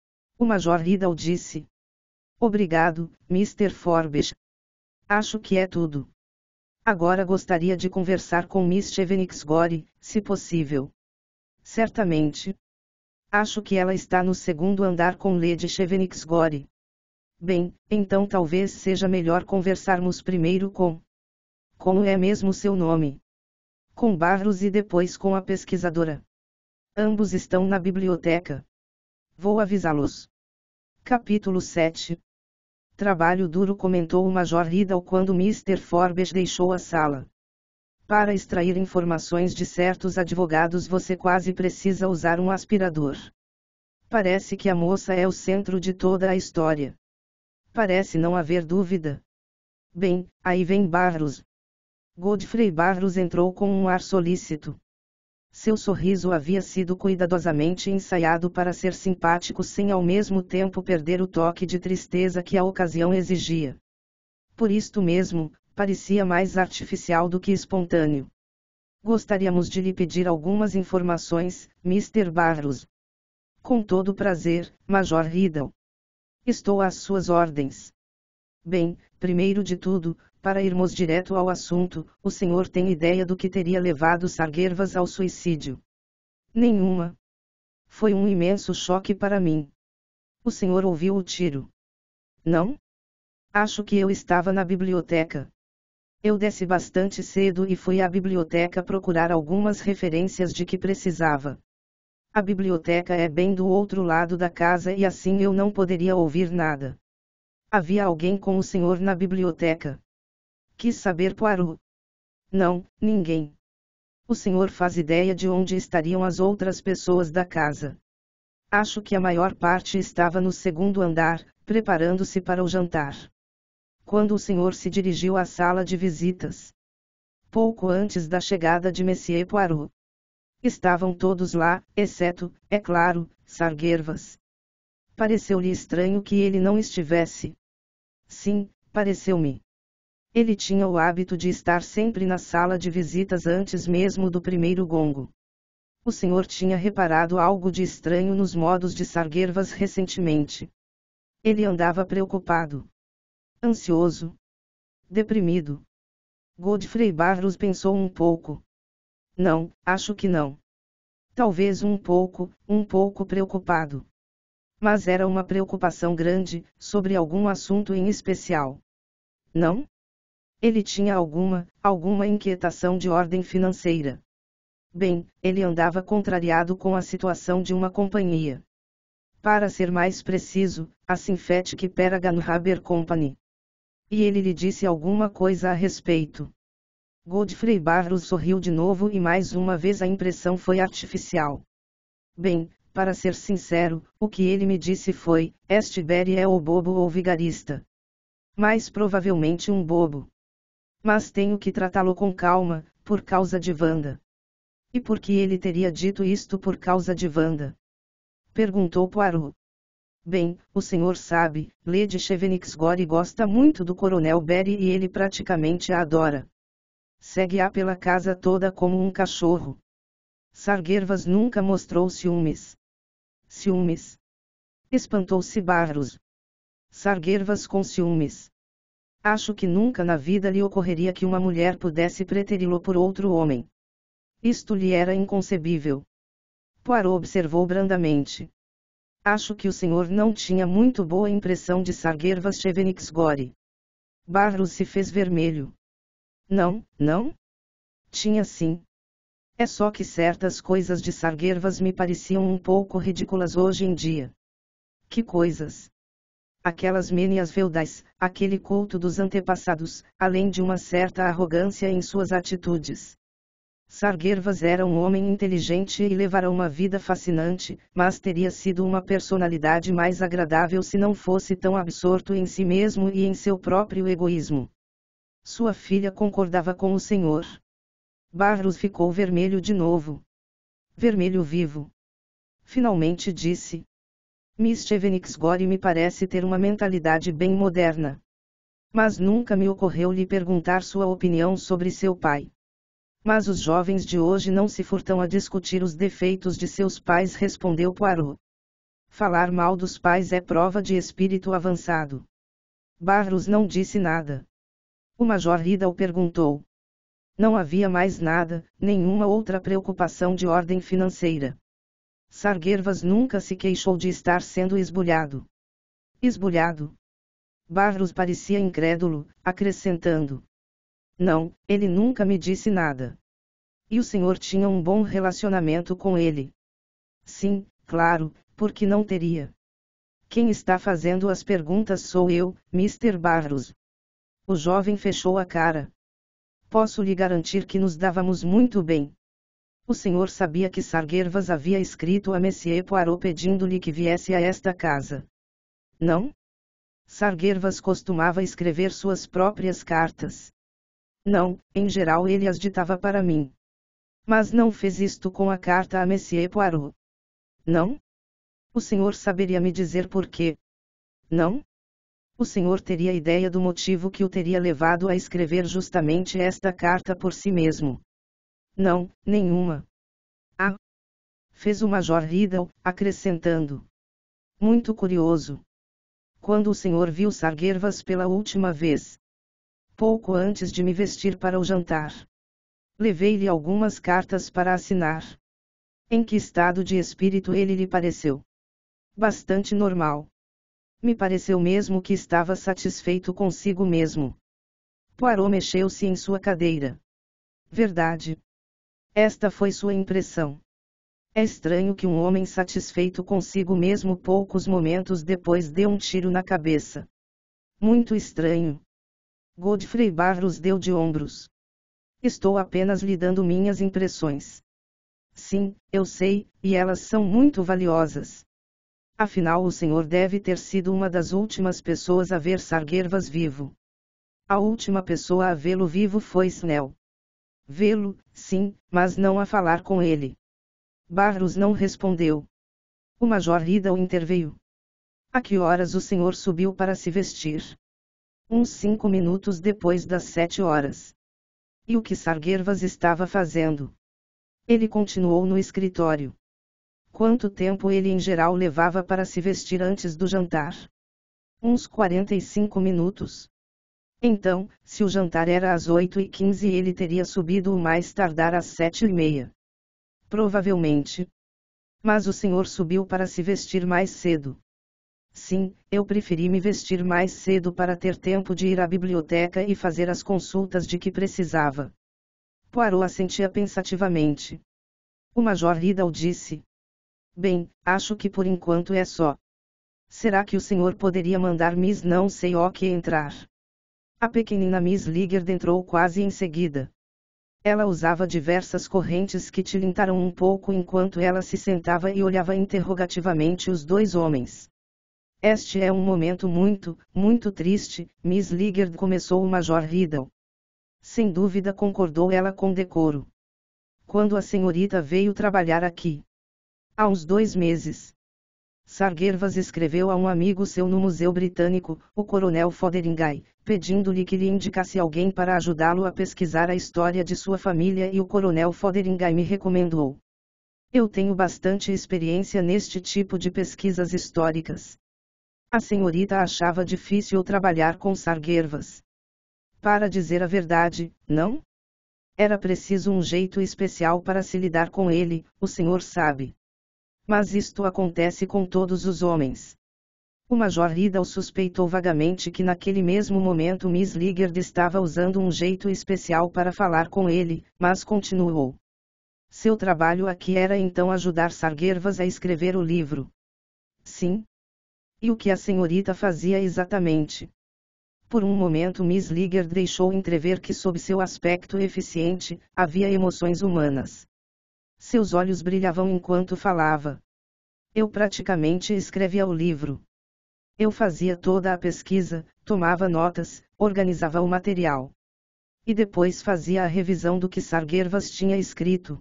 [SPEAKER 1] O Major Riddle disse. Obrigado, mister Forbes. Acho que é tudo. Agora gostaria de conversar com Miss Cheveniksgori, se possível. Certamente. Acho que ela está no segundo andar com Lady Cheveniksgori. Bem, então talvez seja melhor conversarmos primeiro com... Como é mesmo seu nome? Com Barros e depois com a pesquisadora. Ambos estão na biblioteca. Vou avisá-los. Capítulo sete. Trabalho duro, comentou o Major Riddle quando mister Forbes deixou a sala. Para extrair informações de certos advogados você quase precisa usar um aspirador. Parece que a moça é o centro de toda a história. Parece não haver dúvida. Bem, aí vem Barros. Godfrey Barros entrou com um ar solícito. Seu sorriso havia sido cuidadosamente ensaiado para ser simpático sem ao mesmo tempo perder o toque de tristeza que a ocasião exigia. Por isto mesmo, parecia mais artificial do que espontâneo. Gostaríamos de lhe pedir algumas informações, mister Barros. Com todo prazer, Major Riddle. Estou às suas ordens. Bem, primeiro de tudo, para irmos direto ao assunto, o senhor tem ideia do que teria levado Sarguervas ao suicídio? Nenhuma. Foi um imenso choque para mim. O senhor ouviu o tiro? Não? Acho que eu estava na biblioteca. Eu desci bastante cedo e fui à biblioteca procurar algumas referências de que precisava. A biblioteca é bem do outro lado da casa e assim eu não poderia ouvir nada. Havia alguém com o senhor na biblioteca? Quis saber Poirot. Não, ninguém. O senhor faz ideia de onde estariam as outras pessoas da casa? Acho que a maior parte estava no segundo andar, preparando-se para o jantar. Quando o senhor se dirigiu à sala de visitas? Pouco antes da chegada de Monsieur Poirot. Estavam todos lá, exceto, é claro, Sarguervas. Pareceu-lhe estranho que ele não estivesse? Sim, pareceu-me. Ele tinha o hábito de estar sempre na sala de visitas antes mesmo do primeiro gongo. O senhor tinha reparado algo de estranho nos modos de Sarguervas recentemente. Ele andava preocupado. Ansioso. Deprimido. Godfrey Barros pensou um pouco. Não, acho que não. Talvez um pouco, um pouco preocupado. Mas era uma preocupação grande, sobre algum assunto em especial. Não? Ele tinha alguma, alguma inquietação de ordem financeira. Bem, ele andava contrariado com a situação de uma companhia. Para ser mais preciso, a Synthetic Paragon Rubber Company. E ele lhe disse alguma coisa a respeito. Godfrey Barros sorriu de novo e mais uma vez a impressão foi artificial. Bem, para ser sincero, o que ele me disse foi, este Barry é ou bobo ou vigarista. Mais provavelmente um bobo. Mas tenho que tratá-lo com calma, por causa de Wanda. E por que ele teria dito isto por causa de Wanda? Perguntou Poirot. Bem, o senhor sabe, Lady Chevenicksgore gosta muito do Coronel Barry e ele praticamente a adora. Segue-a pela casa toda como um cachorro. Sarguervas nunca mostrou ciúmes. Ciúmes? Espantou-se Barros. Sarguervas com ciúmes. Acho que nunca na vida lhe ocorreria que uma mulher pudesse preteri-lo por outro homem. Isto lhe era inconcebível. Poirot observou brandamente. Acho que o senhor não tinha muito boa impressão de Sarguervas Chevenicksgore. Barros se fez vermelho. Não, não? Tinha sim. É só que certas coisas de Sarguervas me pareciam um pouco ridículas hoje em dia. Que coisas? Aquelas manias feudais, aquele culto dos antepassados, além de uma certa arrogância em suas atitudes. Sarguervas era um homem inteligente e levara uma vida fascinante, mas teria sido uma personalidade mais agradável se não fosse tão absorto em si mesmo e em seu próprio egoísmo. Sua filha concordava com o senhor. Barros ficou vermelho de novo. Vermelho vivo. Finalmente disse. Miss Chevenicksgore me parece ter uma mentalidade bem moderna. Mas nunca me ocorreu lhe perguntar sua opinião sobre seu pai. Mas os jovens de hoje não se furtam a discutir os defeitos de seus pais, respondeu Poirot. Falar mal dos pais é prova de espírito avançado. Barros não disse nada. O Major Riddle perguntou. Não havia mais nada, nenhuma outra preocupação de ordem financeira. Sarguervas nunca se queixou de estar sendo esbulhado. Esbulhado? Barros parecia incrédulo, acrescentando. Não, ele nunca me disse nada. E o senhor tinha um bom relacionamento com ele? Sim, claro, porque não teria. Quem está fazendo as perguntas sou eu, mister Barrows. O jovem fechou a cara. Posso lhe garantir que nos dávamos muito bem. O senhor sabia que Sarguervas havia escrito a Monsieur Poirot pedindo-lhe que viesse a esta casa. Não? Sarguervas costumava escrever suas próprias cartas. Não, em geral ele as ditava para mim. Mas não fez isto com a carta a Monsieur Poirot. Não? O senhor saberia me dizer por quê? Não? O senhor teria ideia do motivo que o teria levado a escrever justamente esta carta por si mesmo? Não, nenhuma. Ah! Fez o Major Riddle, acrescentando. Muito curioso. Quando o senhor viu Sarguervas pela última vez? Pouco antes de me vestir para o jantar. Levei-lhe algumas cartas para assinar. Em que estado de espírito ele lhe pareceu? Bastante normal. Me pareceu mesmo que estava satisfeito consigo mesmo. Poirot mexeu-se em sua cadeira. Verdade. Esta foi sua impressão. É estranho que um homem satisfeito consigo mesmo poucos momentos depois dê um tiro na cabeça. Muito estranho. Godfrey Barrows deu de ombros. Estou apenas lhe dando minhas impressões. Sim, eu sei, e elas são muito valiosas. Afinal o senhor deve ter sido uma das últimas pessoas a ver Sarguervas vivo. A última pessoa a vê-lo vivo foi Snell. Vê-lo, sim, mas não a falar com ele. Barrows não respondeu. O Major Riddle interveio. A que horas o senhor subiu para se vestir? Uns cinco minutos depois das sete horas. E o que Sarguervas estava fazendo? Ele continuou no escritório. Quanto tempo ele em geral levava para se vestir antes do jantar? Uns quarenta e cinco minutos. Então, se o jantar era às oito e quinze ele teria subido o mais tardar às sete e meia. Provavelmente. Mas o senhor subiu para se vestir mais cedo. Sim, eu preferi me vestir mais cedo para ter tempo de ir à biblioteca e fazer as consultas de que precisava. Poirot assentia pensativamente. O Major Riddle disse. Bem, acho que por enquanto é só. Será que o senhor poderia mandar Miss não sei o que entrar? A pequenina Miss Liggard entrou quase em seguida. Ela usava diversas correntes que tilintaram um pouco enquanto ela se sentava e olhava interrogativamente os dois homens. Este é um momento muito, muito triste, Miss Liggard, começou o Major Riddle. Sem dúvida, concordou ela com decoro. Quando a senhorita veio trabalhar aqui? Há uns dois meses. Sarguervas escreveu a um amigo seu no Museu Britânico, o Coronel Fotheringay, pedindo-lhe que lhe indicasse alguém para ajudá-lo a pesquisar a história de sua família, e o Coronel Fotheringay me recomendou. Eu tenho bastante experiência neste tipo de pesquisas históricas. A senhorita achava difícil trabalhar com Sarguervas. Para dizer a verdade, não? Era preciso um jeito especial para se lidar com ele, o senhor sabe. Mas isto acontece com todos os homens. O Major Riddle suspeitou vagamente que naquele mesmo momento Miss Liggard estava usando um jeito especial para falar com ele, mas continuou. Seu trabalho aqui era então ajudar Sarguervas a escrever o livro. Sim. E o que a senhorita fazia exatamente? Por um momento Miss Liggard deixou entrever que sob seu aspecto eficiente, havia emoções humanas. Seus olhos brilhavam enquanto falava. Eu praticamente escrevia o livro. Eu fazia toda a pesquisa, tomava notas, organizava o material. E depois fazia a revisão do que Sarguervas tinha escrito.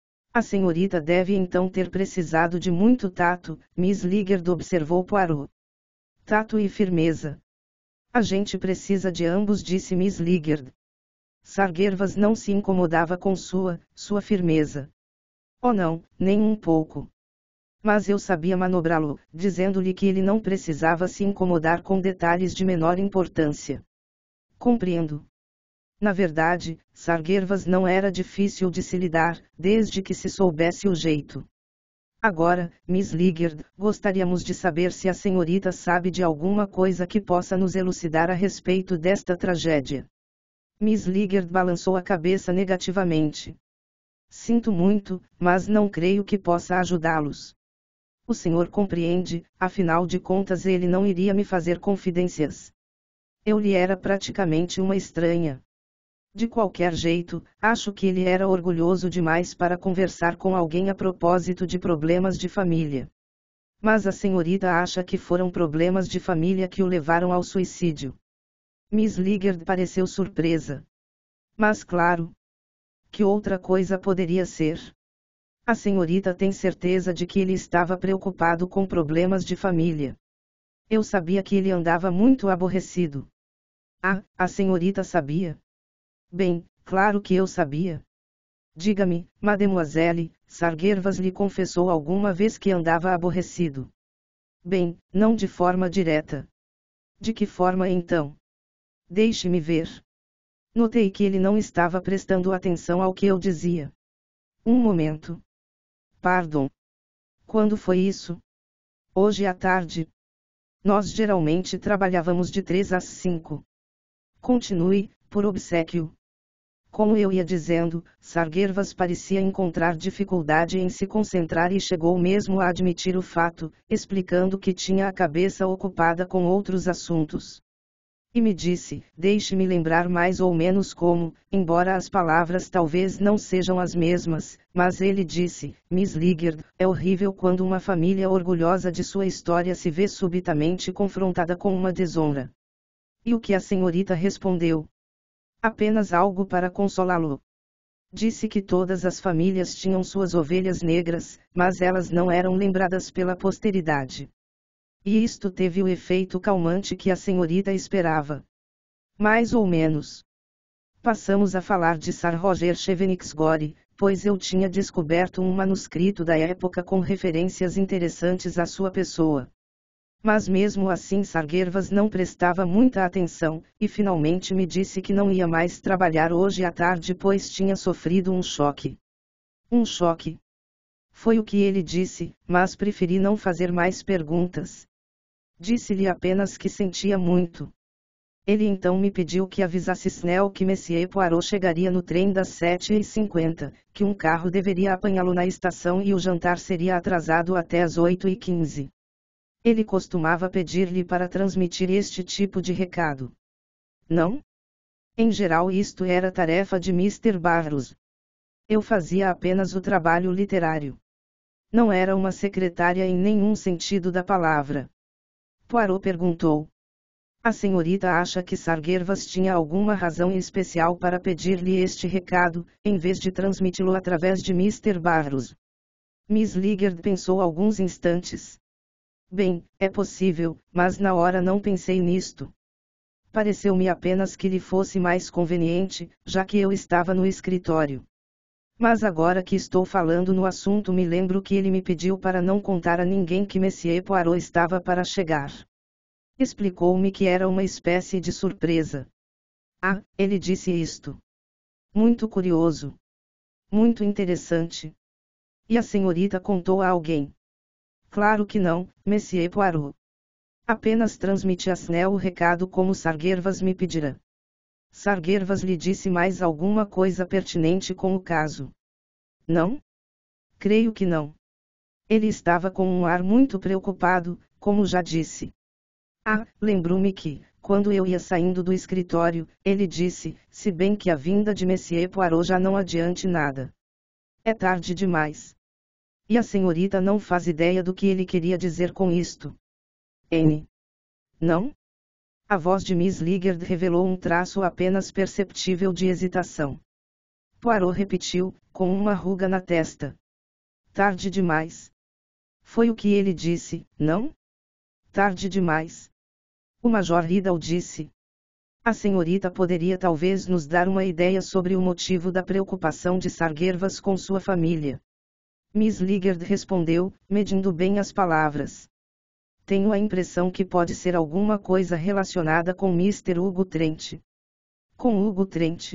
[SPEAKER 1] A senhorita deve então ter precisado de muito tato, Miss Liggard observou Poirot. Tato e firmeza. A gente precisa de ambos, disse Miss Liggard. Sarguervas não se incomodava com sua, sua firmeza. Oh não, nem um pouco. Mas eu sabia manobrá-lo, dizendo-lhe que ele não precisava se incomodar com detalhes de menor importância. Compreendo. Na verdade, Sarguervas não era difícil de se lidar, desde que se soubesse o jeito. Agora, Miss Liggard, gostaríamos de saber se a senhorita sabe de alguma coisa que possa nos elucidar a respeito desta tragédia. Miss Liggard balançou a cabeça negativamente. Sinto muito, mas não creio que possa ajudá-los. O senhor compreende, afinal de contas ele não iria me fazer confidências. Eu lhe era praticamente uma estranha. De qualquer jeito, acho que ele era orgulhoso demais para conversar com alguém a propósito de problemas de família. Mas a senhorita acha que foram problemas de família que o levaram ao suicídio. Miss Liggard pareceu surpresa. Mas claro. Que outra coisa poderia ser? A senhorita tem certeza de que ele estava preocupado com problemas de família. Eu sabia que ele andava muito aborrecido. Ah, a senhorita sabia? Bem, claro que eu sabia. Diga-me, mademoiselle, Sarguervas lhe confessou alguma vez que andava aborrecido? Bem, não de forma direta. De que forma então? Deixe-me ver. Notei que ele não estava prestando atenção ao que eu dizia. Um momento. Pardon. Quando foi isso? Hoje à tarde. Nós geralmente trabalhávamos de três às cinco. Continue, por obséquio. Como eu ia dizendo, Sarguervas parecia encontrar dificuldade em se concentrar e chegou mesmo a admitir o fato, explicando que tinha a cabeça ocupada com outros assuntos. E me disse, deixe-me lembrar mais ou menos como, embora as palavras talvez não sejam as mesmas, mas ele disse, Miss Liggard, é horrível quando uma família orgulhosa de sua história se vê subitamente confrontada com uma desonra. E o que a senhorita respondeu? Apenas algo para consolá-lo. Disse que todas as famílias tinham suas ovelhas negras, mas elas não eram lembradas pela posteridade. E isto teve o efeito calmante que a senhorita esperava. Mais ou menos. Passamos a falar de Sir Roger Chevenix-Gore, pois eu tinha descoberto um manuscrito da época com referências interessantes à sua pessoa. Mas mesmo assim Sarguervas não prestava muita atenção, e finalmente me disse que não ia mais trabalhar hoje à tarde pois tinha sofrido um choque. Um choque. Foi o que ele disse, mas preferi não fazer mais perguntas. Disse-lhe apenas que sentia muito. Ele então me pediu que avisasse Snell que Monsieur Poirot chegaria no trem das sete e cinquenta, que um carro deveria apanhá-lo na estação e o jantar seria atrasado até as oito e quinze. Ele costumava pedir-lhe para transmitir este tipo de recado. Não? Em geral isto era tarefa de mister Barrows. Eu fazia apenas o trabalho literário. Não era uma secretária em nenhum sentido da palavra. Poirot perguntou. A senhorita acha que Sarguervas tinha alguma razão especial para pedir-lhe este recado, em vez de transmiti-lo através de mister Barrows? Miss Liggard pensou alguns instantes. Bem, é possível, mas na hora não pensei nisto. Pareceu-me apenas que lhe fosse mais conveniente, já que eu estava no escritório. Mas agora que estou falando no assunto me lembro que ele me pediu para não contar a ninguém que Monsieur Poirot estava para chegar. Explicou-me que era uma espécie de surpresa. Ah, ele disse isto. Muito curioso. Muito interessante. E a senhorita contou a alguém? Claro que não, Monsieur Poirot. Apenas transmiti a Snell o recado como Sarguervas me pedirá. Sarguervas lhe disse mais alguma coisa pertinente com o caso? Não? Creio que não. Ele estava com um ar muito preocupado, como já disse. Ah, lembrou-me que, quando eu ia saindo do escritório, ele disse, se bem que a vinda de Monsieur Poirot já não adiante nada. É tarde demais. E a senhorita não faz ideia do que ele queria dizer com isto. N. Não? A voz de Miss Liggard revelou um traço apenas perceptível de hesitação. Poirot repetiu, com uma ruga na testa. Tarde demais. Foi o que ele disse, não? Tarde demais. O Major Riddle disse. A senhorita poderia talvez nos dar uma ideia sobre o motivo da preocupação de Sarguervas com sua família. Miss Liggard respondeu, medindo bem as palavras. Tenho a impressão que pode ser alguma coisa relacionada com mister Hugo Trent. Com Hugo Trent?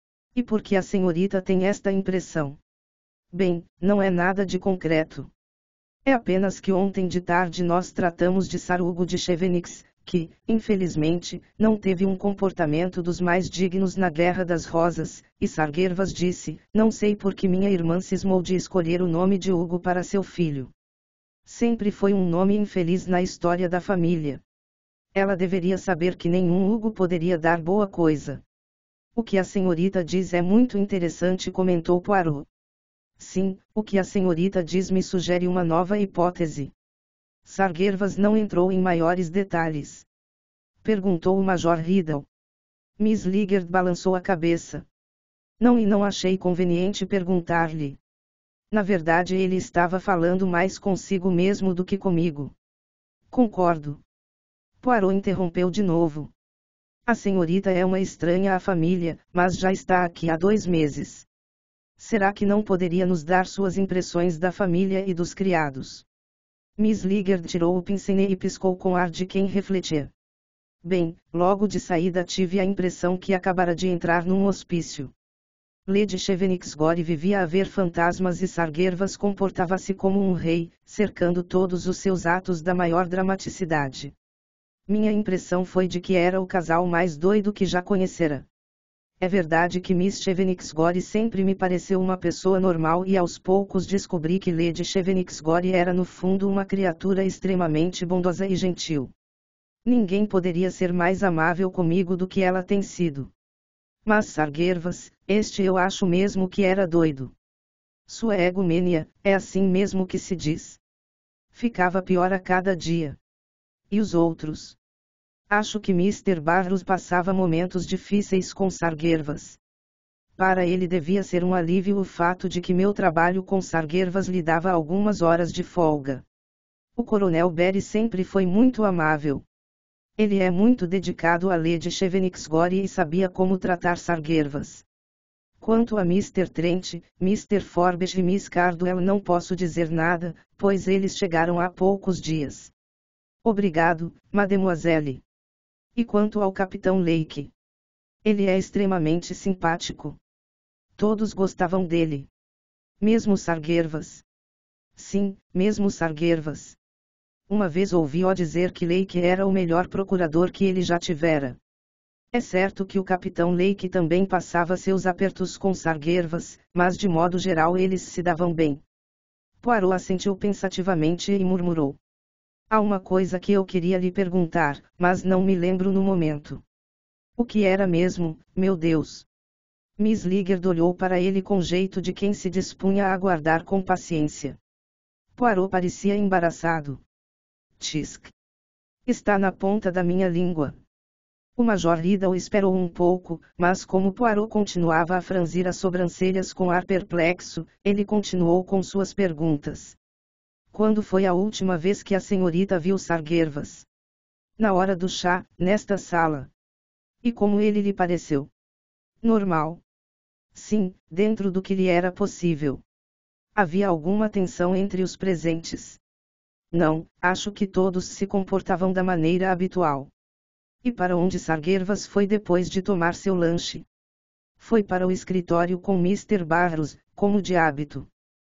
[SPEAKER 1] E por que a senhorita tem esta impressão? Bem, não é nada de concreto. É apenas que ontem de tarde nós tratamos de Sir Hugo de Chevenix, que, infelizmente, não teve um comportamento dos mais dignos na Guerra das Rosas, e Sarguervas disse, não sei por que minha irmã cismou de escolher o nome de Hugo para seu filho. Sempre foi um nome infeliz na história da família. Ela deveria saber que nenhum Hugo poderia dar boa coisa. O que a senhorita diz é muito interessante, comentou Poirot. Sim, o que a senhorita diz me sugere uma nova hipótese. Sarguervas não entrou em maiores detalhes. Perguntou o Major Riddle. Miss Liggard balançou a cabeça. Não, e não achei conveniente perguntar-lhe. Na verdade, ele estava falando mais consigo mesmo do que comigo. Concordo. Poirot interrompeu de novo. A senhorita é uma estranha à família, mas já está aqui há dois meses. Será que não poderia nos dar suas impressões da família e dos criados? Miss Liggard tirou o pince-nez e piscou com ar de quem refletia. Bem, logo de saída tive a impressão que acabara de entrar num hospício. Lady Chevenixgore vivia a ver fantasmas e Sarguervas comportava-se como um rei, cercando todos os seus atos da maior dramaticidade. Minha impressão foi de que era o casal mais doido que já conhecera. É verdade que Miss Chevenixgore sempre me pareceu uma pessoa normal e aos poucos descobri que Lady Chevenixgore era no fundo uma criatura extremamente bondosa e gentil. Ninguém poderia ser mais amável comigo do que ela tem sido. Mas Sarguervas, este eu acho mesmo que era doido. Sua egomênia, é assim mesmo que se diz. Ficava pior a cada dia. E os outros? Acho que mister Barrows passava momentos difíceis com Sarguervas. Para ele devia ser um alívio o fato de que meu trabalho com Sarguervas lhe dava algumas horas de folga. O Coronel Barry sempre foi muito amável. Ele é muito dedicado a Lady Chevenixgore e sabia como tratar Sarguervas. Quanto a mister Trent, mister Forbes e Miss Cardwell não posso dizer nada, pois eles chegaram há poucos dias. Obrigado, mademoiselle. E quanto ao Capitão Lake? Ele é extremamente simpático. Todos gostavam dele. Mesmo Sarguervas. Sim, mesmo Sarguervas. Uma vez ouvi-o dizer que Lake era o melhor procurador que ele já tivera. É certo que o Capitão Lake também passava seus apertos com Sarguervas, mas de modo geral eles se davam bem. Poirot assentiu pensativamente e murmurou. Há uma coisa que eu queria lhe perguntar, mas não me lembro no momento. O que era mesmo, meu Deus? Miss Liggard olhou para ele com jeito de quem se dispunha a aguardar com paciência. Poirot parecia embaraçado. Tchisk. Está na ponta da minha língua. O Major Riddle esperou um pouco, mas como Poirot continuava a franzir as sobrancelhas com ar perplexo, ele continuou com suas perguntas. Quando foi a última vez que a senhorita viu Sarguervas? Na hora do chá, nesta sala. E como ele lhe pareceu? Normal. Sim, dentro do que lhe era possível. Havia alguma tensão entre os presentes? Não, acho que todos se comportavam da maneira habitual. E para onde Sarguervas foi depois de tomar seu lanche? Foi para o escritório com mister Barrows, como de hábito.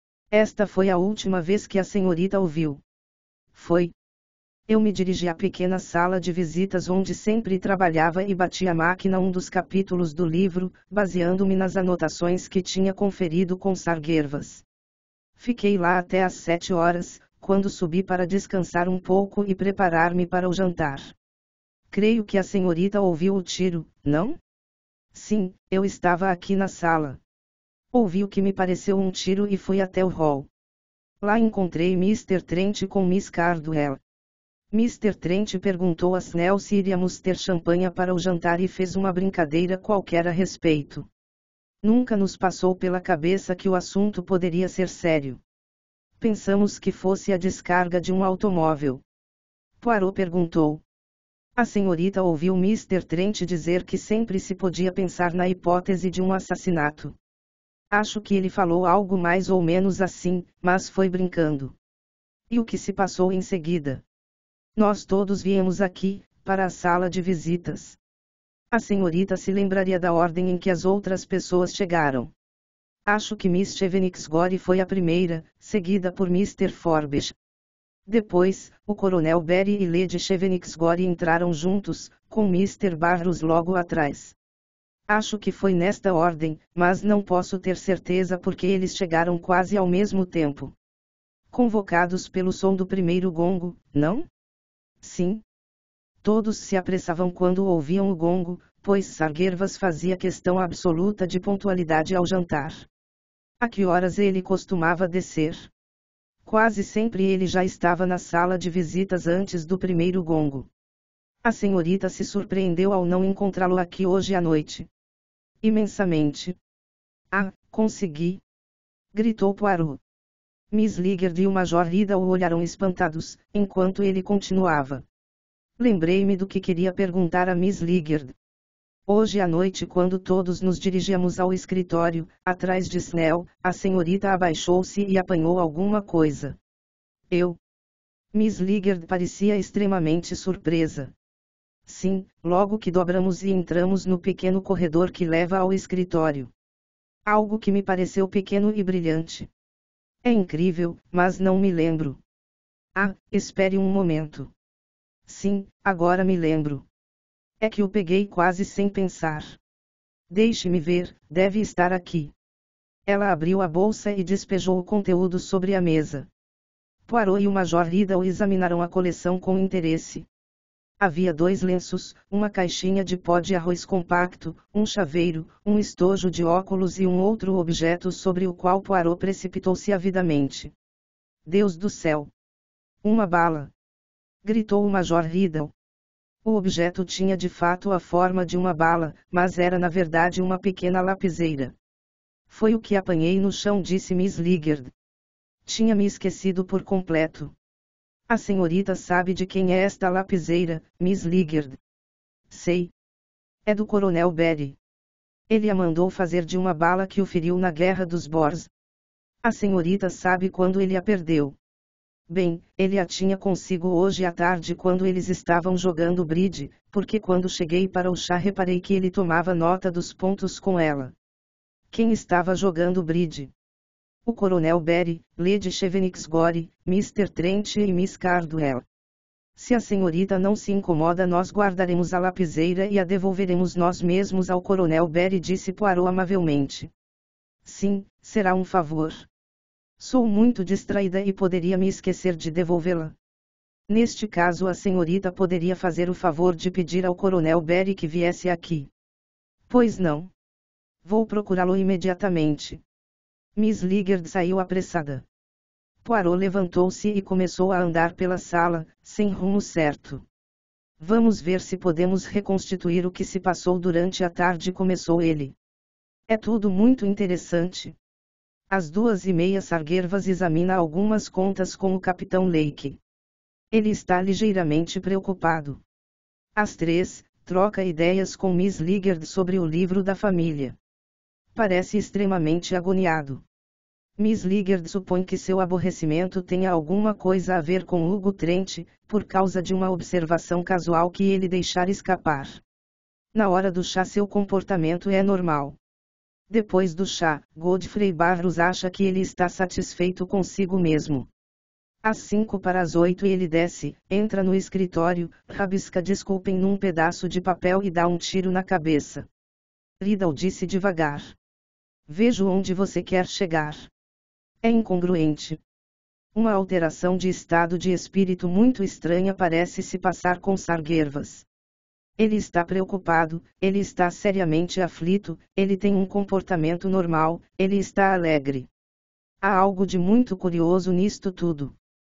[SPEAKER 1] Esta foi a última vez que a senhorita o viu. Foi. Eu me dirigi à pequena sala de visitas onde sempre trabalhava e bati a máquina um dos capítulos do livro, baseando-me nas anotações que tinha conferido com Sarguervas. Fiquei lá até às sete horas, quando subi para descansar um pouco e preparar-me para o jantar. Creio que a senhorita ouviu o tiro, não? Sim, eu estava aqui na sala. Ouvi o que me pareceu um tiro e fui até o hall. Lá encontrei mister Trent com Miss Cardwell. mister Trent perguntou a Snell se iríamos ter champanhe para o jantar e fez uma brincadeira qualquer a respeito. Nunca nos passou pela cabeça que o assunto poderia ser sério. Pensamos que fosse a descarga de um automóvel. Poirot perguntou. A senhorita ouviu mister Trent dizer que sempre se podia pensar na hipótese de um assassinato. Acho que ele falou algo mais ou menos assim, mas foi brincando. E o que se passou em seguida? Nós todos viemos aqui, para a sala de visitas. A senhorita se lembraria da ordem em que as outras pessoas chegaram. Acho que Miss Chevenixgore foi a primeira, seguida por mister Forbes. Depois, o coronel Berry e Lady Chevenix-Gore entraram juntos, com mister Barros logo atrás. Acho que foi nesta ordem, mas não posso ter certeza porque eles chegaram quase ao mesmo tempo. Convocados pelo som do primeiro gongo, não? Sim. Todos se apressavam quando ouviam o gongo, pois Sarguervas fazia questão absoluta de pontualidade ao jantar. A que horas ele costumava descer? Quase sempre ele já estava na sala de visitas antes do primeiro gongo. A senhorita se surpreendeu ao não encontrá-lo aqui hoje à noite. Imensamente. Ah, consegui! Gritou Poirot. Miss Liggard e o Major Riddle o olharam espantados, enquanto ele continuava. Lembrei-me do que queria perguntar a Miss Liggard. Hoje à noite, quando todos nos dirigíamos ao escritório, atrás de Snell, a senhorita abaixou-se e apanhou alguma coisa. Eu? Miss Liggard parecia extremamente surpresa. Sim, logo que dobramos e entramos no pequeno corredor que leva ao escritório. Algo que me pareceu pequeno e brilhante. É incrível, mas não me lembro. Ah, espere um momento. Sim, agora me lembro. É que o peguei quase sem pensar. Deixe-me ver, deve estar aqui. Ela abriu a bolsa e despejou o conteúdo sobre a mesa. Poirot e o Major Riddle examinaram a coleção com interesse. Havia dois lenços, uma caixinha de pó de arroz compacto, um chaveiro, um estojo de óculos e um outro objeto sobre o qual Poirot precipitou-se avidamente. Deus do céu! Uma bala! Gritou o Major Riddle. O objeto tinha de fato a forma de uma bala, mas era na verdade uma pequena lapiseira. Foi o que apanhei no chão, disse Miss Liggard. Tinha me esquecido por completo. A senhorita sabe de quem é esta lapiseira, Miss Liggard? Sei. É do coronel Berry. Ele a mandou fazer de uma bala que o feriu na Guerra dos Boers. A senhorita sabe quando ele a perdeu. Bem, ele a tinha consigo hoje à tarde quando eles estavam jogando bridge, porque quando cheguei para o chá reparei que ele tomava nota dos pontos com ela. Quem estava jogando bridge? O coronel Berry, Lady Chevenix-Gore, mister Trent e Miss Cardwell. Se a senhorita não se incomoda, nós guardaremos a lapiseira e a devolveremos nós mesmos ao coronel Berry, disse Poirot amavelmente. Sim, será um favor. Sou muito distraída e poderia me esquecer de devolvê-la. Neste caso, a senhorita poderia fazer o favor de pedir ao coronel Berry que viesse aqui. Pois não. Vou procurá-lo imediatamente. Miss Liggard saiu apressada. Poirot levantou-se e começou a andar pela sala, sem rumo certo. Vamos ver se podemos reconstituir o que se passou durante a tarde, começou ele. É tudo muito interessante. Às duas e meia Sarguervas examina algumas contas com o capitão Lake. Ele está ligeiramente preocupado. Às três, troca ideias com Miss Liggard sobre o livro da família. Parece extremamente agoniado. Miss Liggard supõe que seu aborrecimento tenha alguma coisa a ver com Hugo Trent, por causa de uma observação casual que ele deixara escapar. Na hora do chá seu comportamento é normal. Depois do chá, Godfrey Barros acha que ele está satisfeito consigo mesmo. Às cinco para as oito ele desce, entra no escritório, rabisca desculpem num pedaço de papel e dá um tiro na cabeça. Riddle disse devagar. Vejo onde você quer chegar. É incongruente. Uma alteração de estado de espírito muito estranha parece se passar com Sarguervas. Ele está preocupado, ele está seriamente aflito, ele tem um comportamento normal, ele está alegre. Há algo de muito curioso nisto tudo.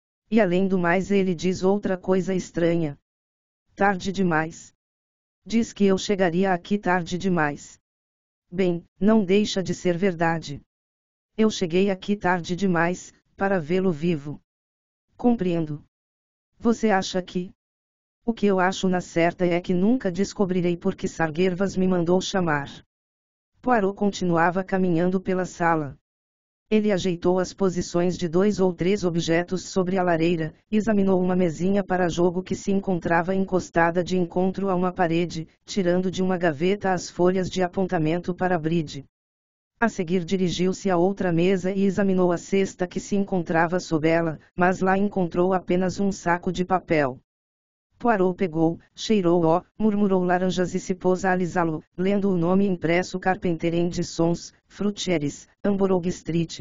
[SPEAKER 1] E além do mais, ele diz outra coisa estranha. Tarde demais. Diz que eu chegaria aqui tarde demais. Bem, não deixa de ser verdade. Eu cheguei aqui tarde demais, para vê-lo vivo. Compreendo. Você acha que... O que eu acho na certa é que nunca descobrirei por que Sarguervas me mandou chamar. Poirot continuava caminhando pela sala. Ele ajeitou as posições de dois ou três objetos sobre a lareira, examinou uma mesinha para jogo que se encontrava encostada de encontro a uma parede, tirando de uma gaveta as folhas de apontamento para bridge. A seguir dirigiu-se a outra mesa e examinou a cesta que se encontrava sob ela, mas lá encontrou apenas um saco de papel. Poirot pegou, cheirou-o, murmurou laranjas e se pôs a alisá-lo, lendo o nome impresso Carpenter and Sons, Fruttieres, Hamburg Street.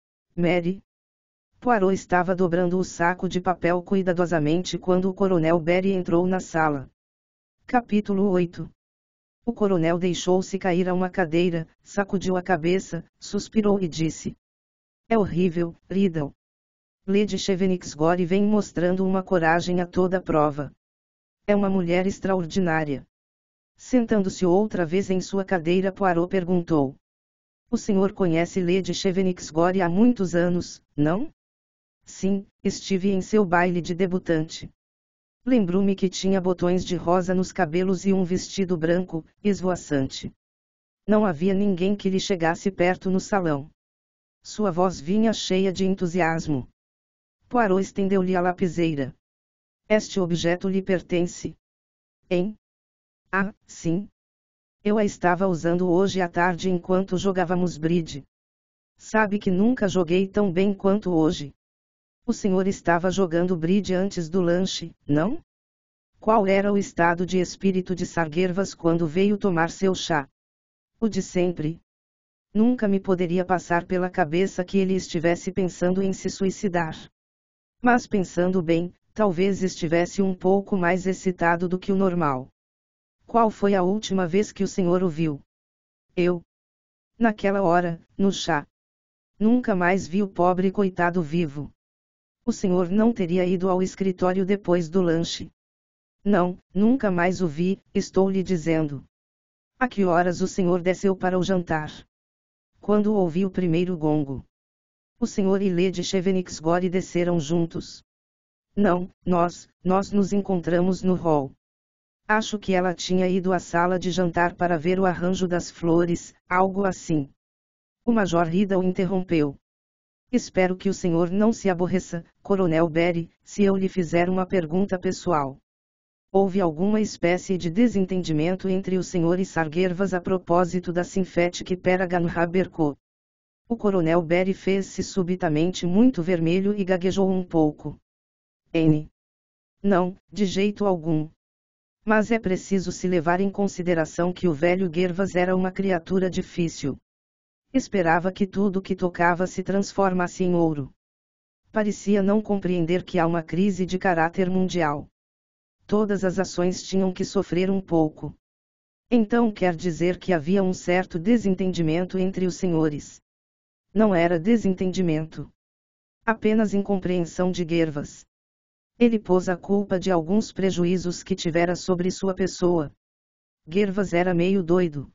[SPEAKER 1] Mary. Poirot estava dobrando o saco de papel cuidadosamente quando o coronel Barry entrou na sala. Capítulo oito. O coronel deixou-se cair a uma cadeira, sacudiu a cabeça, suspirou e disse: É horrível, Riddle. Lady Chevenixgore vem mostrando uma coragem a toda prova. É uma mulher extraordinária. Sentando-se outra vez em sua cadeira, Poirot perguntou: O senhor conhece Lady Chevenixgore há muitos anos, não? Sim, estive em seu baile de debutante. Lembrou-me que tinha botões de rosa nos cabelos e um vestido branco, esvoaçante. Não havia ninguém que lhe chegasse perto no salão. Sua voz vinha cheia de entusiasmo. Poirot estendeu-lhe a lapiseira. Este objeto lhe pertence? Hein? Ah, sim. Eu a estava usando hoje à tarde enquanto jogávamos bridge. Sabe que nunca joguei tão bem quanto hoje. O senhor estava jogando bridge antes do lanche, não? Qual era o estado de espírito de Sarguervas quando veio tomar seu chá? O de sempre. Nunca me poderia passar pela cabeça que ele estivesse pensando em se suicidar. Mas pensando bem, talvez estivesse um pouco mais excitado do que o normal. Qual foi a última vez que o senhor o viu? Eu. Naquela hora, no chá. Nunca mais vi o pobre coitado vivo. O senhor não teria ido ao escritório depois do lanche? Não, nunca mais o vi, estou lhe dizendo. A que horas o senhor desceu para o jantar? Quando ouvi o primeiro gongo. O senhor e Lady Chevenixgore desceram juntos. Não, nós, nós nos encontramos no hall. Acho que ela tinha ido à sala de jantar para ver o arranjo das flores, algo assim. O Major Riddle interrompeu. Espero que o senhor não se aborreça, Coronel Barry, se eu lhe fizer uma pergunta pessoal. Houve alguma espécie de desentendimento entre o senhor e Sarguervas a propósito da Synthetic Paragon Haberco? O Coronel Barry fez-se subitamente muito vermelho e gaguejou um pouco. N. Não, de jeito algum. Mas é preciso se levar em consideração que o velho Gervas era uma criatura difícil. Esperava que tudo que tocava se transformasse em ouro. Parecia não compreender que há uma crise de caráter mundial. Todas as ações tinham que sofrer um pouco. Então quer dizer que havia um certo desentendimento entre os senhores. Não era desentendimento. Apenas incompreensão de Gervas. Ele pôs a culpa de alguns prejuízos que tivera sobre sua pessoa. Gervas era meio doido.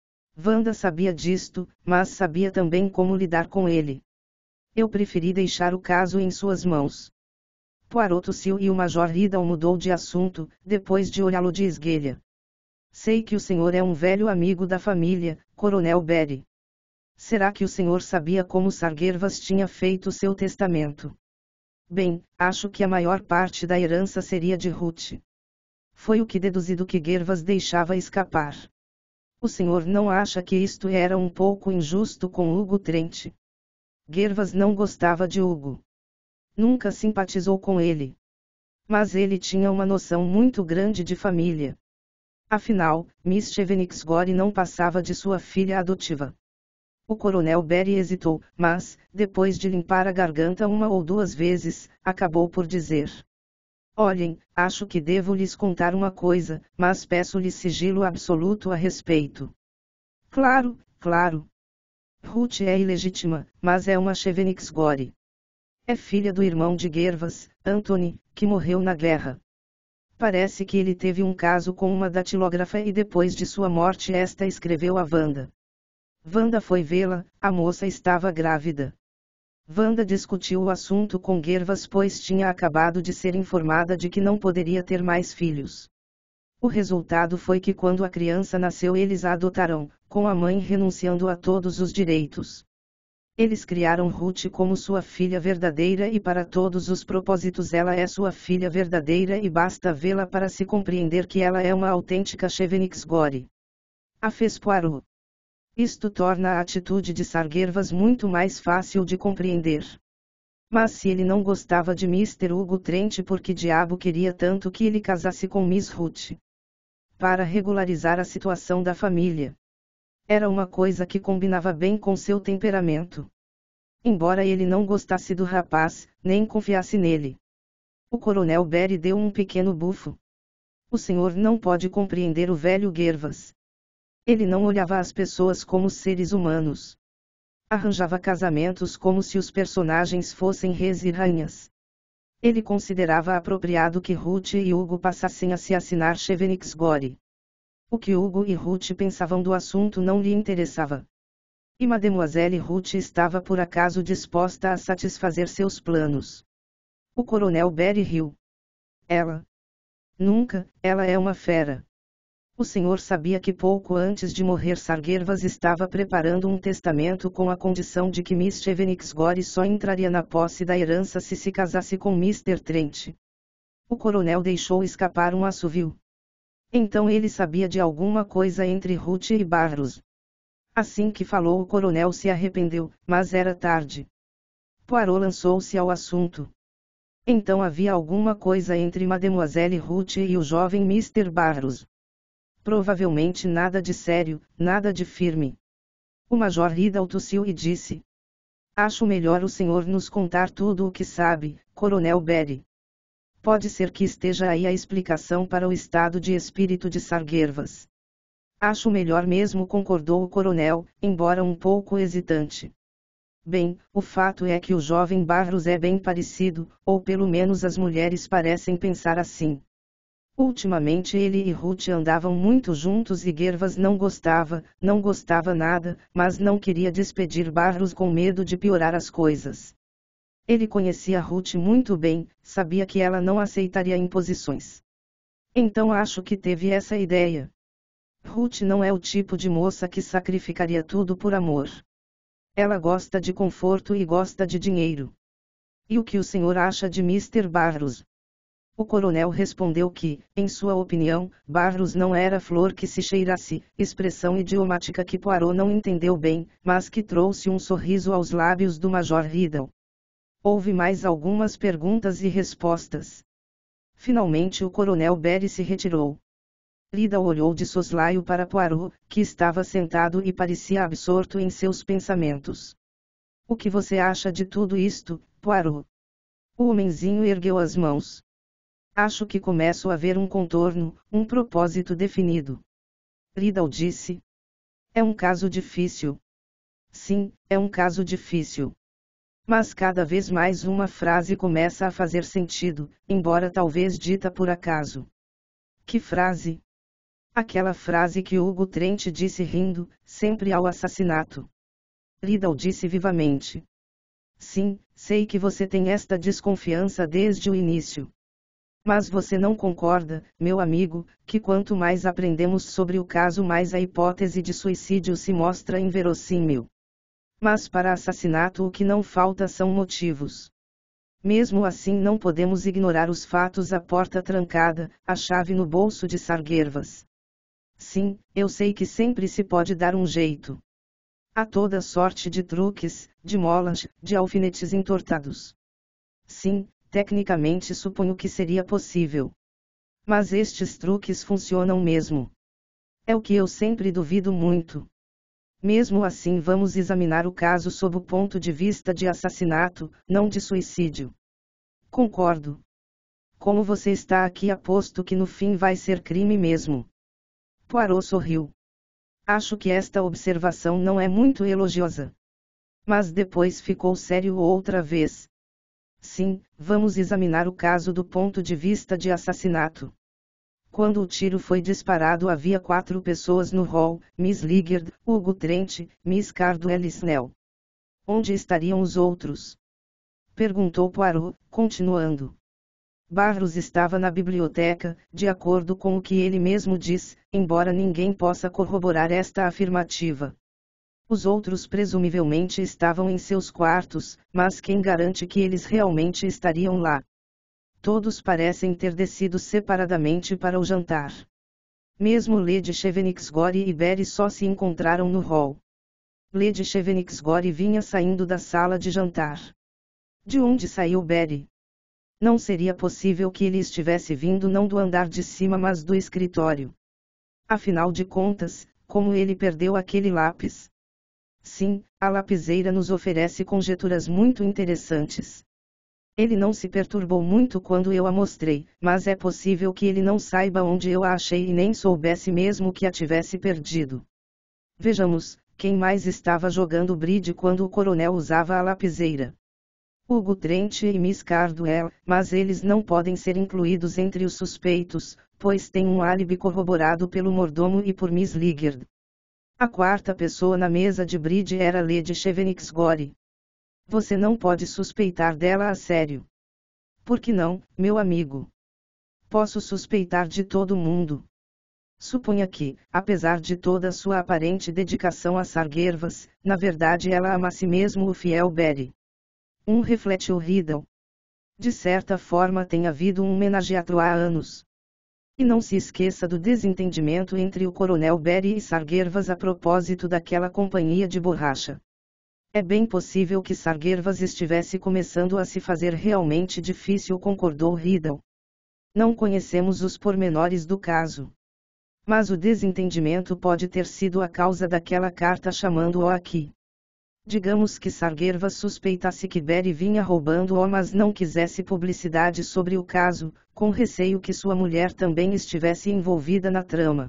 [SPEAKER 1] Wanda sabia disto, mas sabia também como lidar com ele. Eu preferi deixar o caso em suas mãos. Poirot tossiu e o Major Riddle mudou de assunto, depois de olhá-lo de esguelha. Sei que o senhor é um velho amigo da família, Coronel Barry. Será que o senhor sabia como Sarguervas tinha feito seu testamento? Bem, acho que a maior parte da herança seria de Ruth. Foi o que deduzi do que Gervas deixava escapar. O senhor não acha que isto era um pouco injusto com Hugo Trent? Gervas não gostava de Hugo. Nunca simpatizou com ele. Mas ele tinha uma noção muito grande de família. Afinal, Miss Chevenixgore não passava de sua filha adotiva. O Coronel Barry hesitou, mas, depois de limpar a garganta uma ou duas vezes, acabou por dizer: Olhem, acho que devo lhes contar uma coisa, mas peço-lhes sigilo absoluto a respeito. Claro, claro. Ruth é ilegítima, mas é uma Chevenixgore. É filha do irmão de Gervas, Anthony, que morreu na guerra. Parece que ele teve um caso com uma datilógrafa e depois de sua morte esta escreveu a Wanda. Wanda foi vê-la, a moça estava grávida. Wanda discutiu o assunto com Gervas pois tinha acabado de ser informada de que não poderia ter mais filhos. O resultado foi que quando a criança nasceu eles a adotaram, com a mãe renunciando a todos os direitos. Eles criaram Ruth como sua filha verdadeira e para todos os propósitos ela é sua filha verdadeira e basta vê-la para se compreender que ela é uma autêntica Chevenixgore. A fez Poirot. Isto torna a atitude de Sarguervas muito mais fácil de compreender. Mas se ele não gostava de mister Hugo Trent, por que diabo queria tanto que ele casasse com Miss Ruth? Para regularizar a situação da família. Era uma coisa que combinava bem com seu temperamento. Embora ele não gostasse do rapaz, nem confiasse nele. O coronel Berry deu um pequeno bufo. O senhor não pode compreender o velho Gervas. Ele não olhava as pessoas como seres humanos. Arranjava casamentos como se os personagens fossem reis e rainhas. Ele considerava apropriado que Ruth e Hugo passassem a se assinar Chevenix-Gore. O que Hugo e Ruth pensavam do assunto não lhe interessava. E Mademoiselle Ruth estava por acaso disposta a satisfazer seus planos. O coronel Berry riu. Ela? Nunca, ela é uma fera. O senhor sabia que pouco antes de morrer Sarguervas estava preparando um testamento com a condição de que Miss Chevenix-Gore só entraria na posse da herança se se casasse com mister Trent. O coronel deixou escapar um assovio. Então ele sabia de alguma coisa entre Ruth e Barros. Assim que falou, o coronel se arrependeu, mas era tarde. Poirot lançou-se ao assunto. Então havia alguma coisa entre Mademoiselle Ruth e o jovem mister Barros. Provavelmente nada de sério, nada de firme. O Major Riddle tossiu e disse: Acho melhor o senhor nos contar tudo o que sabe, coronel Berry. Pode ser que esteja aí a explicação para o estado de espírito de Sarguervas. Acho melhor mesmo, concordou o coronel, embora um pouco hesitante. Bem, o fato é que o jovem Barros é bem parecido, ou pelo menos as mulheres parecem pensar assim. Ultimamente ele e Ruth andavam muito juntos e Gervas não gostava, não gostava nada, mas não queria despedir Barros com medo de piorar as coisas. Ele conhecia Ruth muito bem, sabia que ela não aceitaria imposições. Então acho que teve essa ideia. Ruth não é o tipo de moça que sacrificaria tudo por amor. Ela gosta de conforto e gosta de dinheiro. E o que o senhor acha de mister Barros? O coronel respondeu que, em sua opinião, Barros não era flor que se cheirasse, expressão idiomática que Poirot não entendeu bem, mas que trouxe um sorriso aos lábios do Major Riddle. Houve mais algumas perguntas e respostas. Finalmente o coronel Berry se retirou. Riddle olhou de soslaio para Poirot, que estava sentado e parecia absorto em seus pensamentos. O que você acha de tudo isto, Poirot? O homenzinho ergueu as mãos. Acho que começo a ver um contorno, um propósito definido. Riddle disse. É um caso difícil. Sim, é um caso difícil. Mas cada vez mais uma frase começa a fazer sentido, embora talvez dita por acaso. Que frase? Aquela frase que Hugo Trent disse rindo, sempre ao assassinato. Riddle disse vivamente. Sim, sei que você tem esta desconfiança desde o início. Mas você não concorda, meu amigo, que quanto mais aprendemos sobre o caso, mais a hipótese de suicídio se mostra inverossímil. Mas para assassinato o que não falta são motivos. Mesmo assim não podemos ignorar os fatos: a porta trancada, a chave no bolso de Sarguervas. Sim, eu sei que sempre se pode dar um jeito. Há toda sorte de truques, de molas, de alfinetes entortados. Sim, tecnicamente suponho que seria possível. Mas estes truques funcionam mesmo. É o que eu sempre duvido muito. Mesmo assim, vamos examinar o caso sob o ponto de vista de assassinato, não de suicídio. Concordo. Como você está aqui, aposto que no fim vai ser crime mesmo. Poirot sorriu. Acho que esta observação não é muito elogiosa. Mas depois ficou sério outra vez. Sim, vamos examinar o caso do ponto de vista de assassinato. Quando o tiro foi disparado havia quatro pessoas no hall: Miss Liggard, Hugo Trent, Miss Cardwell e Snell. Onde estariam os outros? Perguntou Poirot, continuando. Barros estava na biblioteca, de acordo com o que ele mesmo diz, embora ninguém possa corroborar esta afirmativa. Os outros presumivelmente estavam em seus quartos, mas quem garante que eles realmente estariam lá? Todos parecem ter descido separadamente para o jantar. Mesmo Lady Chevenix-Gore e Berry só se encontraram no hall. Lady Chevenixgore vinha saindo da sala de jantar. De onde saiu Barry? Não seria possível que ele estivesse vindo não do andar de cima mas do escritório. Afinal de contas, como ele perdeu aquele lápis? Sim, a lapiseira nos oferece conjecturas muito interessantes. Ele não se perturbou muito quando eu a mostrei, mas é possível que ele não saiba onde eu a achei e nem soubesse mesmo que a tivesse perdido. Vejamos, quem mais estava jogando bridge quando o coronel usava a lapiseira? Hugo Trent e Miss Cardwell, mas eles não podem ser incluídos entre os suspeitos, pois têm um álibi corroborado pelo mordomo e por Miss Liggard. A quarta pessoa na mesa de bridge era Lady Chevenixgore. Você não pode suspeitar dela a sério. Por que não, meu amigo? Posso suspeitar de todo mundo. Suponha que, apesar de toda sua aparente dedicação a Sarguervas, na verdade ela amasse mesmo o fiel Barry. Um refletiu Riddle. De certa forma tem havido um homenageatro há anos. E não se esqueça do desentendimento entre o coronel Barry e Sarguervas a propósito daquela companhia de borracha. É bem possível que Sarguervas estivesse começando a se fazer realmente difícil, concordou Riddle. Não conhecemos os pormenores do caso. Mas o desentendimento pode ter sido a causa daquela carta chamando-o aqui. Digamos que Sarguervas suspeitasse que Barry vinha roubando-o mas não quisesse publicidade sobre o caso, com receio que sua mulher também estivesse envolvida na trama.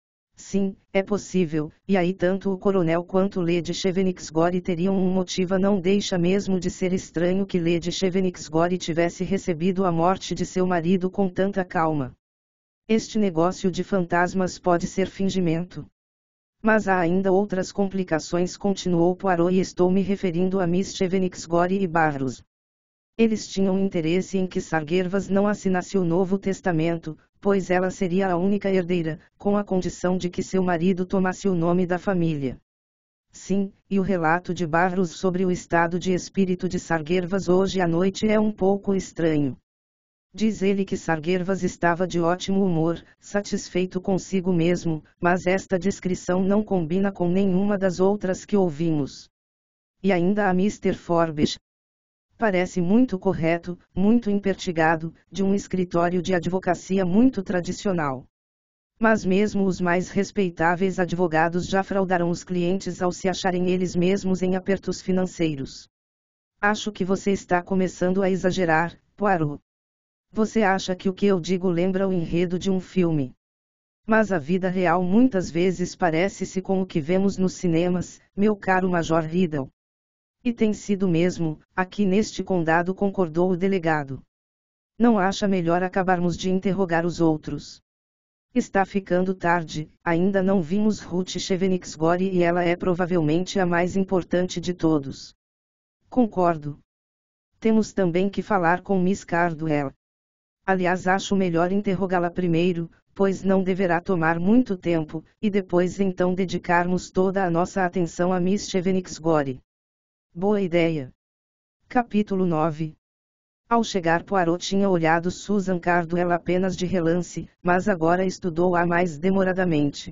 [SPEAKER 1] Sim, é possível, e aí tanto o coronel quanto Lady Chevenixgore teriam um motivo. Não deixa mesmo de ser estranho que Lady Chevenixgore tivesse recebido a morte de seu marido com tanta calma. Este negócio de fantasmas pode ser fingimento. Mas há ainda outras complicações, continuou Poirot, e estou me referindo a Miss Chevenixgore e Barrows. Eles tinham interesse em que Sarguervas não assinasse o Novo Testamento, pois ela seria a única herdeira, com a condição de que seu marido tomasse o nome da família. Sim, e o relato de Barrows sobre o estado de espírito de Sarguervas hoje à noite é um pouco estranho. Diz ele que Sarguervas estava de ótimo humor, satisfeito consigo mesmo, mas esta descrição não combina com nenhuma das outras que ouvimos. E ainda a mister Forbes. Parece muito correto, muito impertigado, de um escritório de advocacia muito tradicional. Mas mesmo os mais respeitáveis advogados já fraudaram os clientes ao se acharem eles mesmos em apertos financeiros. Acho que você está começando a exagerar, Poirot. Você acha que o que eu digo lembra o enredo de um filme. Mas a vida real muitas vezes parece-se com o que vemos nos cinemas, meu caro Major Riddle. E tem sido mesmo, aqui neste condado, concordou o delegado. Não acha melhor acabarmos de interrogar os outros? Está ficando tarde, ainda não vimos Ruth Chevenixgore e ela é provavelmente a mais importante de todos. Concordo. Temos também que falar com Miss Cardwell. Aliás, acho melhor interrogá-la primeiro, pois não deverá tomar muito tempo, e depois então dedicarmos toda a nossa atenção a Miss Chevenixgore. Boa ideia. Capítulo nove. Ao chegar, Poirot tinha olhado Susan Cardwell apenas de relance, mas agora estudou-a mais demoradamente.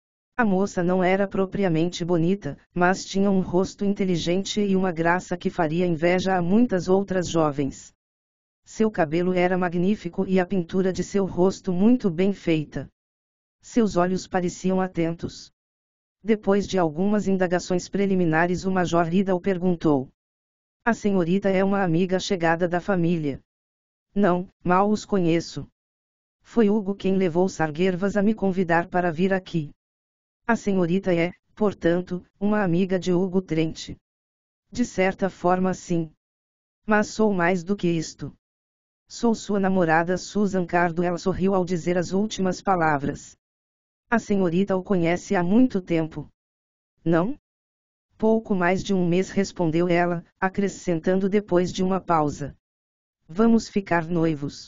[SPEAKER 1] A moça não era propriamente bonita, mas tinha um rosto inteligente e uma graça que faria inveja a muitas outras jovens. Seu cabelo era magnífico e a pintura de seu rosto muito bem feita. Seus olhos pareciam atentos. Depois de algumas indagações preliminares, o Major Riddle perguntou: a senhorita é uma amiga chegada da família? Não, mal os conheço. Foi Hugo quem levou Sarguervas a me convidar para vir aqui. A senhorita é, portanto, uma amiga de Hugo Trent. De certa forma, sim. Mas sou mais do que isto. Sou sua namorada. Susan Cardwell sorriu ao dizer as últimas palavras. A senhorita o conhece há muito tempo. Não? Pouco mais de um mês, respondeu ela, acrescentando depois de uma pausa. Vamos ficar noivos.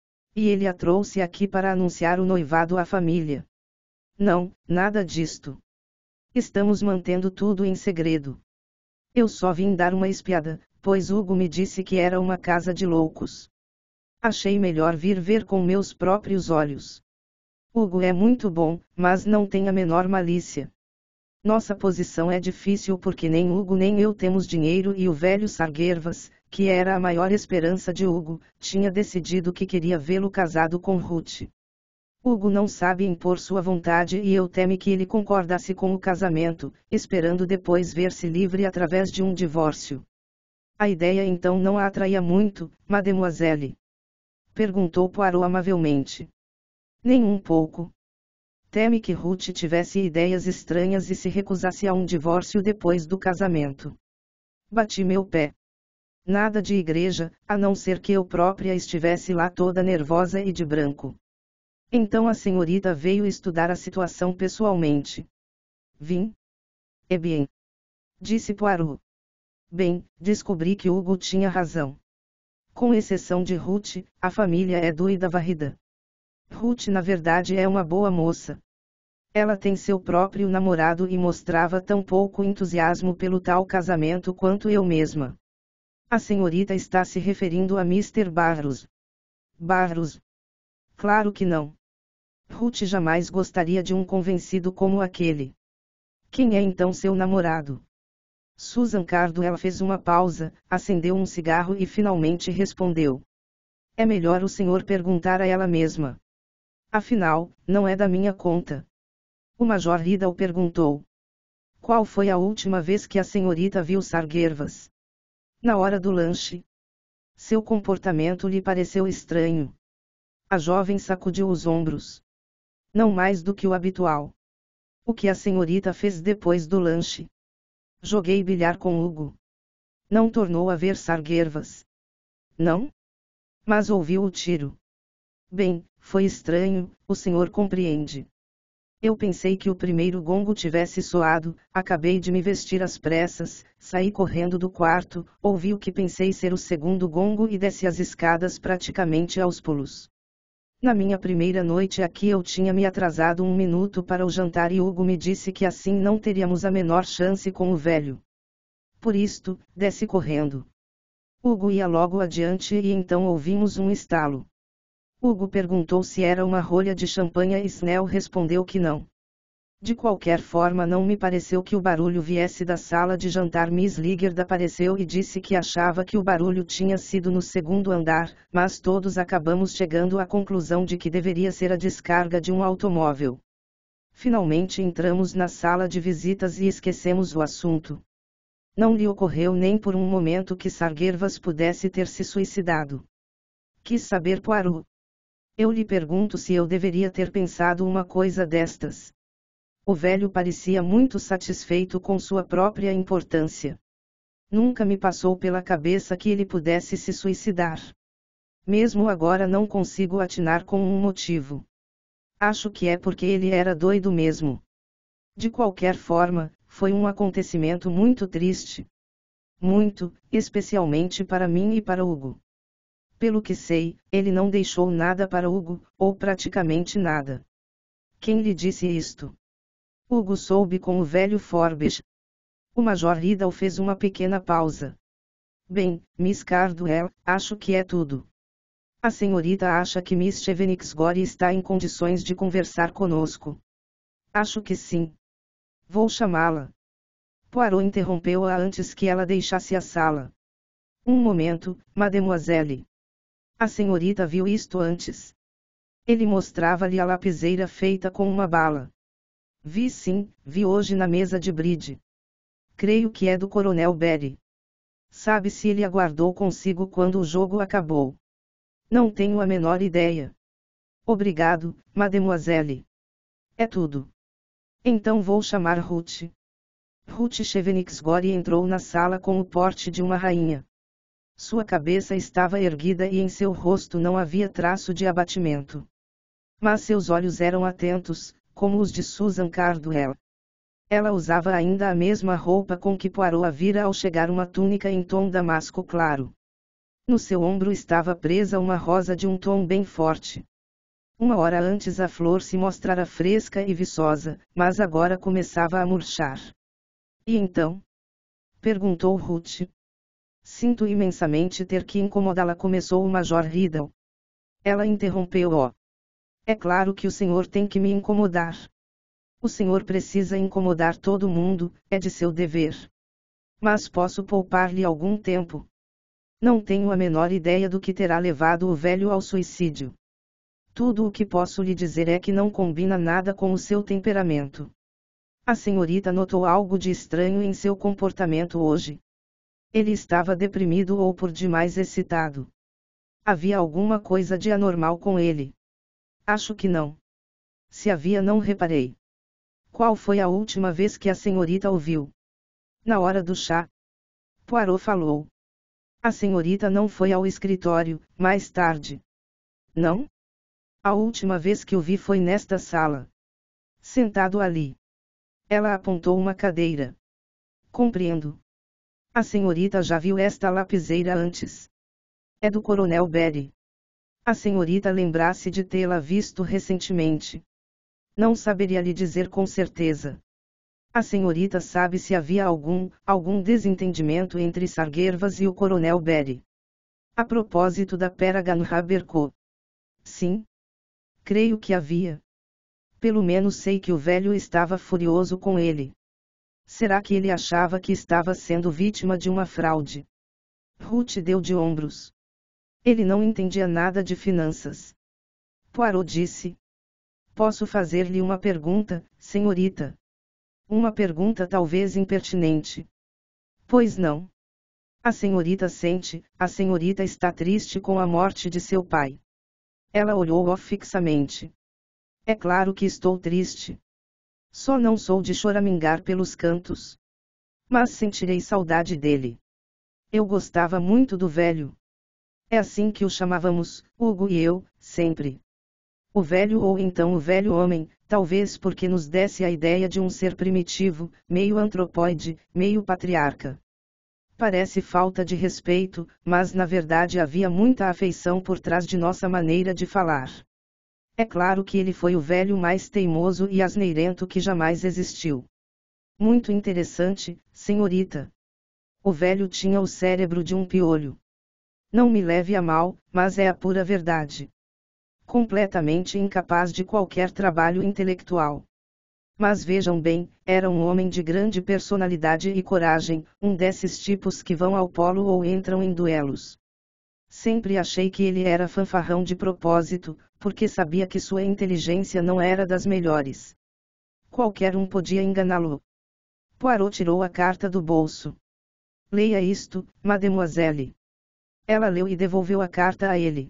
[SPEAKER 1] E ele a trouxe aqui para anunciar o noivado à família. Não, nada disto. Estamos mantendo tudo em segredo. Eu só vim dar uma espiada, pois Hugo me disse que era uma casa de loucos. Achei melhor vir ver com meus próprios olhos. Hugo é muito bom, mas não tem a menor malícia. Nossa posição é difícil porque nem Hugo nem eu temos dinheiro e o velho Sarguervas, que era a maior esperança de Hugo, tinha decidido que queria vê-lo casado com Ruth. Hugo não sabe impor sua vontade e eu teme que ele concordasse com o casamento, esperando depois ver-se livre através de um divórcio. A ideia então não a atraía muito, mademoiselle? Perguntou Poirot amavelmente. Nem um pouco. Teme que Ruth tivesse ideias estranhas e se recusasse a um divórcio depois do casamento. Bati meu pé. Nada de igreja, a não ser que eu própria estivesse lá toda nervosa e de branco. Então a senhorita veio estudar a situação pessoalmente. Vim. É bem. Disse Poirot. Bem, descobri que Hugo tinha razão. Com exceção de Ruth, a família é doida varrida. Ruth na verdade é uma boa moça. Ela tem seu próprio namorado e mostrava tão pouco entusiasmo pelo tal casamento quanto eu mesma. A senhorita está se referindo a mister Barros. Barros? Claro que não. Ruth jamais gostaria de um convencido como aquele. Quem é então seu namorado? Susan Cardwell fez uma pausa, acendeu um cigarro e finalmente respondeu. É melhor o senhor perguntar a ela mesma. Afinal, não é da minha conta. O Major Riddle perguntou. Qual foi a última vez que a senhorita viu Sarguervas? Na hora do lanche. Seu comportamento lhe pareceu estranho. A jovem sacudiu os ombros. Não mais do que o habitual. O que a senhorita fez depois do lanche? Joguei bilhar com Hugo. Não tornou a ver Sarguervas. Não? Mas ouviu o tiro. Bem, foi estranho, o senhor compreende. Eu pensei que o primeiro gongo tivesse soado, acabei de me vestir às pressas, saí correndo do quarto, ouvi o que pensei ser o segundo gongo e desci as escadas praticamente aos pulos. Na minha primeira noite aqui eu tinha me atrasado um minuto para o jantar e Hugo me disse que assim não teríamos a menor chance com o velho. Por isto, desci correndo. Hugo ia logo adiante e então ouvimos um estalo. Hugo perguntou se era uma rolha de champanhe e Snell respondeu que não. De qualquer forma não me pareceu que o barulho viesse da sala de jantar. Miss Liggard apareceu e disse que achava que o barulho tinha sido no segundo andar, mas todos acabamos chegando à conclusão de que deveria ser a descarga de um automóvel. Finalmente entramos na sala de visitas e esquecemos o assunto. Não lhe ocorreu nem por um momento que Sarguervas pudesse ter se suicidado. Quis saber Poirot. Eu lhe pergunto se eu deveria ter pensado uma coisa destas. O velho parecia muito satisfeito com sua própria importância. Nunca me passou pela cabeça que ele pudesse se suicidar. Mesmo agora não consigo atinar com um motivo. Acho que é porque ele era doido mesmo. De qualquer forma, foi um acontecimento muito triste. Muito, especialmente para mim e para Hugo. Pelo que sei, ele não deixou nada para Hugo, ou praticamente nada. Quem lhe disse isto? Hugo soube com o velho Forbes. O Major Riddle fez uma pequena pausa. Bem, Miss Cardwell, acho que é tudo. A senhorita acha que Miss Chevenicksgore está em condições de conversar conosco? Acho que sim. Vou chamá-la. Poirot interrompeu-a antes que ela deixasse a sala. Um momento, mademoiselle. A senhorita viu isto antes. Ele mostrava-lhe a lapiseira feita com uma bala. Vi sim, vi hoje na mesa de bridge. Creio que é do Coronel Berry. Sabe se ele a guardou consigo quando o jogo acabou? Não tenho a menor ideia. Obrigado, mademoiselle. É tudo. Então vou chamar Ruth. Ruth Chevenicksgore entrou na sala com o porte de uma rainha. Sua cabeça estava erguida e em seu rosto não havia traço de abatimento. Mas seus olhos eram atentos, como os de Susan Cardwell. Ela usava ainda a mesma roupa com que Poirot a vira ao chegar, uma túnica em tom damasco claro. No seu ombro estava presa uma rosa de um tom bem forte. Uma hora antes a flor se mostrara fresca e viçosa, mas agora começava a murchar. E então? Perguntou Ruth. Sinto imensamente ter que incomodá-la, começou o Major Riddle. Ela interrompeu-o. É claro que o senhor tem que me incomodar. O senhor precisa incomodar todo mundo, é de seu dever. Mas posso poupar-lhe algum tempo. Não tenho a menor ideia do que terá levado o velho ao suicídio. Tudo o que posso lhe dizer é que não combina nada com o seu temperamento. A senhorita notou algo de estranho em seu comportamento hoje. Ele estava deprimido ou por demais excitado. Havia alguma coisa de anormal com ele? Acho que não. Se havia, não reparei. Qual foi a última vez que a senhorita o viu? Na hora do chá. Poirot falou. A senhorita não foi ao escritório, mais tarde. Não? A última vez que o vi foi nesta sala. Sentado ali. Ela apontou uma cadeira. Compreendo. A senhorita já viu esta lapiseira antes. É do Coronel Berry. A senhorita lembrasse de tê-la visto recentemente. Não saberia lhe dizer com certeza. A senhorita sabe se havia algum, algum desentendimento entre Sarguervas e o Coronel Berry. A propósito da Peragan Haberco. Sim. Creio que havia. Pelo menos sei que o velho estava furioso com ele. Será que ele achava que estava sendo vítima de uma fraude? Ruth deu de ombros. Ele não entendia nada de finanças. Poirot disse. Posso fazer-lhe uma pergunta, senhorita? Uma pergunta talvez impertinente. Pois não. A senhorita sente, a senhorita está triste com a morte de seu pai. Ela olhou-o fixamente. É claro que estou triste. Só não sou de choramingar pelos cantos. Mas sentirei saudade dele. Eu gostava muito do velho. É assim que o chamávamos, Hugo e eu, sempre. O velho ou então o velho homem, talvez porque nos desse a ideia de um ser primitivo, meio antropóide, meio patriarca. Parece falta de respeito, mas na verdade havia muita afeição por trás de nossa maneira de falar. É claro que ele foi o velho mais teimoso e asneirento que jamais existiu. Muito interessante, senhorita. O velho tinha o cérebro de um piolho. Não me leve a mal, mas é a pura verdade. Completamente incapaz de qualquer trabalho intelectual. Mas vejam bem, era um homem de grande personalidade e coragem, um desses tipos que vão ao polo ou entram em duelos. Sempre achei que ele era fanfarrão de propósito, porque sabia que sua inteligência não era das melhores. Qualquer um podia enganá-lo. Poirot tirou a carta do bolso. Leia isto, mademoiselle. Ela leu e devolveu a carta a ele.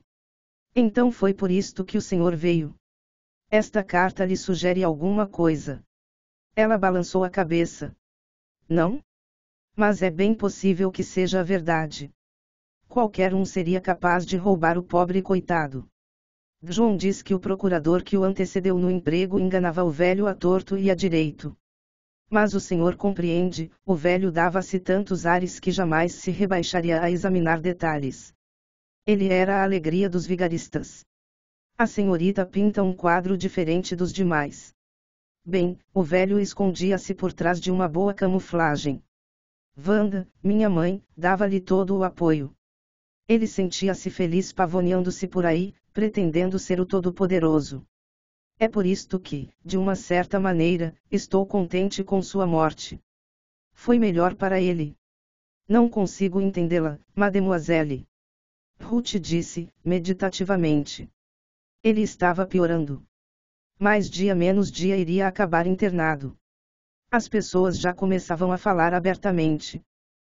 [SPEAKER 1] Então foi por isto que o senhor veio. Esta carta lhe sugere alguma coisa. Ela balançou a cabeça. Não? Mas é bem possível que seja a verdade. Qualquer um seria capaz de roubar o pobre coitado. John diz que o procurador que o antecedeu no emprego enganava o velho a torto e a direito. Mas o senhor compreende, o velho dava-se tantos ares que jamais se rebaixaria a examinar detalhes. Ele era a alegria dos vigaristas. A senhorita pinta um quadro diferente dos demais. Bem, o velho escondia-se por trás de uma boa camuflagem. Wanda, minha mãe, dava-lhe todo o apoio. Ele sentia-se feliz pavoneando-se por aí, pretendendo ser o todo-poderoso. É por isto que, de uma certa maneira, estou contente com sua morte. Foi melhor para ele. Não consigo entendê-la, mademoiselle. Ruth disse, meditativamente. Ele estava piorando. Mais dia menos dia iria acabar internado. As pessoas já começavam a falar abertamente.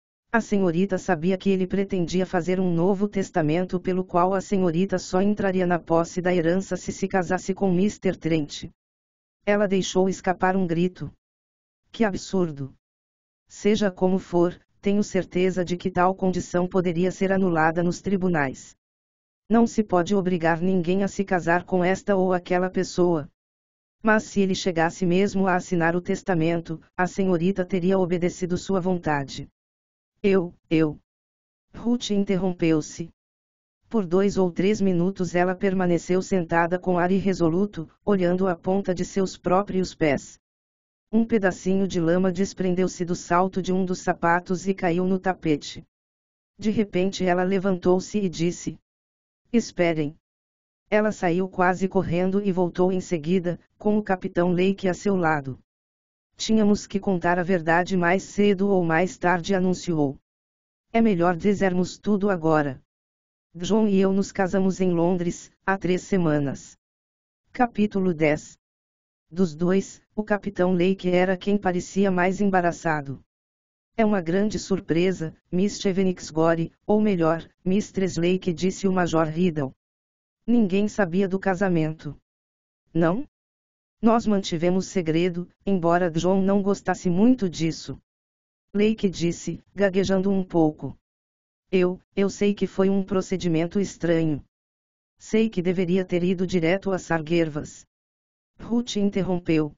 [SPEAKER 1] A senhorita sabia que ele pretendia fazer um novo testamento pelo qual a senhorita só entraria na posse da herança se se casasse com mister Trent. Ela deixou escapar um grito. Que absurdo! Seja como for, tenho certeza de que tal condição poderia ser anulada nos tribunais. Não se pode obrigar ninguém a se casar com esta ou aquela pessoa. Mas se ele chegasse mesmo a assinar o testamento, a senhorita teria obedecido sua vontade. Eu, eu. Ruth interrompeu-se. Por dois ou três minutos ela permaneceu sentada com ar irresoluto, olhando a ponta de seus próprios pés. Um pedacinho de lama desprendeu-se do salto de um dos sapatos e caiu no tapete. De repente ela levantou-se e disse: Esperem. Ela saiu quase correndo e voltou em seguida, com o capitão Lake a seu lado. Tínhamos que contar a verdade mais cedo ou mais tarde, anunciou. É melhor dizermos tudo agora. John e eu nos casamos em Londres, há três semanas. Capítulo dez. Dos dois, o capitão Lake era quem parecia mais embaraçado. É uma grande surpresa, Miss Chevenixgore, ou melhor, Mistress Lake, disse o Major Riddle. Ninguém sabia do casamento. Não? Nós mantivemos segredo, embora John não gostasse muito disso. Lake disse, gaguejando um pouco. Eu, eu sei que foi um procedimento estranho. Sei que deveria ter ido direto a Sarguervas. Ruth interrompeu.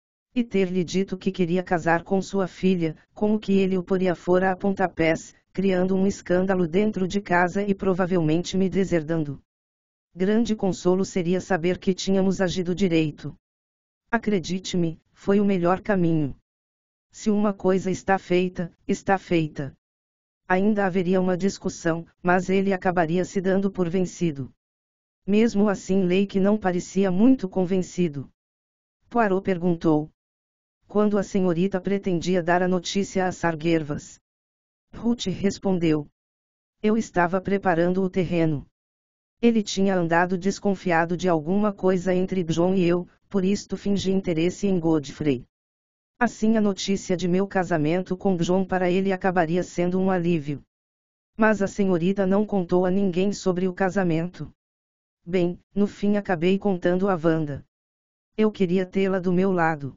[SPEAKER 1] E ter-lhe dito que queria casar com sua filha, como que ele o poria fora a pontapés, criando um escândalo dentro de casa e provavelmente me deserdando. Grande consolo seria saber que tínhamos agido direito. Acredite-me, foi o melhor caminho. Se uma coisa está feita, está feita. Ainda haveria uma discussão, mas ele acabaria se dando por vencido. Mesmo assim, Lake não parecia muito convencido. Poirot perguntou. Quando a senhorita pretendia dar a notícia a Sarguervas? Ruth respondeu. Eu estava preparando o terreno. Ele tinha andado desconfiado de alguma coisa entre John e eu, por isto fingi interesse em Godfrey. Assim a notícia de meu casamento com John para ele acabaria sendo um alívio. Mas a senhorita não contou a ninguém sobre o casamento. Bem, no fim acabei contando a Wanda. Eu queria tê-la do meu lado.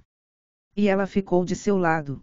[SPEAKER 1] E ela ficou de seu lado.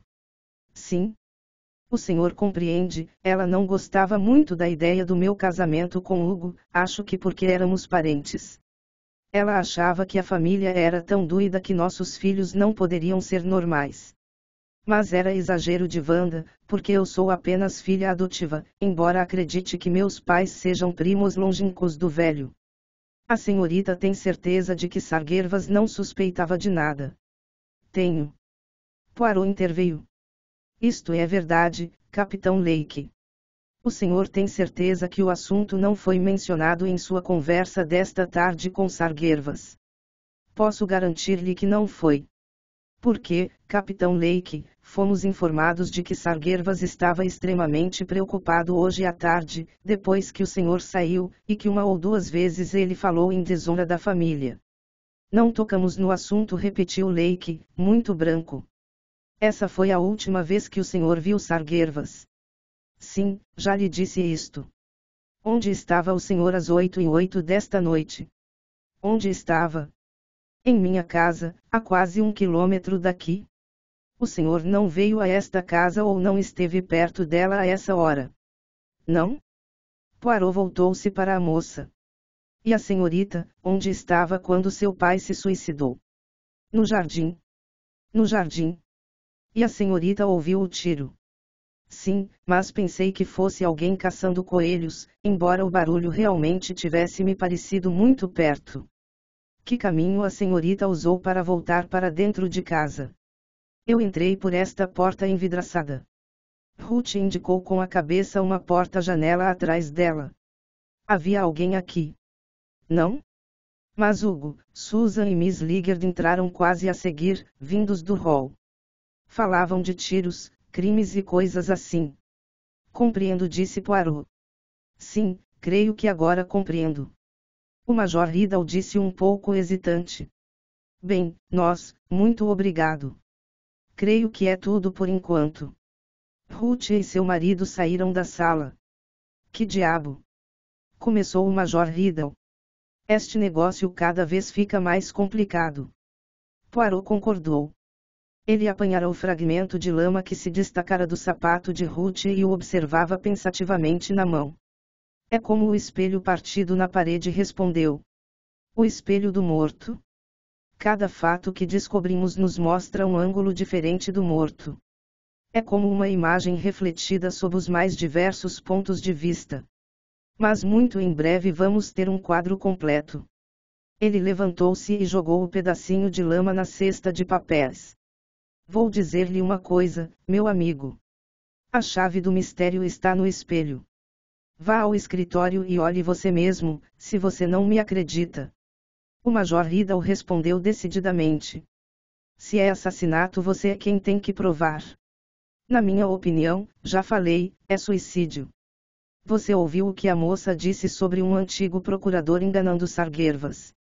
[SPEAKER 1] Sim. O senhor compreende, ela não gostava muito da ideia do meu casamento com Hugo, acho que porque éramos parentes. Ela achava que a família era tão doida que nossos filhos não poderiam ser normais. Mas era exagero de Wanda, porque eu sou apenas filha adotiva, embora acredite que meus pais sejam primos longínquos do velho. A senhorita tem certeza de que Sarguervas não suspeitava de nada? Tenho. Poirot interveio. Isto é verdade, capitão Lake. O senhor tem certeza que o assunto não foi mencionado em sua conversa desta tarde com Sarguervas? Posso garantir-lhe que não foi. Porque, capitão Lake, fomos informados de que Sarguervas estava extremamente preocupado hoje à tarde, depois que o senhor saiu, e que uma ou duas vezes ele falou em desonra da família. Não tocamos no assunto, repetiu Lake, muito branco. Essa foi a última vez que o senhor viu Sarguervas. Sim, já lhe disse isto. Onde estava o senhor às oito e oito desta noite? Onde estava? Em minha casa, a quase um quilômetro daqui. O senhor não veio a esta casa ou não esteve perto dela a essa hora? Não? Poirot voltou-se para a moça. E a senhorita, onde estava quando seu pai se suicidou? No jardim. No jardim. E a senhorita ouviu o tiro? Sim, mas pensei que fosse alguém caçando coelhos, embora o barulho realmente tivesse me parecido muito perto. Que caminho a senhorita usou para voltar para dentro de casa? Eu entrei por esta porta envidraçada. Ruth indicou com a cabeça uma porta-janela atrás dela. Havia alguém aqui? Não? Mas Hugo, Susan e Miss Liggard entraram quase a seguir, vindos do hall. Falavam de tiros, crimes e coisas assim. Compreendo, disse Poirot. Sim, creio que agora compreendo. O Major Riddle disse um pouco hesitante. Bem, nós, muito obrigado. Creio que é tudo por enquanto. Ruth e seu marido saíram da sala. Que diabo? Começou o Major Riddle. Este negócio cada vez fica mais complicado. Poirot concordou. Ele apanhara o fragmento de lama que se destacara do sapato de Ruth e o observava pensativamente na mão. É como o espelho partido na parede, respondeu. O espelho do morto? Cada fato que descobrimos nos mostra um ângulo diferente do morto. É como uma imagem refletida sob os mais diversos pontos de vista. Mas muito em breve vamos ter um quadro completo. Ele levantou-se e jogou o pedacinho de lama na cesta de papéis. Vou dizer-lhe uma coisa, meu amigo. A chave do mistério está no espelho. Vá ao escritório e olhe você mesmo, se você não me acredita. O Major Riddle respondeu decididamente. Se é assassinato, você é quem tem que provar. Na minha opinião, já falei, é suicídio. Você ouviu o que a moça disse sobre um antigo procurador enganando Sarguervas.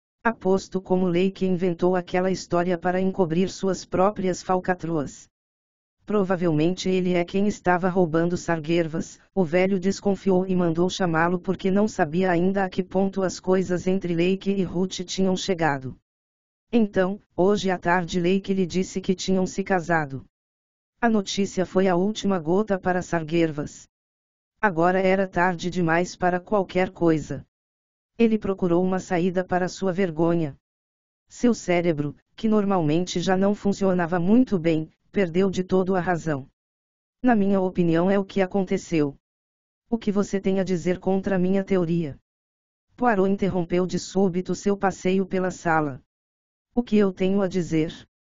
[SPEAKER 1] Aposto como lei que inventou aquela história para encobrir suas próprias falcatruas. Provavelmente ele é quem estava roubando Sarguervas. O velho desconfiou e mandou chamá-lo porque não sabia ainda a que ponto as coisas entre Lake e Ruth tinham chegado. Então, hoje à tarde Lake lhe disse que tinham se casado. A notícia foi a última gota para Sarguervas. Agora era tarde demais para qualquer coisa. Ele procurou uma saída para sua vergonha. Seu cérebro, que normalmente já não funcionava muito bem, perdeu de todo a razão. Na minha opinião é o que aconteceu. O que você tem a dizer contra a minha teoria? Poirot interrompeu de súbito seu passeio pela sala. O que eu tenho a dizer?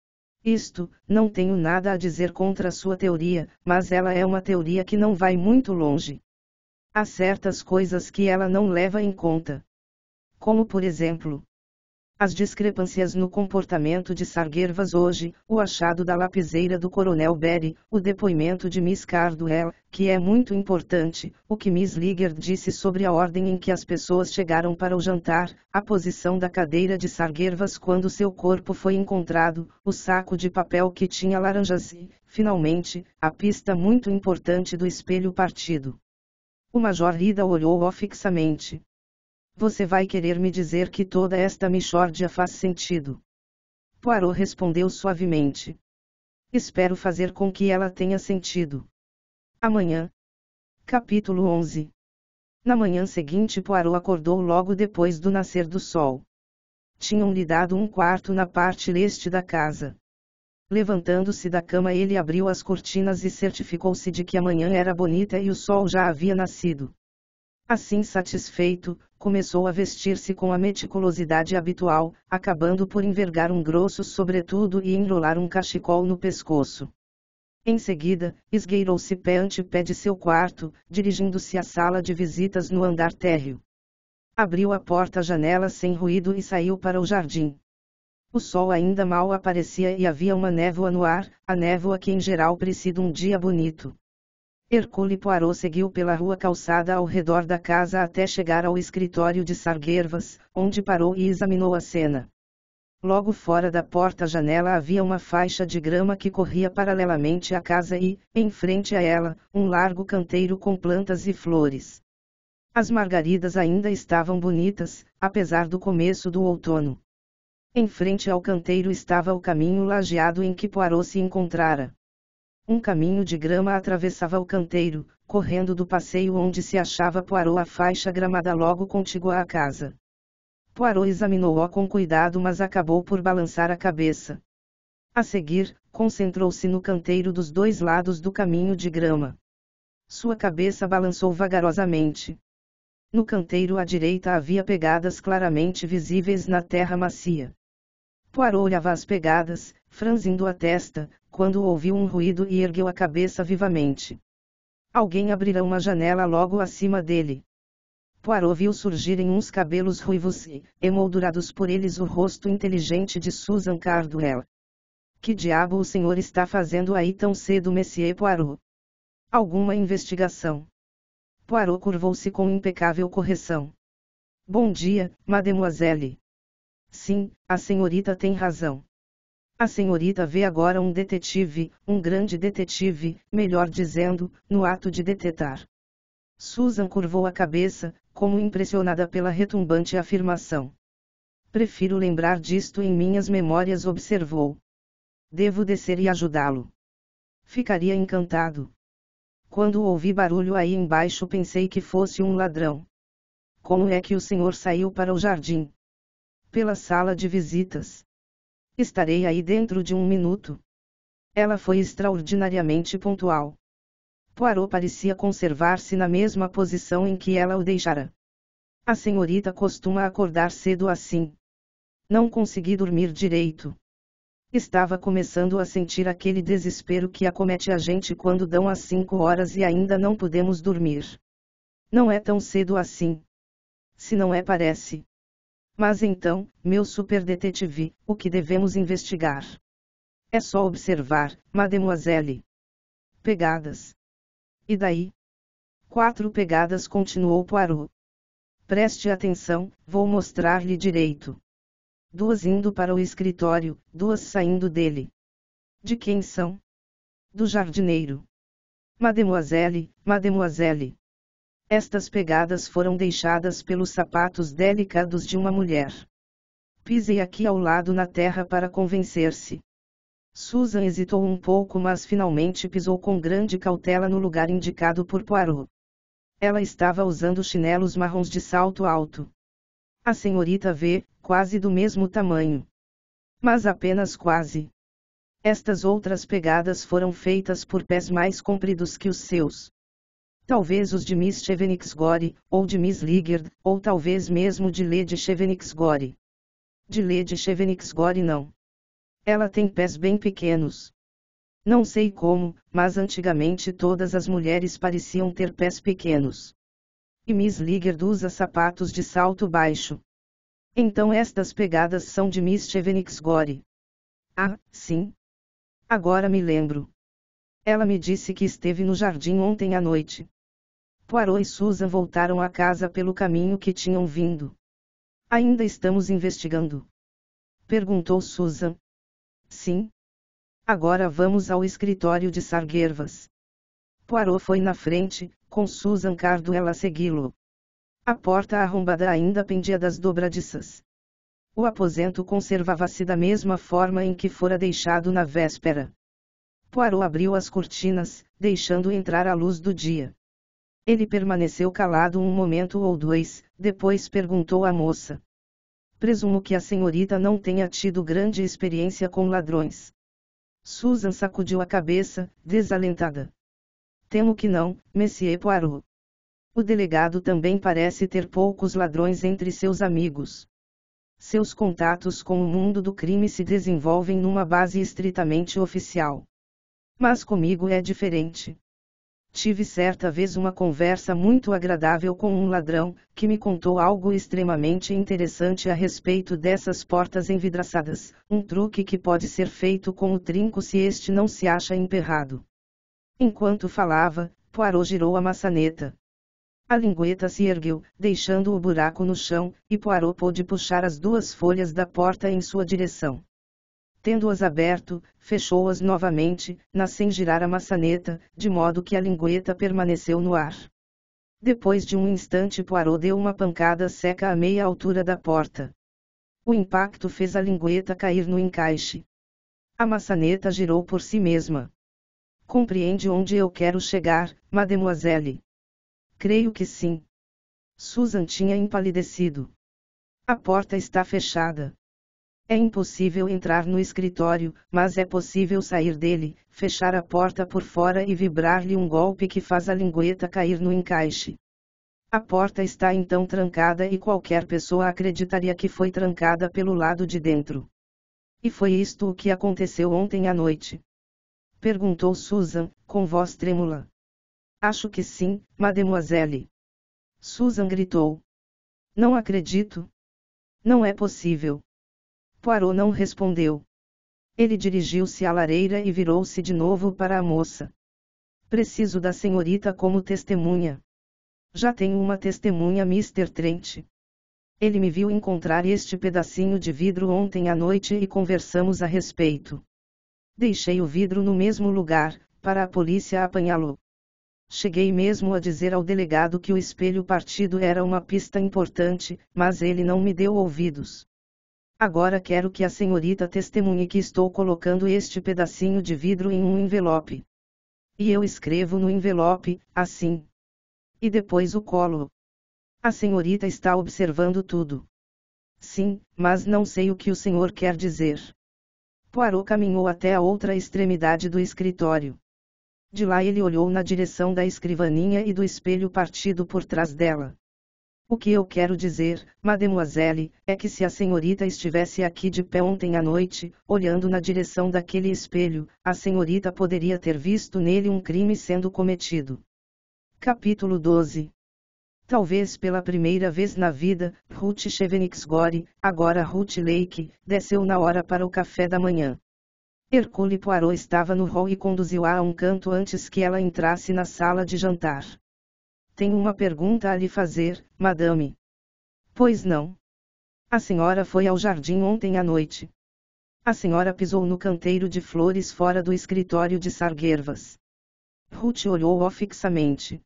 [SPEAKER 1] Isto, não tenho nada a dizer contra a sua teoria, mas ela é uma teoria que não vai muito longe. Há certas coisas que ela não leva em conta. Como por exemplo, as discrepâncias no comportamento de Sarguervas hoje, o achado da lapiseira do Coronel Berry, o depoimento de Miss Cardwell, que é muito importante, o que Miss Liggard disse sobre a ordem em que as pessoas chegaram para o jantar, a posição da cadeira de Sarguervas quando seu corpo foi encontrado, o saco de papel que tinha laranjas e, finalmente, a pista muito importante do espelho partido. O Major Riddle olhou-o fixamente. Você vai querer me dizer que toda esta mixórdia faz sentido? Poirot respondeu suavemente. Espero fazer com que ela tenha sentido. Amanhã. Capítulo onze. Na manhã seguinte Poirot acordou logo depois do nascer do sol. Tinham-lhe dado um quarto na parte leste da casa. Levantando-se da cama ele abriu as cortinas e certificou-se de que a manhã era bonita e o sol já havia nascido. Assim satisfeito, começou a vestir-se com a meticulosidade habitual, acabando por envergar um grosso sobretudo e enrolar um cachecol no pescoço. Em seguida, esgueirou-se pé ante pé de seu quarto, dirigindo-se à sala de visitas no andar térreo. Abriu a porta-janela sem ruído e saiu para o jardim. O sol ainda mal aparecia e havia uma névoa no ar, a névoa que em geral precede um dia bonito. Hercule Poirot seguiu pela rua calçada ao redor da casa até chegar ao escritório de Sarguervas, onde parou e examinou a cena. Logo fora da porta-janela havia uma faixa de grama que corria paralelamente à casa e, em frente a ela, um largo canteiro com plantas e flores. As margaridas ainda estavam bonitas, apesar do começo do outono. Em frente ao canteiro estava o caminho lajeado em que Poirot se encontrara. Um caminho de grama atravessava o canteiro, correndo do passeio onde se achava Poirot a faixa gramada logo contígua à casa. Poirot examinou-o com cuidado mas acabou por balançar a cabeça. A seguir, concentrou-se no canteiro dos dois lados do caminho de grama. Sua cabeça balançou vagarosamente. No canteiro à direita havia pegadas claramente visíveis na terra macia. Poirot olhava as pegadas, franzindo a testa, quando ouviu um ruído e ergueu a cabeça vivamente. Alguém abrirá uma janela logo acima dele. Poirot viu surgirem uns cabelos ruivos e, emoldurados por eles, o rosto inteligente de Susan Cardwell. Que diabo o senhor está fazendo aí tão cedo, Monsieur Poirot? Alguma investigação? Poirot curvou-se com impecável correção. Bom dia, mademoiselle. Sim, a senhorita tem razão. A senhorita vê agora um detetive, um grande detetive, melhor dizendo, no ato de detetar. Susan curvou a cabeça, como impressionada pela retumbante afirmação. Prefiro lembrar disto em minhas memórias, observou. Devo descer e ajudá-lo. Ficaria encantado. Quando ouvi barulho aí embaixo pensei que fosse um ladrão. Como é que o senhor saiu para o jardim? Pela sala de visitas. Estarei aí dentro de um minuto. Ela foi extraordinariamente pontual. Poirot parecia conservar-se na mesma posição em que ela o deixara. A senhorita costuma acordar cedo assim. Não consegui dormir direito. Estava começando a sentir aquele desespero que acomete a gente quando dão as cinco horas e ainda não podemos dormir. Não é tão cedo assim. Se não é, parece. Mas então, meu superdetetive, o que devemos investigar? É só observar, mademoiselle. Pegadas. E daí? Quatro pegadas, continuou Poirot. Preste atenção, vou mostrar-lhe direito. Duas indo para o escritório, duas saindo dele. De quem são? Do jardineiro. Mademoiselle, mademoiselle. Estas pegadas foram deixadas pelos sapatos delicados de uma mulher. Pisei aqui ao lado na terra para convencer-se. Susan hesitou um pouco, mas finalmente pisou com grande cautela no lugar indicado por Poirot. Ela estava usando chinelos marrons de salto alto. A senhorita vê, quase do mesmo tamanho. Mas apenas quase. Estas outras pegadas foram feitas por pés mais compridos que os seus. Talvez os de Miss Chevenix-Gore, ou de Miss Liggard, ou talvez mesmo de Lady Chevenix-Gore. De Lady Chevenix-Gore não. Ela tem pés bem pequenos. Não sei como, mas antigamente todas as mulheres pareciam ter pés pequenos. E Miss Liggard usa sapatos de salto baixo. Então estas pegadas são de Miss Chevenix-Gore. Ah, sim. Agora me lembro. Ela me disse que esteve no jardim ontem à noite. Poirot e Susan voltaram a casa pelo caminho que tinham vindo. Ainda estamos investigando? Perguntou Susan. Sim. Agora vamos ao escritório de Sarguervas. Poirot foi na frente, com Susan Cardwell a segui-lo. A porta arrombada ainda pendia das dobradiças. O aposento conservava-se da mesma forma em que fora deixado na véspera. Poirot abriu as cortinas, deixando entrar a luz do dia. Ele permaneceu calado um momento ou dois, depois perguntou à moça. Presumo que a senhorita não tenha tido grande experiência com ladrões. Susan sacudiu a cabeça, desalentada. Temo que não, Monsieur Poirot. O delegado também parece ter poucos ladrões entre seus amigos. Seus contatos com o mundo do crime se desenvolvem numa base estritamente oficial. Mas comigo é diferente. Tive certa vez uma conversa muito agradável com um ladrão, que me contou algo extremamente interessante a respeito dessas portas envidraçadas, um truque que pode ser feito com o trinco se este não se acha emperrado. Enquanto falava, Poirot girou a maçaneta. A lingueta se ergueu, deixando o buraco no chão, e Poirot pôde puxar as duas folhas da porta em sua direção. Tendo-as aberto, fechou-as novamente, na sem girar a maçaneta, de modo que a lingueta permaneceu no ar. Depois de um instante Poirot deu uma pancada seca à meia altura da porta. O impacto fez a lingueta cair no encaixe. A maçaneta girou por si mesma. Compreende onde eu quero chegar, mademoiselle? Creio que sim. Susan tinha empalidecido. A porta está fechada. É impossível entrar no escritório, mas é possível sair dele, fechar a porta por fora e vibrar-lhe um golpe que faz a lingueta cair no encaixe. A porta está então trancada e qualquer pessoa acreditaria que foi trancada pelo lado de dentro. E foi isto o que aconteceu ontem à noite? Perguntou Susan, com voz trêmula. Acho que sim, mademoiselle. Susan gritou. Não acredito. Não é possível. Poirot não respondeu. Ele dirigiu-se à lareira e virou-se de novo para a moça. Preciso da senhorita como testemunha. Já tenho uma testemunha, mister Trent. Ele me viu encontrar este pedacinho de vidro ontem à noite e conversamos a respeito. Deixei o vidro no mesmo lugar, para a polícia apanhá-lo. Cheguei mesmo a dizer ao delegado que o espelho partido era uma pista importante, mas ele não me deu ouvidos. Agora quero que a senhorita testemunhe que estou colocando este pedacinho de vidro em um envelope. E eu escrevo no envelope, assim. E depois o colo. A senhorita está observando tudo. Sim, mas não sei o que o senhor quer dizer. Poirot caminhou até a outra extremidade do escritório. De lá ele olhou na direção da escrivaninha e do espelho partido por trás dela. O que eu quero dizer, mademoiselle, é que se a senhorita estivesse aqui de pé ontem à noite, olhando na direção daquele espelho, a senhorita poderia ter visto nele um crime sendo cometido. Capítulo doze. Talvez pela primeira vez na vida, Ruth Chevenix-Gore, agora Ruth Lake, desceu na hora para o café da manhã. Hercule Poirot estava no hall e conduziu-a a um canto antes que ela entrasse na sala de jantar. Tenho uma pergunta a lhe fazer, madame. Pois não. A senhora foi ao jardim ontem à noite. A senhora pisou no canteiro de flores fora do escritório de Sarguervas. Ruth olhou-o fixamente.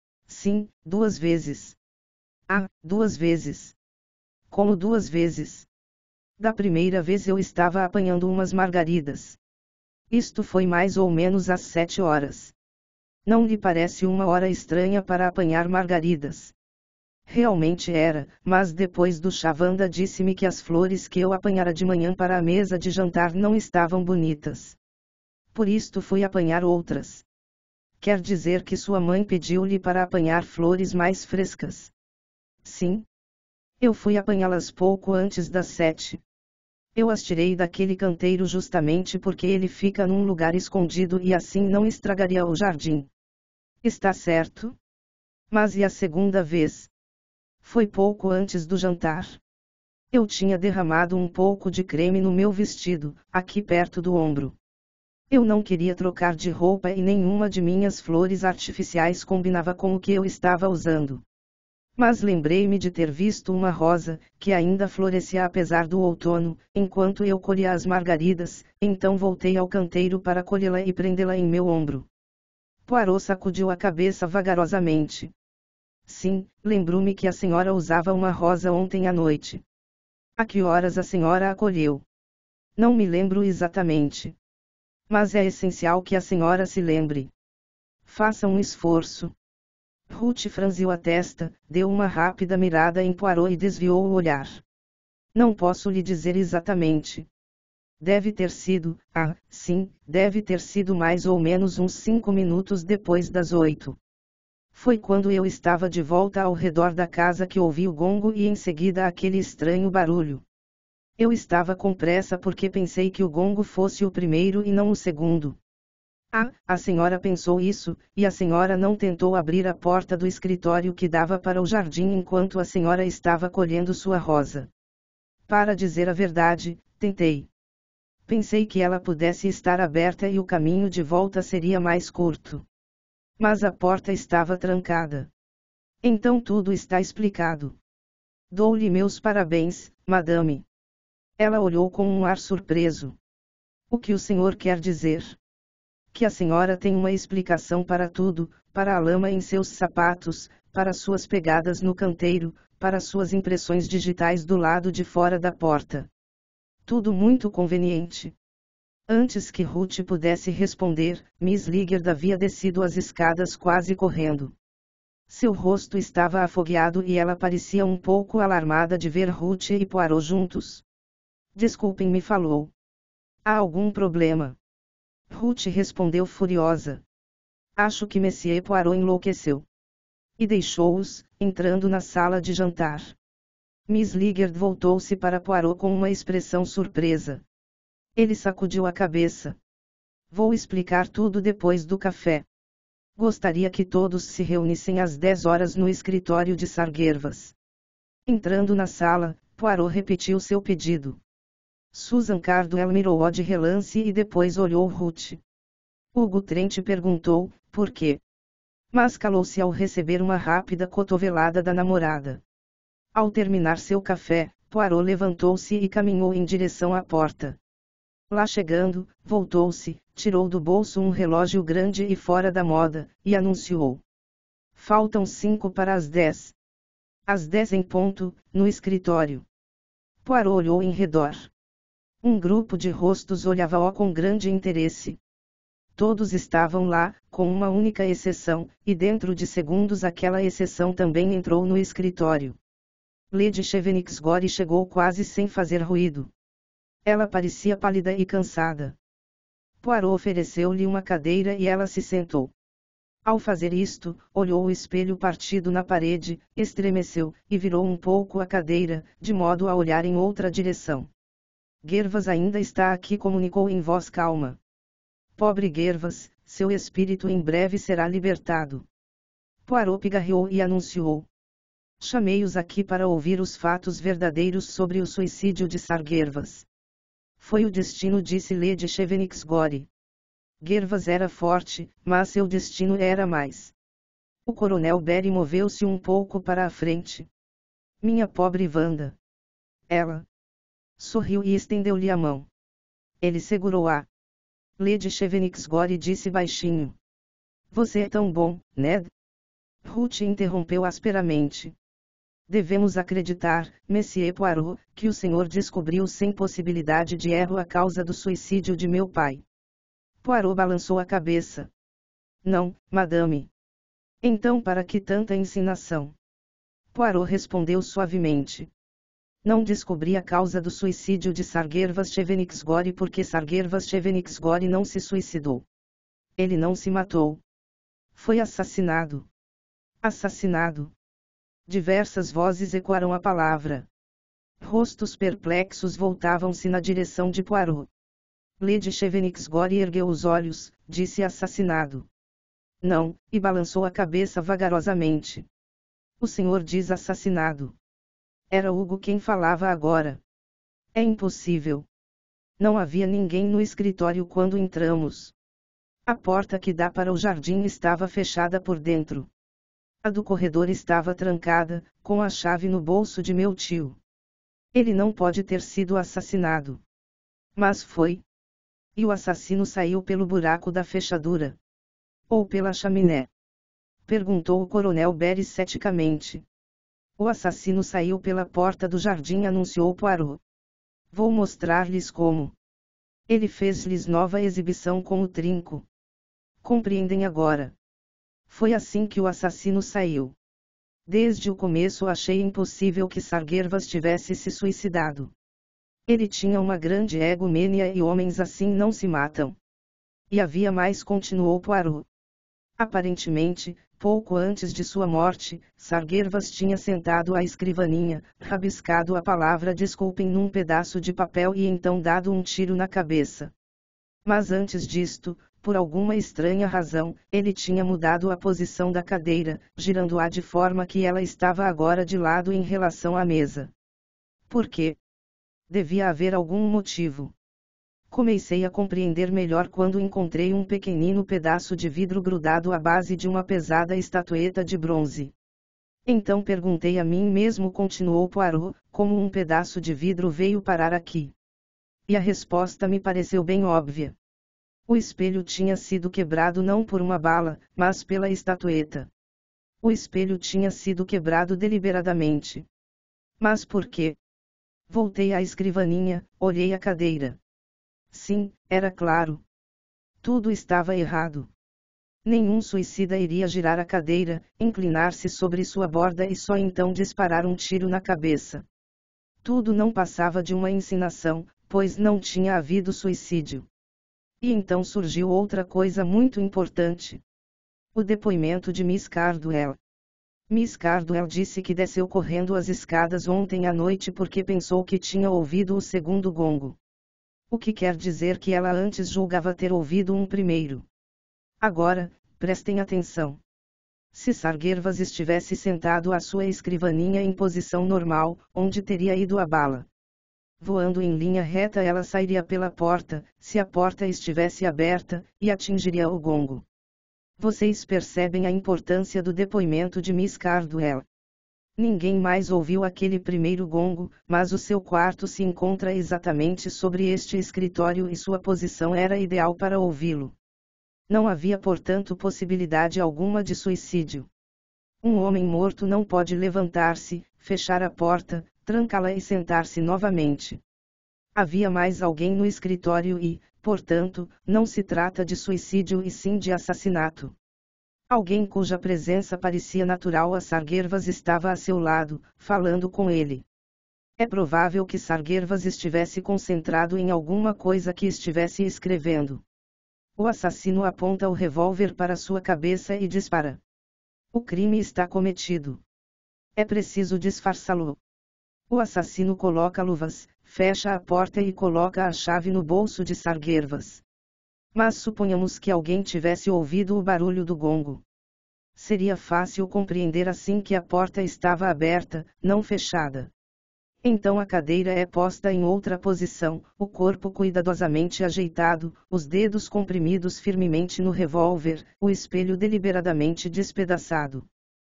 [SPEAKER 1] Sim, duas vezes. Ah, duas vezes. Como duas vezes? Da primeira vez eu estava apanhando umas margaridas. Isto foi mais ou menos às sete horas. Não lhe parece uma hora estranha para apanhar margaridas? Realmente era, mas depois do chá Wanda disse-me que as flores que eu apanhara de manhã para a mesa de jantar não estavam bonitas. Por isto fui apanhar outras. Quer dizer que sua mãe pediu-lhe para apanhar flores mais frescas? Sim. Eu fui apanhá-las pouco antes das sete. Eu as tirei daquele canteiro justamente porque ele fica num lugar escondido e assim não estragaria o jardim. Está certo? Mas e a segunda vez? Foi pouco antes do jantar. Eu tinha derramado um pouco de creme no meu vestido, aqui perto do ombro. Eu não queria trocar de roupa e nenhuma de minhas flores artificiais combinava com o que eu estava usando. Mas lembrei-me de ter visto uma rosa, que ainda florescia apesar do outono, enquanto eu colhia as margaridas, então voltei ao canteiro para colhê-la e prendê-la em meu ombro. Poirot sacudiu a cabeça vagarosamente. Sim, lembro-me que a senhora usava uma rosa ontem à noite. A que horas a senhora a colheu? Não me lembro exatamente. Mas é essencial que a senhora se lembre. Faça um esforço. Ruth franziu a testa, deu uma rápida mirada em Poirot e desviou o olhar. Não posso lhe dizer exatamente. Deve ter sido, ah, sim, deve ter sido mais ou menos uns cinco minutos depois das oito. Foi quando eu estava de volta ao redor da casa que ouvi o gongo e em seguida aquele estranho barulho. Eu estava com pressa porque pensei que o gongo fosse o primeiro e não o segundo. Ah, a senhora pensou isso, e a senhora não tentou abrir a porta do escritório que dava para o jardim enquanto a senhora estava colhendo sua rosa. Para dizer a verdade, tentei. Pensei que ela pudesse estar aberta e o caminho de volta seria mais curto. Mas a porta estava trancada. Então tudo está explicado. Dou-lhe meus parabéns, madame. Ela olhou com um ar surpreso. O que o senhor quer dizer? Que a senhora tem uma explicação para tudo, para a lama em seus sapatos, para suas pegadas no canteiro, para suas impressões digitais do lado de fora da porta. Tudo muito conveniente. Antes que Ruth pudesse responder, Miss Liggard havia descido as escadas quase correndo. Seu rosto estava afogueado e ela parecia um pouco alarmada de ver Ruth e Poirot juntos. Desculpem-me, falou. Há algum problema? Ruth respondeu furiosa. Acho que Monsieur Poirot enlouqueceu. E deixou-os, entrando na sala de jantar. Miss Liggard voltou-se para Poirot com uma expressão surpresa. Ele sacudiu a cabeça. Vou explicar tudo depois do café. Gostaria que todos se reunissem às dez horas no escritório de Sarguervas. Entrando na sala, Poirot repetiu seu pedido. Susan Cardwell mirou-o de relance e depois olhou Ruth. Hugo Trent perguntou, por quê? Mas calou-se ao receber uma rápida cotovelada da namorada. Ao terminar seu café, Poirot levantou-se e caminhou em direção à porta. Lá chegando, voltou-se, tirou do bolso um relógio grande e fora da moda, e anunciou. Faltam cinco para as dez. Às dez em ponto, no escritório. Poirot olhou em redor. Um grupo de rostos olhava-o com grande interesse. Todos estavam lá, com uma única exceção, e dentro de segundos aquela exceção também entrou no escritório. Lady Chevenix-Gore chegou quase sem fazer ruído. Ela parecia pálida e cansada. Poirot ofereceu-lhe uma cadeira e ela se sentou. Ao fazer isto, olhou o espelho partido na parede, estremeceu, e virou um pouco a cadeira, de modo a olhar em outra direção. Gervas ainda está aqui, comunicou em voz calma. Pobre Gervas, seu espírito em breve será libertado. Poirot pigarreou e anunciou. Chamei-os aqui para ouvir os fatos verdadeiros sobre o suicídio de Sargervas. Foi o destino, disse Lady Chevenixgore. Gervas era forte, mas seu destino era mais. O coronel Barry moveu-se um pouco para a frente. Minha pobre Wanda. Ela sorriu e estendeu-lhe a mão. Ele segurou-a. Lady Chevenixgore disse baixinho. Você é tão bom, Ned? Ruth interrompeu asperamente. Devemos acreditar, Monsieur Poirot, que o senhor descobriu sem possibilidade de erro a causa do suicídio de meu pai. Poirot balançou a cabeça. Não, madame. Então para que tanta ensinação? Poirot respondeu suavemente. Não descobri a causa do suicídio de Sargervas Chevenixgore porque Sargervas Chevenixgore não se suicidou. Ele não se matou. Foi assassinado. Assassinado. Diversas vozes ecoaram a palavra. Rostos perplexos voltavam-se na direção de Poirot. Lady Chevenixgore ergueu os olhos, disse assassinado. Não, e balançou a cabeça vagarosamente. O senhor diz assassinado. Era Hugo quem falava agora. É impossível. Não havia ninguém no escritório quando entramos. A porta que dá para o jardim estava fechada por dentro. A do corredor estava trancada, com a chave no bolso de meu tio. Ele não pode ter sido assassinado. Mas foi. E o assassino saiu pelo buraco da fechadura. Ou pela chaminé? Perguntou o coronel Barry ceticamente. O assassino saiu pela porta do jardim, anunciou Poirot. Vou mostrar-lhes como. Ele fez-lhes nova exibição com o trinco. Compreendem agora? Foi assim que o assassino saiu. Desde o começo achei impossível que Sargervas tivesse se suicidado. Ele tinha uma grande egomania e homens assim não se matam. E havia mais, continuou Poirot. Aparentemente, pouco antes de sua morte, Sargervas tinha sentado à escrivaninha, rabiscado a palavra desculpem num pedaço de papel e então dado um tiro na cabeça. Mas antes disto, por alguma estranha razão, ele tinha mudado a posição da cadeira, girando-a de forma que ela estava agora de lado em relação à mesa. Por quê? Devia haver algum motivo. Comecei a compreender melhor quando encontrei um pequenino pedaço de vidro grudado à base de uma pesada estatueta de bronze. Então perguntei a mim mesmo, continuou Poirot, como um pedaço de vidro veio parar aqui. E a resposta me pareceu bem óbvia. O espelho tinha sido quebrado não por uma bala, mas pela estatueta. O espelho tinha sido quebrado deliberadamente. Mas por quê? Voltei à escrivaninha, olhei a cadeira. Sim, era claro. Tudo estava errado. Nenhum suicida iria girar a cadeira, inclinar-se sobre sua borda e só então disparar um tiro na cabeça. Tudo não passava de uma encenação, pois não tinha havido suicídio. E então surgiu outra coisa muito importante. O depoimento de Miss Cardwell. Miss Cardwell disse que desceu correndo as escadas ontem à noite porque pensou que tinha ouvido o segundo gongo. O que quer dizer que ela antes julgava ter ouvido um primeiro. Agora, prestem atenção. Se Sargervas estivesse sentado à sua escrivaninha em posição normal, onde teria ido a bala? Voando em linha reta, ela sairia pela porta, se a porta estivesse aberta, e atingiria o gongo. Vocês percebem a importância do depoimento de Miss Cardwell. Ninguém mais ouviu aquele primeiro gongo, mas o seu quarto se encontra exatamente sobre este escritório e sua posição era ideal para ouvi-lo. Não havia, portanto, possibilidade alguma de suicídio. Um homem morto não pode levantar-se, fechar a porta, trancá-la e sentar-se novamente. Havia mais alguém no escritório e, portanto, não se trata de suicídio e sim de assassinato. Alguém cuja presença parecia natural a Sargervas estava a seu lado, falando com ele. É provável que Sargervas estivesse concentrado em alguma coisa que estivesse escrevendo. O assassino aponta o revólver para sua cabeça e dispara. O crime está cometido. É preciso disfarçá-lo. O assassino coloca luvas, fecha a porta e coloca a chave no bolso de Sargervas. Mas suponhamos que alguém tivesse ouvido o barulho do gongo. Seria fácil compreender assim que a porta estava aberta, não fechada. Então a cadeira é posta em outra posição, o corpo cuidadosamente ajeitado, os dedos comprimidos firmemente no revólver, o espelho deliberadamente despedaçado.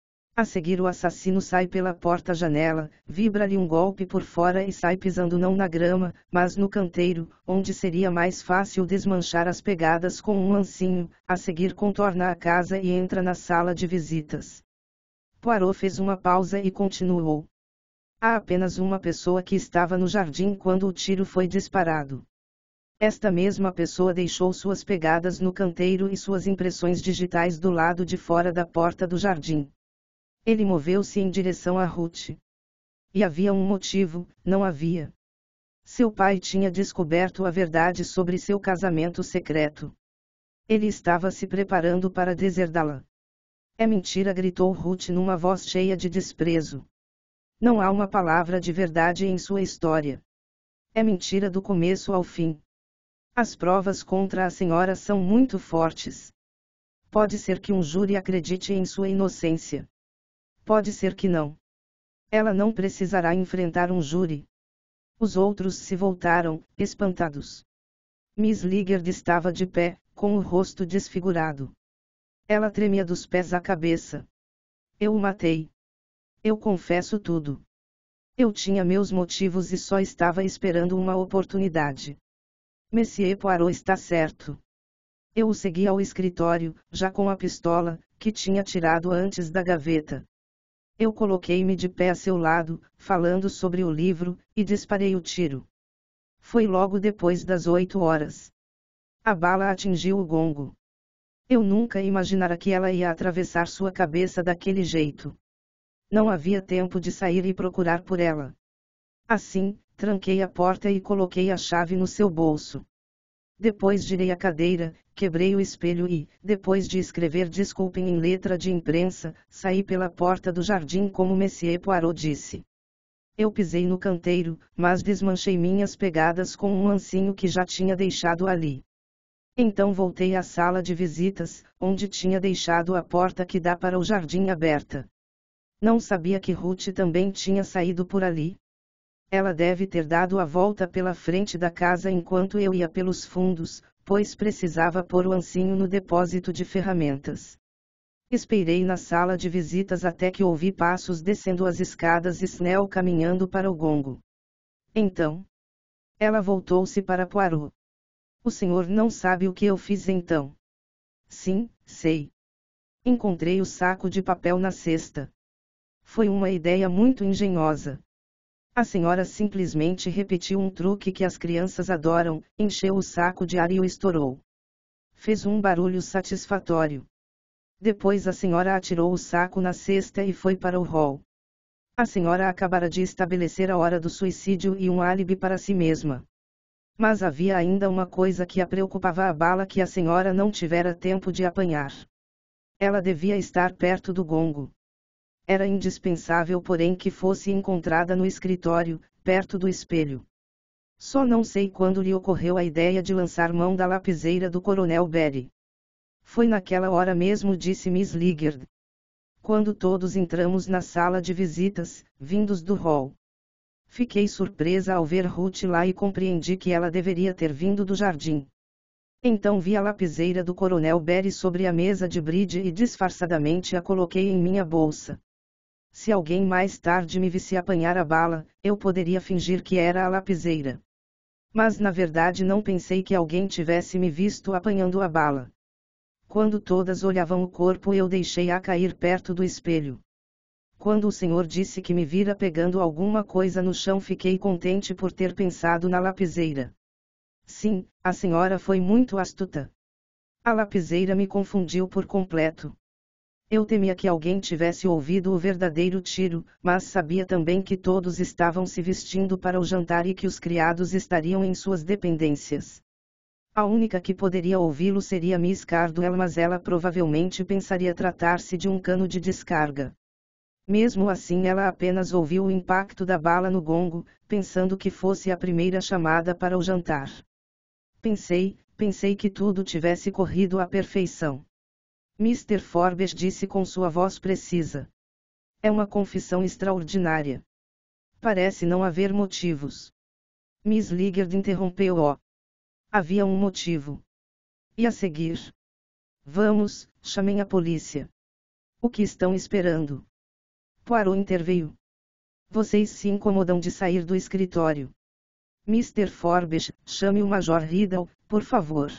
[SPEAKER 1] A seguir o assassino sai pela porta-janela, vibra-lhe um golpe por fora e sai pisando não na grama, mas no canteiro, onde seria mais fácil desmanchar as pegadas com um ancinho. A seguir contorna a casa e entra na sala de visitas. Poirot fez uma pausa e continuou. Há apenas uma pessoa que estava no jardim quando o tiro foi disparado. Esta mesma pessoa deixou suas pegadas no canteiro e suas impressões digitais do lado de fora da porta do jardim. Ele moveu-se em direção a Ruth. E havia um motivo, não havia. Seu pai tinha descoberto a verdade sobre seu casamento secreto. Ele estava se preparando para deserdá-la. É mentira, gritou Ruth numa voz cheia de desprezo. Não há uma palavra de verdade em sua história. É mentira do começo ao fim. As provas contra a senhora são muito fortes. Pode ser que um júri acredite em sua inocência. Pode ser que não. Ela não precisará enfrentar um júri. Os outros se voltaram, espantados. Miss Liggard estava de pé, com o rosto desfigurado. Ela tremia dos pés à cabeça. Eu o matei. Eu confesso tudo. Eu tinha meus motivos e só estava esperando uma oportunidade. Monsieur Poirot está certo. Eu o segui ao escritório, já com a pistola, que tinha tirado antes da gaveta. Eu coloquei-me de pé a seu lado, falando sobre o livro, e disparei o tiro. Foi logo depois das oito horas. A bala atingiu o gongo. Eu nunca imaginara que ela ia atravessar sua cabeça daquele jeito. Não havia tempo de sair e procurar por ela. Assim, tranquei a porta e coloquei a chave no seu bolso. Depois girei a cadeira, quebrei o espelho e, depois de escrever desculpem em letra de imprensa, saí pela porta do jardim como Monsieur Poirot disse. Eu pisei no canteiro, mas desmanchei minhas pegadas com um ancinho que já tinha deixado ali. Então voltei à sala de visitas, onde tinha deixado a porta que dá para o jardim aberta. Não sabia que Ruth também tinha saído por ali. Ela deve ter dado a volta pela frente da casa enquanto eu ia pelos fundos, pois precisava pôr o ancinho no depósito de ferramentas. Esperei na sala de visitas até que ouvi passos descendo as escadas e Snell caminhando para o gongo. Então, ela voltou-se para Poirot. O senhor não sabe o que eu fiz então? Sim, sei. Encontrei o saco de papel na cesta. Foi uma ideia muito engenhosa. A senhora simplesmente repetiu um truque que as crianças adoram, encheu o saco de ar e o estourou. Fez um barulho satisfatório. Depois a senhora atirou o saco na cesta e foi para o hall. A senhora acabara de estabelecer a hora do suicídio e um álibi para si mesma. Mas havia ainda uma coisa que a preocupava: a bala que a senhora não tivera tempo de apanhar. Ela devia estar perto do gongo. Era indispensável, porém, que fosse encontrada no escritório, perto do espelho. Só não sei quando lhe ocorreu a ideia de lançar mão da lapiseira do coronel Barry. Foi naquela hora mesmo, disse Miss Liggard. Quando todos entramos na sala de visitas, vindos do hall. Fiquei surpresa ao ver Ruth lá e compreendi que ela deveria ter vindo do jardim. Então vi a lapiseira do coronel Barry sobre a mesa de bridge e disfarçadamente a coloquei em minha bolsa. Se alguém mais tarde me visse apanhar a bala, eu poderia fingir que era a lapiseira. Mas na verdade não pensei que alguém tivesse me visto apanhando a bala. Quando todas olhavam o corpo, eu deixei-a cair perto do espelho. Quando o senhor disse que me vira pegando alguma coisa no chão, fiquei contente por ter pensado na lapiseira. Sim, a senhora foi muito astuta. A lapiseira me confundiu por completo. Eu temia que alguém tivesse ouvido o verdadeiro tiro, mas sabia também que todos estavam se vestindo para o jantar e que os criados estariam em suas dependências. A única que poderia ouvi-lo seria Miss Cardwell, mas ela provavelmente pensaria tratar-se de um cano de descarga. Mesmo assim, ela apenas ouviu o impacto da bala no gongo, pensando que fosse a primeira chamada para o jantar. Pensei, pensei que tudo tivesse corrido à perfeição. mister Forbes disse com sua voz precisa. É uma confissão extraordinária. Parece não haver motivos. Miss Liggard interrompeu-o. Havia um motivo. E a seguir? Vamos, chamem a polícia. O que estão esperando? Poirot interveio. Vocês se incomodam de sair do escritório. mister Forbes, chame o Major Riddle, por favor.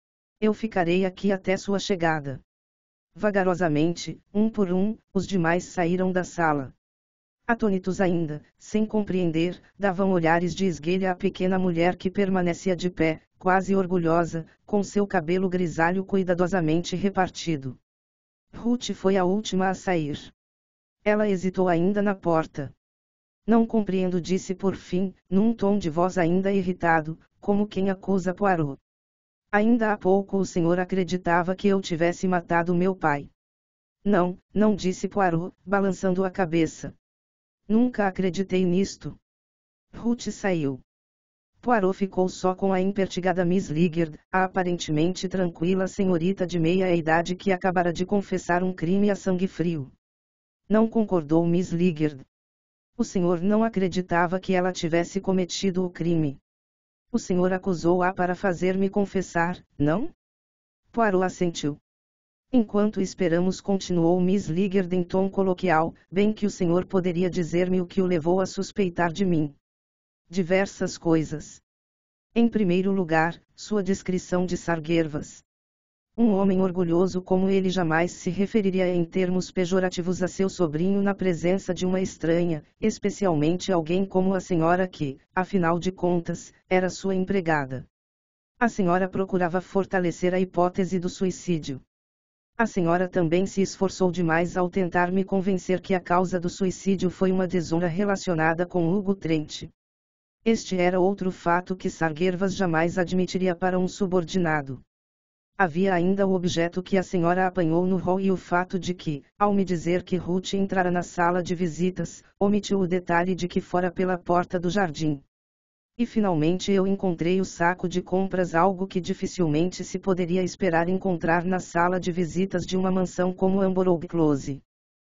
[SPEAKER 1] Eu ficarei aqui até sua chegada. Vagarosamente, um por um, os demais saíram da sala. Atônitos ainda, sem compreender, davam olhares de esguelha à pequena mulher que permanecia de pé, quase orgulhosa, com seu cabelo grisalho cuidadosamente repartido. Ruth foi a última a sair. Ela hesitou ainda na porta. Não compreendo, disse por fim, num tom de voz ainda irritado, como quem acusa Poirot. Ainda há pouco o senhor acreditava que eu tivesse matado meu pai. Não, não, disse Poirot, balançando a cabeça. Nunca acreditei nisto. Ruth saiu. Poirot ficou só com a impertigada Miss Liggard, a aparentemente tranquila senhorita de meia-idade que acabara de confessar um crime a sangue frio. Não concordou Miss Liggard. O senhor não acreditava que ela tivesse cometido o crime. O senhor acusou-a para fazer-me confessar, não? Poirot assentiu. Enquanto esperamos, continuou Miss Liggard em tom coloquial, bem que o senhor poderia dizer-me o que o levou a suspeitar de mim. Diversas coisas. Em primeiro lugar, sua descrição de Sarguervas. Um homem orgulhoso como ele jamais se referiria em termos pejorativos a seu sobrinho na presença de uma estranha, especialmente alguém como a senhora que, afinal de contas, era sua empregada. A senhora procurava fortalecer a hipótese do suicídio. A senhora também se esforçou demais ao tentar me convencer que a causa do suicídio foi uma desonra relacionada com Hugo Trent. Este era outro fato que Sarguervas jamais admitiria para um subordinado. Havia ainda o objeto que a senhora apanhou no hall e o fato de que, ao me dizer que Ruth entrara na sala de visitas, omitiu o detalhe de que fora pela porta do jardim. E finalmente eu encontrei o saco de compras, algo que dificilmente se poderia esperar encontrar na sala de visitas de uma mansão como Amberwood Close.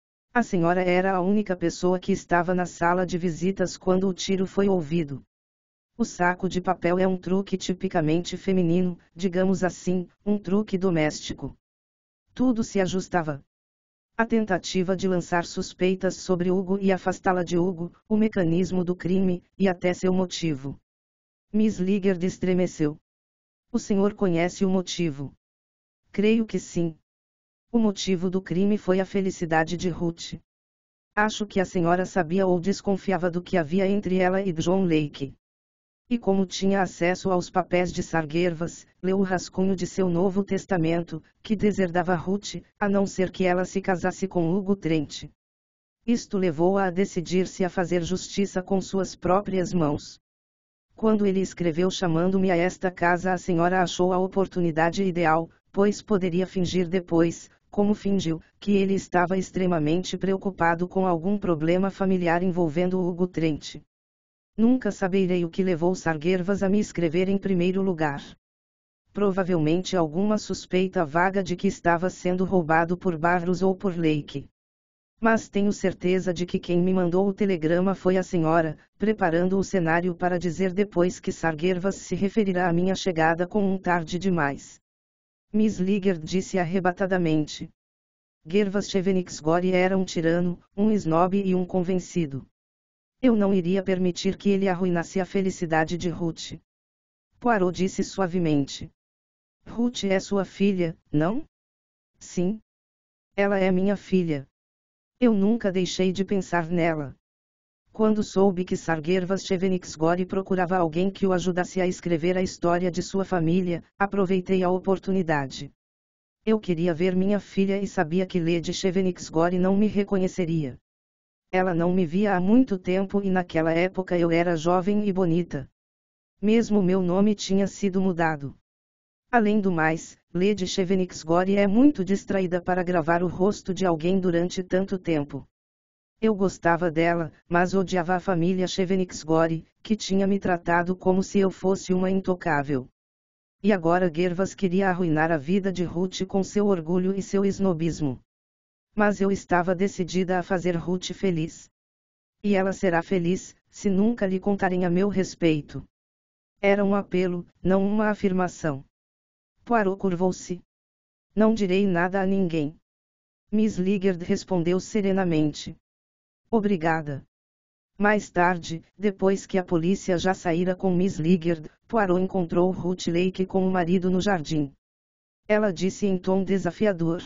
[SPEAKER 1] A senhora era a única pessoa que estava na sala de visitas quando o tiro foi ouvido. O saco de papel é um truque tipicamente feminino, digamos assim, um truque doméstico. Tudo se ajustava. A tentativa de lançar suspeitas sobre Hugo e afastá-la de Hugo, o mecanismo do crime, e até seu motivo. Miss Liggard estremeceu. O senhor conhece o motivo? Creio que sim. O motivo do crime foi a felicidade de Ruth. Acho que a senhora sabia ou desconfiava do que havia entre ela e John Lake. E como tinha acesso aos papéis de Sarguervas, leu o rascunho de seu Novo Testamento, que deserdava Ruth, a não ser que ela se casasse com Hugo Trent. Isto levou-a a decidir-se a fazer justiça com suas próprias mãos. Quando ele escreveu chamando-me a esta casa, a senhora achou a oportunidade ideal, pois poderia fingir depois, como fingiu, que ele estava extremamente preocupado com algum problema familiar envolvendo Hugo Trent. Nunca saberei o que levou Sarguervas a me escrever em primeiro lugar. Provavelmente alguma suspeita vaga de que estava sendo roubado por Barros ou por Lake. Mas tenho certeza de que quem me mandou o telegrama foi a senhora, preparando o cenário para dizer depois que Sarguervas se referirá à minha chegada com um tarde demais. Miss Liggard disse arrebatadamente. Gervas Chevenixgore era um tirano, um snob e um convencido. Eu não iria permitir que ele arruinasse a felicidade de Ruth. Poirot disse suavemente. Ruth é sua filha, não? Sim. Ela é minha filha. Eu nunca deixei de pensar nela. Quando soube que Sarguervas Chevenixgore procurava alguém que o ajudasse a escrever a história de sua família, aproveitei a oportunidade. Eu queria ver minha filha e sabia que Lady Chevenixgore não me reconheceria. Ela não me via há muito tempo e naquela época eu era jovem e bonita. Mesmo meu nome tinha sido mudado. Além do mais, Lady Chevenixgore é muito distraída para gravar o rosto de alguém durante tanto tempo. Eu gostava dela, mas odiava a família Chevenixgore, que tinha me tratado como se eu fosse uma intocável. E agora Gervas queria arruinar a vida de Ruth com seu orgulho e seu snobismo. Mas eu estava decidida a fazer Ruth feliz. E ela será feliz, se nunca lhe contarem a meu respeito. Era um apelo, não uma afirmação. Poirot curvou-se. Não direi nada a ninguém. Miss Liggard respondeu serenamente. Obrigada. Mais tarde, depois que a polícia já saíra com Miss Liggard, Poirot encontrou Ruth Lake com o marido no jardim. Ela disse em tom desafiador.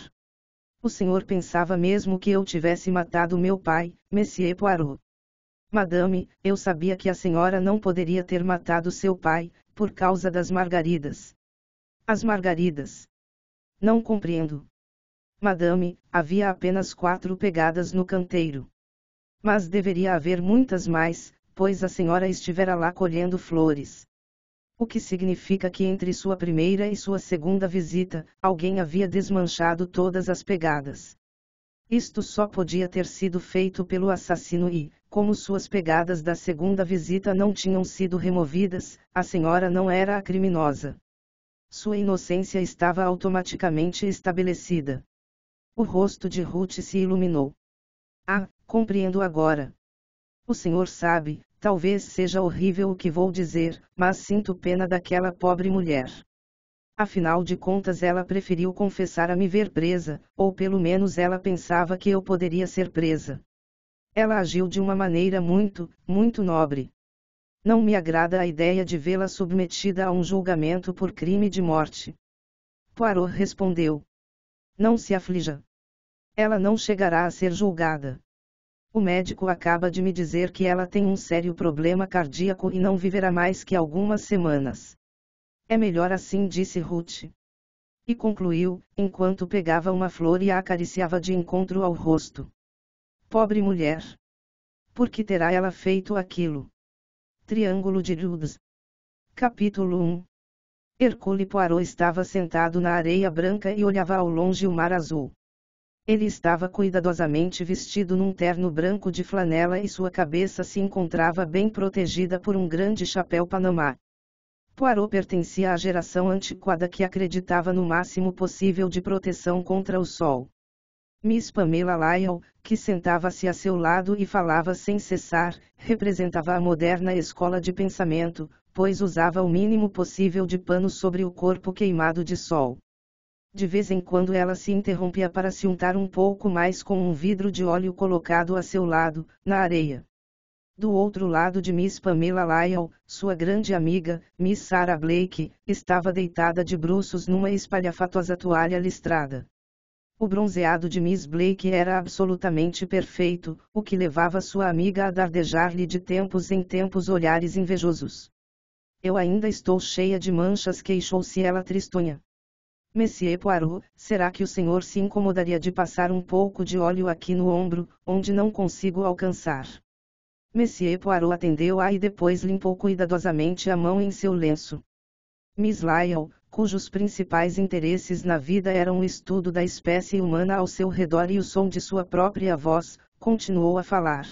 [SPEAKER 1] O senhor pensava mesmo que eu tivesse matado meu pai, Monsieur Poirot. Madame, eu sabia que a senhora não poderia ter matado seu pai, por causa das margaridas. As margaridas. Não compreendo. Madame, havia apenas quatro pegadas no canteiro. Mas deveria haver muitas mais, pois a senhora estivera lá colhendo flores. O que significa que entre sua primeira e sua segunda visita, alguém havia desmanchado todas as pegadas. Isto só podia ter sido feito pelo assassino e, como suas pegadas da segunda visita não tinham sido removidas, a senhora não era a criminosa. Sua inocência estava automaticamente estabelecida. O rosto de Ruth se iluminou. Ah, compreendo agora. O senhor sabe, talvez seja horrível o que vou dizer, mas sinto pena daquela pobre mulher. Afinal de contas ela preferiu confessar a me ver presa, ou pelo menos ela pensava que eu poderia ser presa. Ela agiu de uma maneira muito, muito nobre. Não me agrada a ideia de vê-la submetida a um julgamento por crime de morte. Poirot respondeu. Não se aflija. Ela não chegará a ser julgada. O médico acaba de me dizer que ela tem um sério problema cardíaco e não viverá mais que algumas semanas. É melhor assim, disse Ruth. E concluiu, enquanto pegava uma flor e a acariciava de encontro ao rosto. Pobre mulher. Por que terá ela feito aquilo? Triângulo de Rubens. Capítulo um. Hercule Poirot estava sentado na areia branca e olhava ao longe o mar azul. Ele estava cuidadosamente vestido num terno branco de flanela e sua cabeça se encontrava bem protegida por um grande chapéu Panamá. Poirot pertencia à geração antiquada que acreditava no máximo possível de proteção contra o sol. Miss Pamela Lyall, que sentava-se a seu lado e falava sem cessar, representava a moderna escola de pensamento, pois usava o mínimo possível de pano sobre o corpo queimado de sol. De vez em quando ela se interrompia para se untar um pouco mais com um vidro de óleo colocado a seu lado, na areia. Do outro lado de Miss Pamela Lyall, sua grande amiga, Miss Sarah Blake, estava deitada de bruços numa espalhafatosa toalha listrada. O bronzeado de Miss Blake era absolutamente perfeito, o que levava sua amiga a dardejar-lhe de tempos em tempos olhares invejosos. Eu ainda estou cheia de manchas, queixou-se ela tristonha. Monsieur Poirot, será que o senhor se incomodaria de passar um pouco de óleo aqui no ombro, onde não consigo alcançar? Monsieur Poirot atendeu-a e depois limpou cuidadosamente a mão em seu lenço. Miss Lyall, cujos principais interesses na vida eram o estudo da espécie humana ao seu redor e o som de sua própria voz, continuou a falar.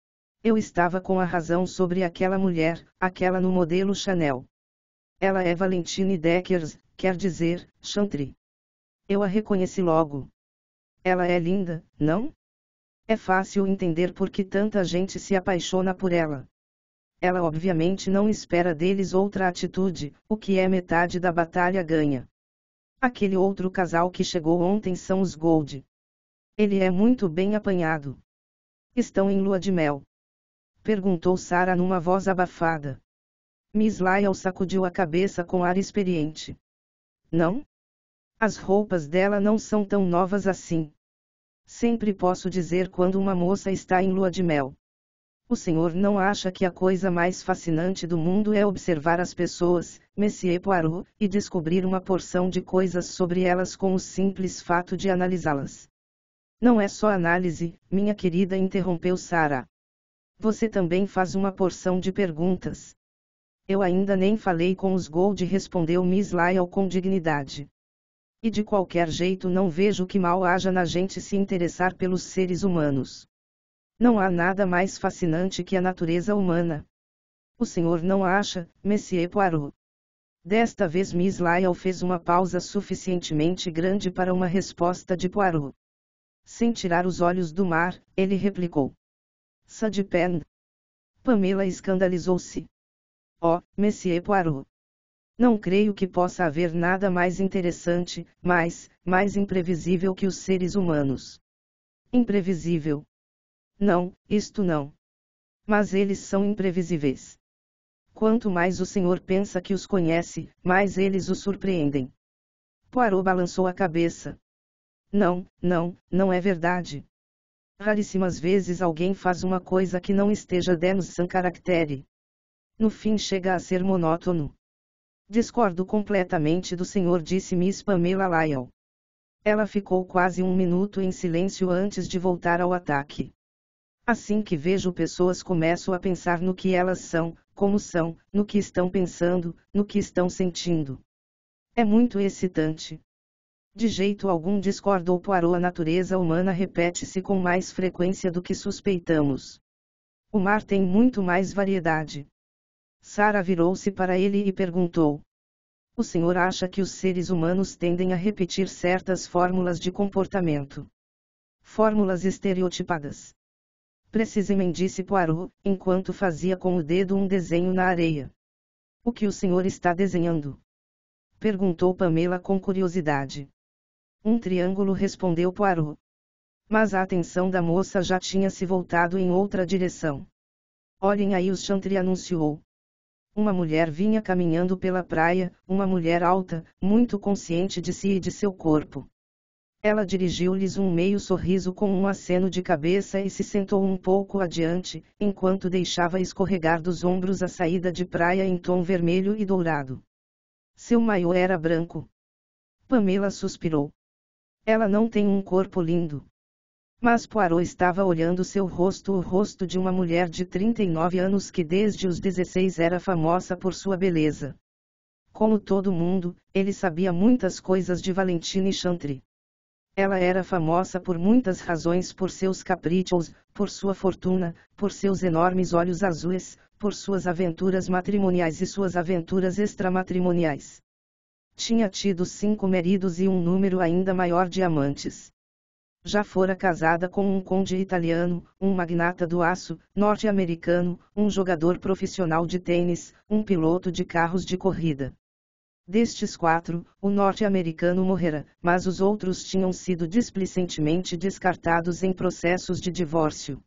[SPEAKER 1] Eu estava com a razão sobre aquela mulher, aquela no modelo Chanel. Ela é Valentine Deckers, quer dizer, Chantry. Eu a reconheci logo. Ela é linda, não? É fácil entender por que tanta gente se apaixona por ela. Ela obviamente não espera deles outra atitude, o que é metade da batalha ganha. Aquele outro casal que chegou ontem são os Gold. Ele é muito bem apanhado. Estão em lua de mel? Perguntou Sarah numa voz abafada. Miss Lyall sacudiu a cabeça com ar experiente. Não? As roupas dela não são tão novas assim. Sempre posso dizer quando uma moça está em lua de mel. O senhor não acha que a coisa mais fascinante do mundo é observar as pessoas, Monsieur Poirot, e descobrir uma porção de coisas sobre elas com o simples fato de analisá-las? Não é só análise, minha querida, interrompeu Sarah. Você também faz uma porção de perguntas. Eu ainda nem falei com os Gold, respondeu Miss Lyall com dignidade. E de qualquer jeito não vejo que mal haja na gente se interessar pelos seres humanos. Não há nada mais fascinante que a natureza humana. O senhor não acha, Monsieur Poirot? Desta vez Miss Lyle fez uma pausa suficientemente grande para uma resposta de Poirot. Sem tirar os olhos do mar, ele replicou. Ça dépend. Pamela escandalizou-se. Oh, Monsieur Poirot. Não creio que possa haver nada mais interessante, mais, mais imprevisível que os seres humanos. Imprevisível? Não, isto não. Mas eles são imprevisíveis. Quanto mais o senhor pensa que os conhece, mais eles o surpreendem. Poirot balançou a cabeça. Não, não, não é verdade. Raríssimas vezes alguém faz uma coisa que não esteja dans son caractère. No fim chega a ser monótono. Discordo completamente do senhor, disse Miss Pamela Lyle. Ela ficou quase um minuto em silêncio antes de voltar ao ataque. Assim que vejo pessoas começo a pensar no que elas são, como são, no que estão pensando, no que estão sentindo. É muito excitante. De jeito algum, discordou Poirot. A natureza humana repete-se com mais frequência do que suspeitamos. O mar tem muito mais variedade. Sarah virou-se para ele e perguntou. O senhor acha que os seres humanos tendem a repetir certas fórmulas de comportamento? Fórmulas estereotipadas. Precisamente, disse Poirot, enquanto fazia com o dedo um desenho na areia. O que o senhor está desenhando? Perguntou Pamela com curiosidade. Um triângulo, respondeu Poirot. Mas a atenção da moça já tinha se voltado em outra direção. Olhem aí, o chantre anunciou. Uma mulher vinha caminhando pela praia, uma mulher alta, muito consciente de si e de seu corpo. Ela dirigiu-lhes um meio sorriso com um aceno de cabeça e se sentou um pouco adiante, enquanto deixava escorregar dos ombros a saída de praia em tom vermelho e dourado. Seu maiô era branco. Pamela suspirou. Ela não tem um corpo lindo. Mas Poirot estava olhando seu rosto, o rosto de uma mulher de trinta e nove anos que desde os dezesseis era famosa por sua beleza. Como todo mundo, ele sabia muitas coisas de Valentine Chantry. Ela era famosa por muitas razões: por seus caprichos, por sua fortuna, por seus enormes olhos azuis, por suas aventuras matrimoniais e suas aventuras extramatrimoniais. Tinha tido cinco maridos e um número ainda maior de amantes. Já fora casada com um conde italiano, um magnata do aço, norte-americano, um jogador profissional de tênis, um piloto de carros de corrida. Destes quatro, o norte-americano morrera, mas os outros tinham sido displicentemente descartados em processos de divórcio.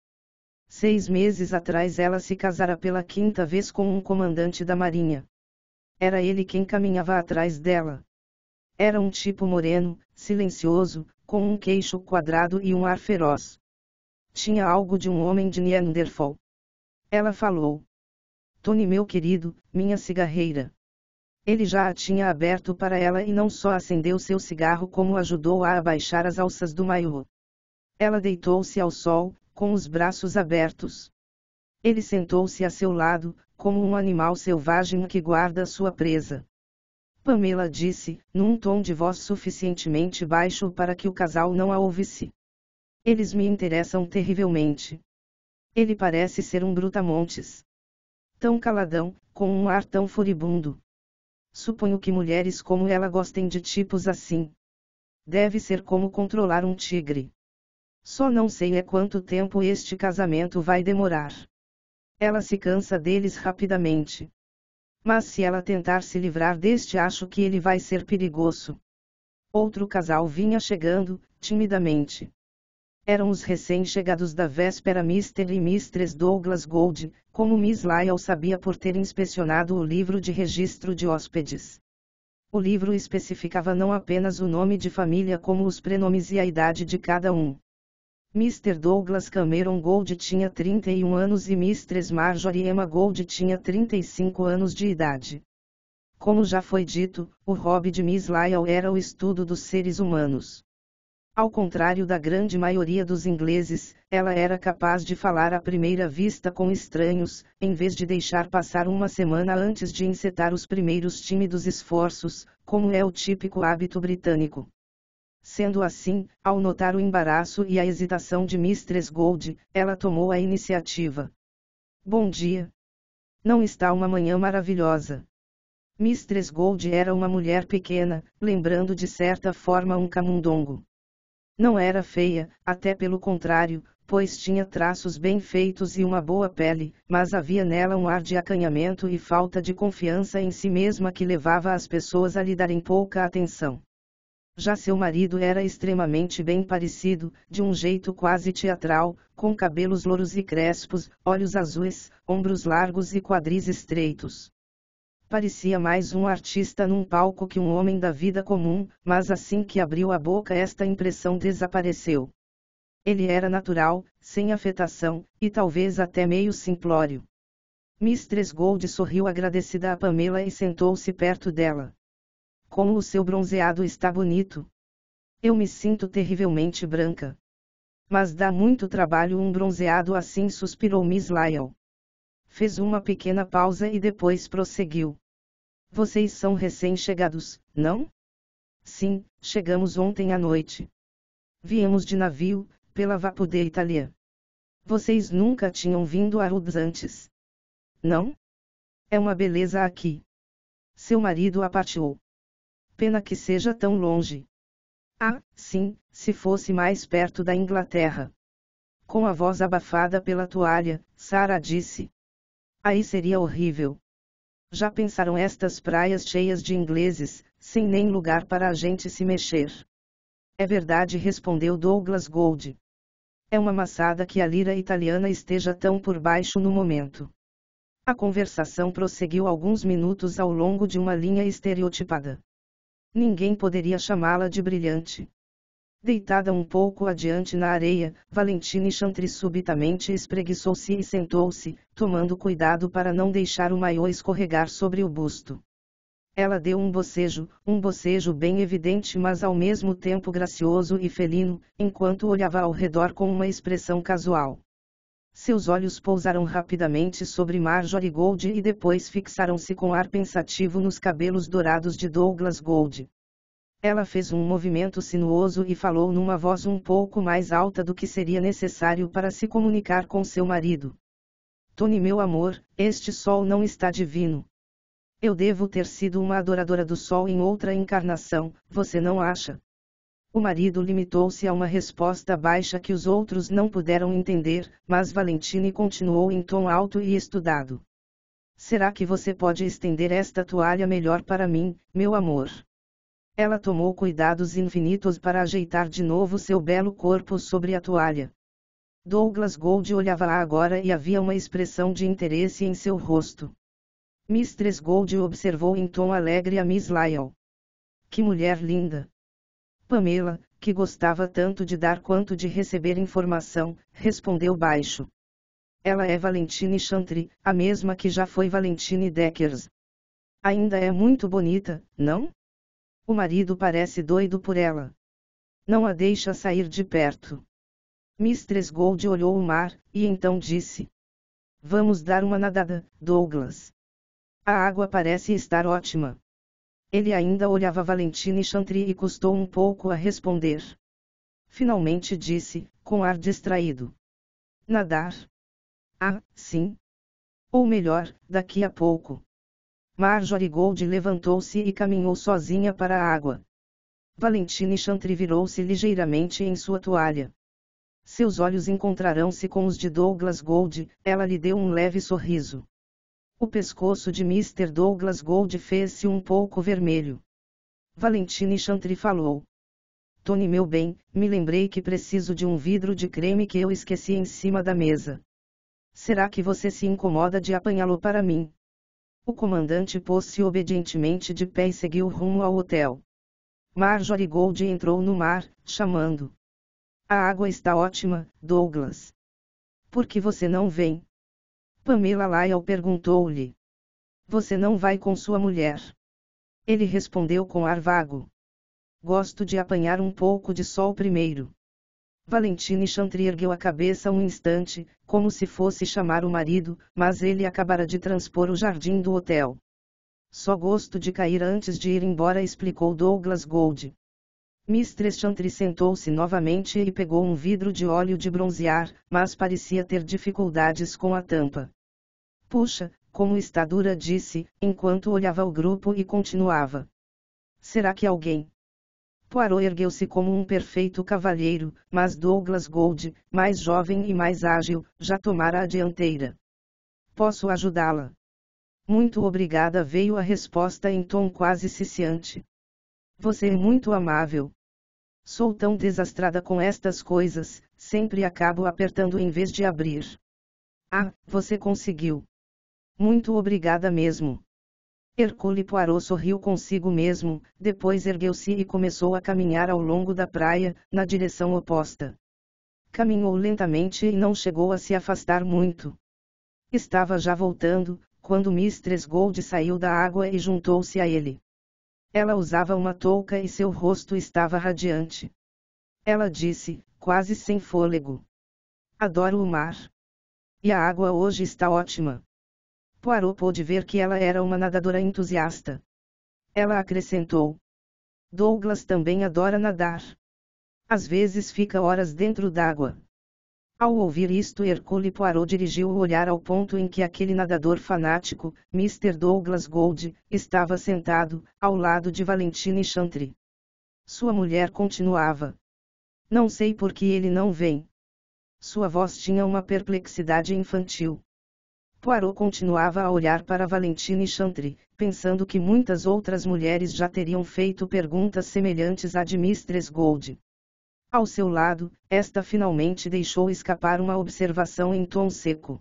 [SPEAKER 1] Seis meses atrás ela se casara pela quinta vez com um comandante da marinha. Era ele quem caminhava atrás dela. Era um tipo moreno, silencioso, com um queixo quadrado e um ar feroz. Tinha algo de um homem de Neanderthal. Ela falou. Tony, meu querido, minha cigarreira. Ele já a tinha aberto para ela e não só acendeu seu cigarro, como ajudou a abaixar as alças do maiô. Ela deitou-se ao sol, com os braços abertos. Ele sentou-se a seu lado, como um animal selvagem que guarda sua presa. Pamela disse, num tom de voz suficientemente baixo para que o casal não a ouvisse. Eles me interessam terrivelmente. Ele parece ser um brutamontes. Tão caladão, com um ar tão furibundo. Suponho que mulheres como ela gostem de tipos assim. Deve ser como controlar um tigre. Só não sei é quanto tempo este casamento vai demorar. Ela se cansa deles rapidamente. Mas se ela tentar se livrar deste, acho que ele vai ser perigoso. Outro casal vinha chegando, timidamente. Eram os recém-chegados da véspera, mister e mistress Douglas Gold, como Miss Lyle sabia por ter inspecionado o livro de registro de hóspedes. O livro especificava não apenas o nome de família, como os prenomes e a idade de cada um. mister Douglas Cameron Gold tinha trinta e um anos e mistress Marjorie Emma Gold tinha trinta e cinco anos de idade. Como já foi dito, o hobby de Miss Lyle era o estudo dos seres humanos. Ao contrário da grande maioria dos ingleses, ela era capaz de falar à primeira vista com estranhos, em vez de deixar passar uma semana antes de encetar os primeiros tímidos esforços, como é o típico hábito britânico. Sendo assim, ao notar o embaraço e a hesitação de mistress Gold, ela tomou a iniciativa. Bom dia. Não está uma manhã maravilhosa? Mistress Gold era uma mulher pequena, lembrando de certa forma um camundongo. Não era feia, até pelo contrário, pois tinha traços bem feitos e uma boa pele, mas havia nela um ar de acanhamento e falta de confiança em si mesma que levava as pessoas a lhe darem pouca atenção. Já seu marido era extremamente bem parecido, de um jeito quase teatral, com cabelos louros e crespos, olhos azuis, ombros largos e quadris estreitos. Parecia mais um artista num palco que um homem da vida comum, mas assim que abriu a boca esta impressão desapareceu. Ele era natural, sem afetação, e talvez até meio simplório. Mistress Gold sorriu agradecida a Pamela e sentou-se perto dela. Como o seu bronzeado está bonito. Eu me sinto terrivelmente branca. Mas dá muito trabalho um bronzeado assim, suspirou Miss Lyell. Fez uma pequena pausa e depois prosseguiu. Vocês são recém-chegados, não? Sim, chegamos ontem à noite. Viemos de navio, pela Vapude Italia. Vocês nunca tinham vindo a Rhodes antes? Não? É uma beleza aqui. Seu marido a partiu. Pena que seja tão longe. Ah, sim, se fosse mais perto da Inglaterra. Com a voz abafada pela toalha, Sarah disse. Aí seria horrível. Já pensaram estas praias cheias de ingleses, sem nem lugar para a gente se mexer? É verdade, respondeu Douglas Gold. É uma maçada que a lira italiana esteja tão por baixo no momento. A conversação prosseguiu alguns minutos ao longo de uma linha estereotipada. Ninguém poderia chamá-la de brilhante. Deitada um pouco adiante na areia, Valentine Chantry subitamente espreguiçou-se e sentou-se, tomando cuidado para não deixar o maiô escorregar sobre o busto. Ela deu um bocejo, um bocejo bem evidente mas ao mesmo tempo gracioso e felino, enquanto olhava ao redor com uma expressão casual. Seus olhos pousaram rapidamente sobre Marjorie Gold e depois fixaram-se com ar pensativo nos cabelos dourados de Douglas Gold. Ela fez um movimento sinuoso e falou numa voz um pouco mais alta do que seria necessário para se comunicar com seu marido. Tony, meu amor, este sol não está divino. Eu devo ter sido uma adoradora do sol em outra encarnação, você não acha? O marido limitou-se a uma resposta baixa que os outros não puderam entender, mas Valentine continuou em tom alto e estudado. Será que você pode estender esta toalha melhor para mim, meu amor? Ela tomou cuidados infinitos para ajeitar de novo seu belo corpo sobre a toalha. Douglas Gold olhava-a agora e havia uma expressão de interesse em seu rosto. Mistress Gold observou em tom alegre a Miss Lyell. Que mulher linda! Pamela, que gostava tanto de dar quanto de receber informação, respondeu baixo. Ela é Valentine Chantry, a mesma que já foi Valentine Deckers. Ainda é muito bonita, não? O marido parece doido por ela. Não a deixa sair de perto. Mistress Gold olhou o mar, e então disse. Vamos dar uma nadada, Douglas. A água parece estar ótima. Ele ainda olhava Valentine Chantry e custou um pouco a responder. Finalmente disse, com ar distraído. Nadar? Ah, sim. Ou melhor, daqui a pouco. Marjorie Gold levantou-se e caminhou sozinha para a água. Valentine Chantry virou-se ligeiramente em sua toalha. Seus olhos encontrarão-se com os de Douglas Gold, ela lhe deu um leve sorriso. O pescoço de mister Douglas Gold fez-se um pouco vermelho. Valentine Chantry falou. Tony, meu bem, me lembrei que preciso de um vidro de creme que eu esqueci em cima da mesa. Será que você se incomoda de apanhá-lo para mim? O comandante pôs-se obedientemente de pé e seguiu rumo ao hotel. Marjorie Gold entrou no mar, chamando. A água está ótima, Douglas. Por que você não vem? Pamela Lyell perguntou-lhe. Você não vai com sua mulher? Ele respondeu com ar vago. Gosto de apanhar um pouco de sol primeiro. Valentine Chantry ergueu a cabeça um instante, como se fosse chamar o marido, mas ele acabara de transpor o jardim do hotel. Só gosto de cair antes de ir embora, explicou Douglas Gold. Mistress Chantry sentou-se novamente e pegou um vidro de óleo de bronzear, mas parecia ter dificuldades com a tampa. Puxa, Como está dura, disse, enquanto olhava o grupo e continuava. Será que alguém? Poirot ergueu-se como um perfeito cavalheiro, mas Douglas Gold, mais jovem e mais ágil, já tomara a dianteira. Posso ajudá-la? Muito obrigada, veio a resposta em tom quase ciciante. Você é muito amável. Sou tão desastrada com estas coisas, sempre acabo apertando em vez de abrir. Ah, você conseguiu. Muito obrigada mesmo. Hercule Poirot sorriu consigo mesmo, depois ergueu-se e começou a caminhar ao longo da praia, na direção oposta. Caminhou lentamente e não chegou a se afastar muito. Estava já voltando, quando mistress Gold saiu da água e juntou-se a ele. Ela usava uma touca e seu rosto estava radiante. Ela disse, quase sem fôlego. Adoro o mar. E a água hoje está ótima. Poirot pôde ver que ela era uma nadadora entusiasta. Ela acrescentou. Douglas também adora nadar. Às vezes fica horas dentro d'água. Ao ouvir isto, Hercule Poirot dirigiu o olhar ao ponto em que aquele nadador fanático, mister Douglas Gold, estava sentado, ao lado de Valentine Chantry. Sua mulher continuava. Não sei por que ele não vem. Sua voz tinha uma perplexidade infantil. Poirot continuava a olhar para Valentine Chantry, pensando que muitas outras mulheres já teriam feito perguntas semelhantes à de mistress Gold. Ao seu lado, esta finalmente deixou escapar uma observação em tom seco.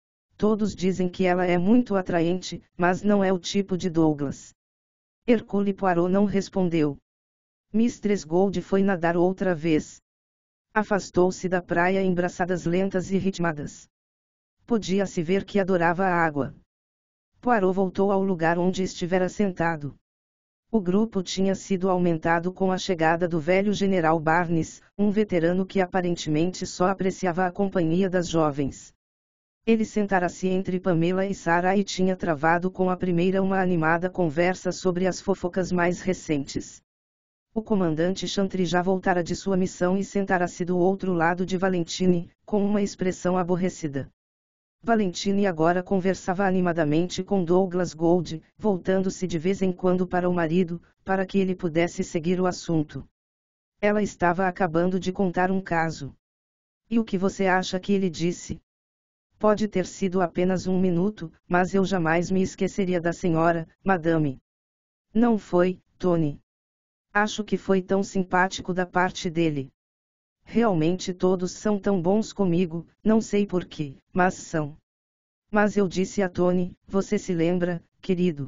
[SPEAKER 1] Todos dizem que ela é muito atraente, mas não é o tipo de Douglas. Hercule Poirot não respondeu. mistress Gold foi nadar outra vez. Afastou-se da praia em braçadas lentas e ritmadas. Podia-se ver que adorava a água. Poirot voltou ao lugar onde estivera sentado. O grupo tinha sido aumentado com a chegada do velho general Barnes, um veterano que aparentemente só apreciava a companhia das jovens. Ele sentara-se entre Pamela e Sarah e tinha travado com a primeira uma animada conversa sobre as fofocas mais recentes. O comandante Chantry já voltara de sua missão e sentara-se do outro lado de Valentine, com uma expressão aborrecida. Valentine agora conversava animadamente com Douglas Gold, voltando-se de vez em quando para o marido, para que ele pudesse seguir o assunto. Ela estava acabando de contar um caso. E o que você acha que ele disse? Pode ter sido apenas um minuto, mas eu jamais me esqueceria da senhora, madame. Não foi, Tony. Acho que foi tão simpático da parte dele. Realmente todos são tão bons comigo, não sei porquê, mas são. Mas eu disse a Tony, você se lembra, querido?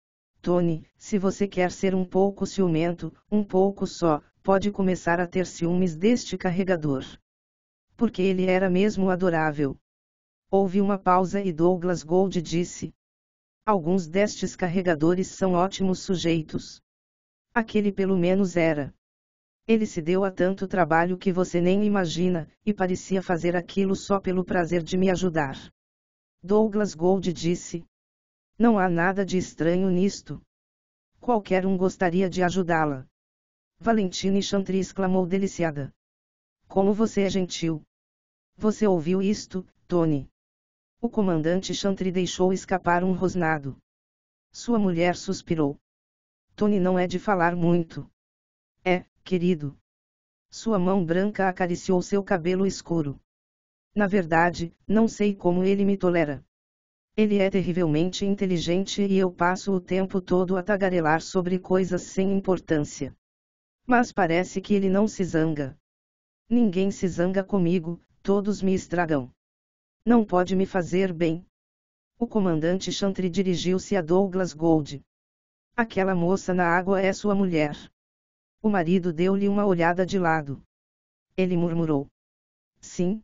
[SPEAKER 1] Tony, se você quer ser um pouco ciumento, um pouco só, pode começar a ter ciúmes deste carregador. Porque ele era mesmo adorável. Houve uma pausa e Douglas Gold disse. Alguns destes carregadores são ótimos sujeitos. Aquele pelo menos era. Ele se deu a tanto trabalho que você nem imagina, e parecia fazer aquilo só pelo prazer de me ajudar. Douglas Gold disse. Não há nada de estranho nisto. Qualquer um gostaria de ajudá-la. Valentine Chantry exclamou deliciada. Como você é gentil. Você ouviu isto, Tony? O comandante Chantry deixou escapar um rosnado. Sua mulher suspirou. Tony não é de falar muito. É, querido. Sua mão branca acariciou seu cabelo escuro. Na verdade, não sei como ele me tolera. Ele é terrivelmente inteligente e eu passo o tempo todo a tagarelar sobre coisas sem importância. Mas parece que ele não se zanga. Ninguém se zanga comigo, todos me estragam. Não pode me fazer bem. O comandante Chantry dirigiu-se a Douglas Gold. Aquela moça na água é sua mulher. O marido deu-lhe uma olhada de lado. Ele murmurou. Sim.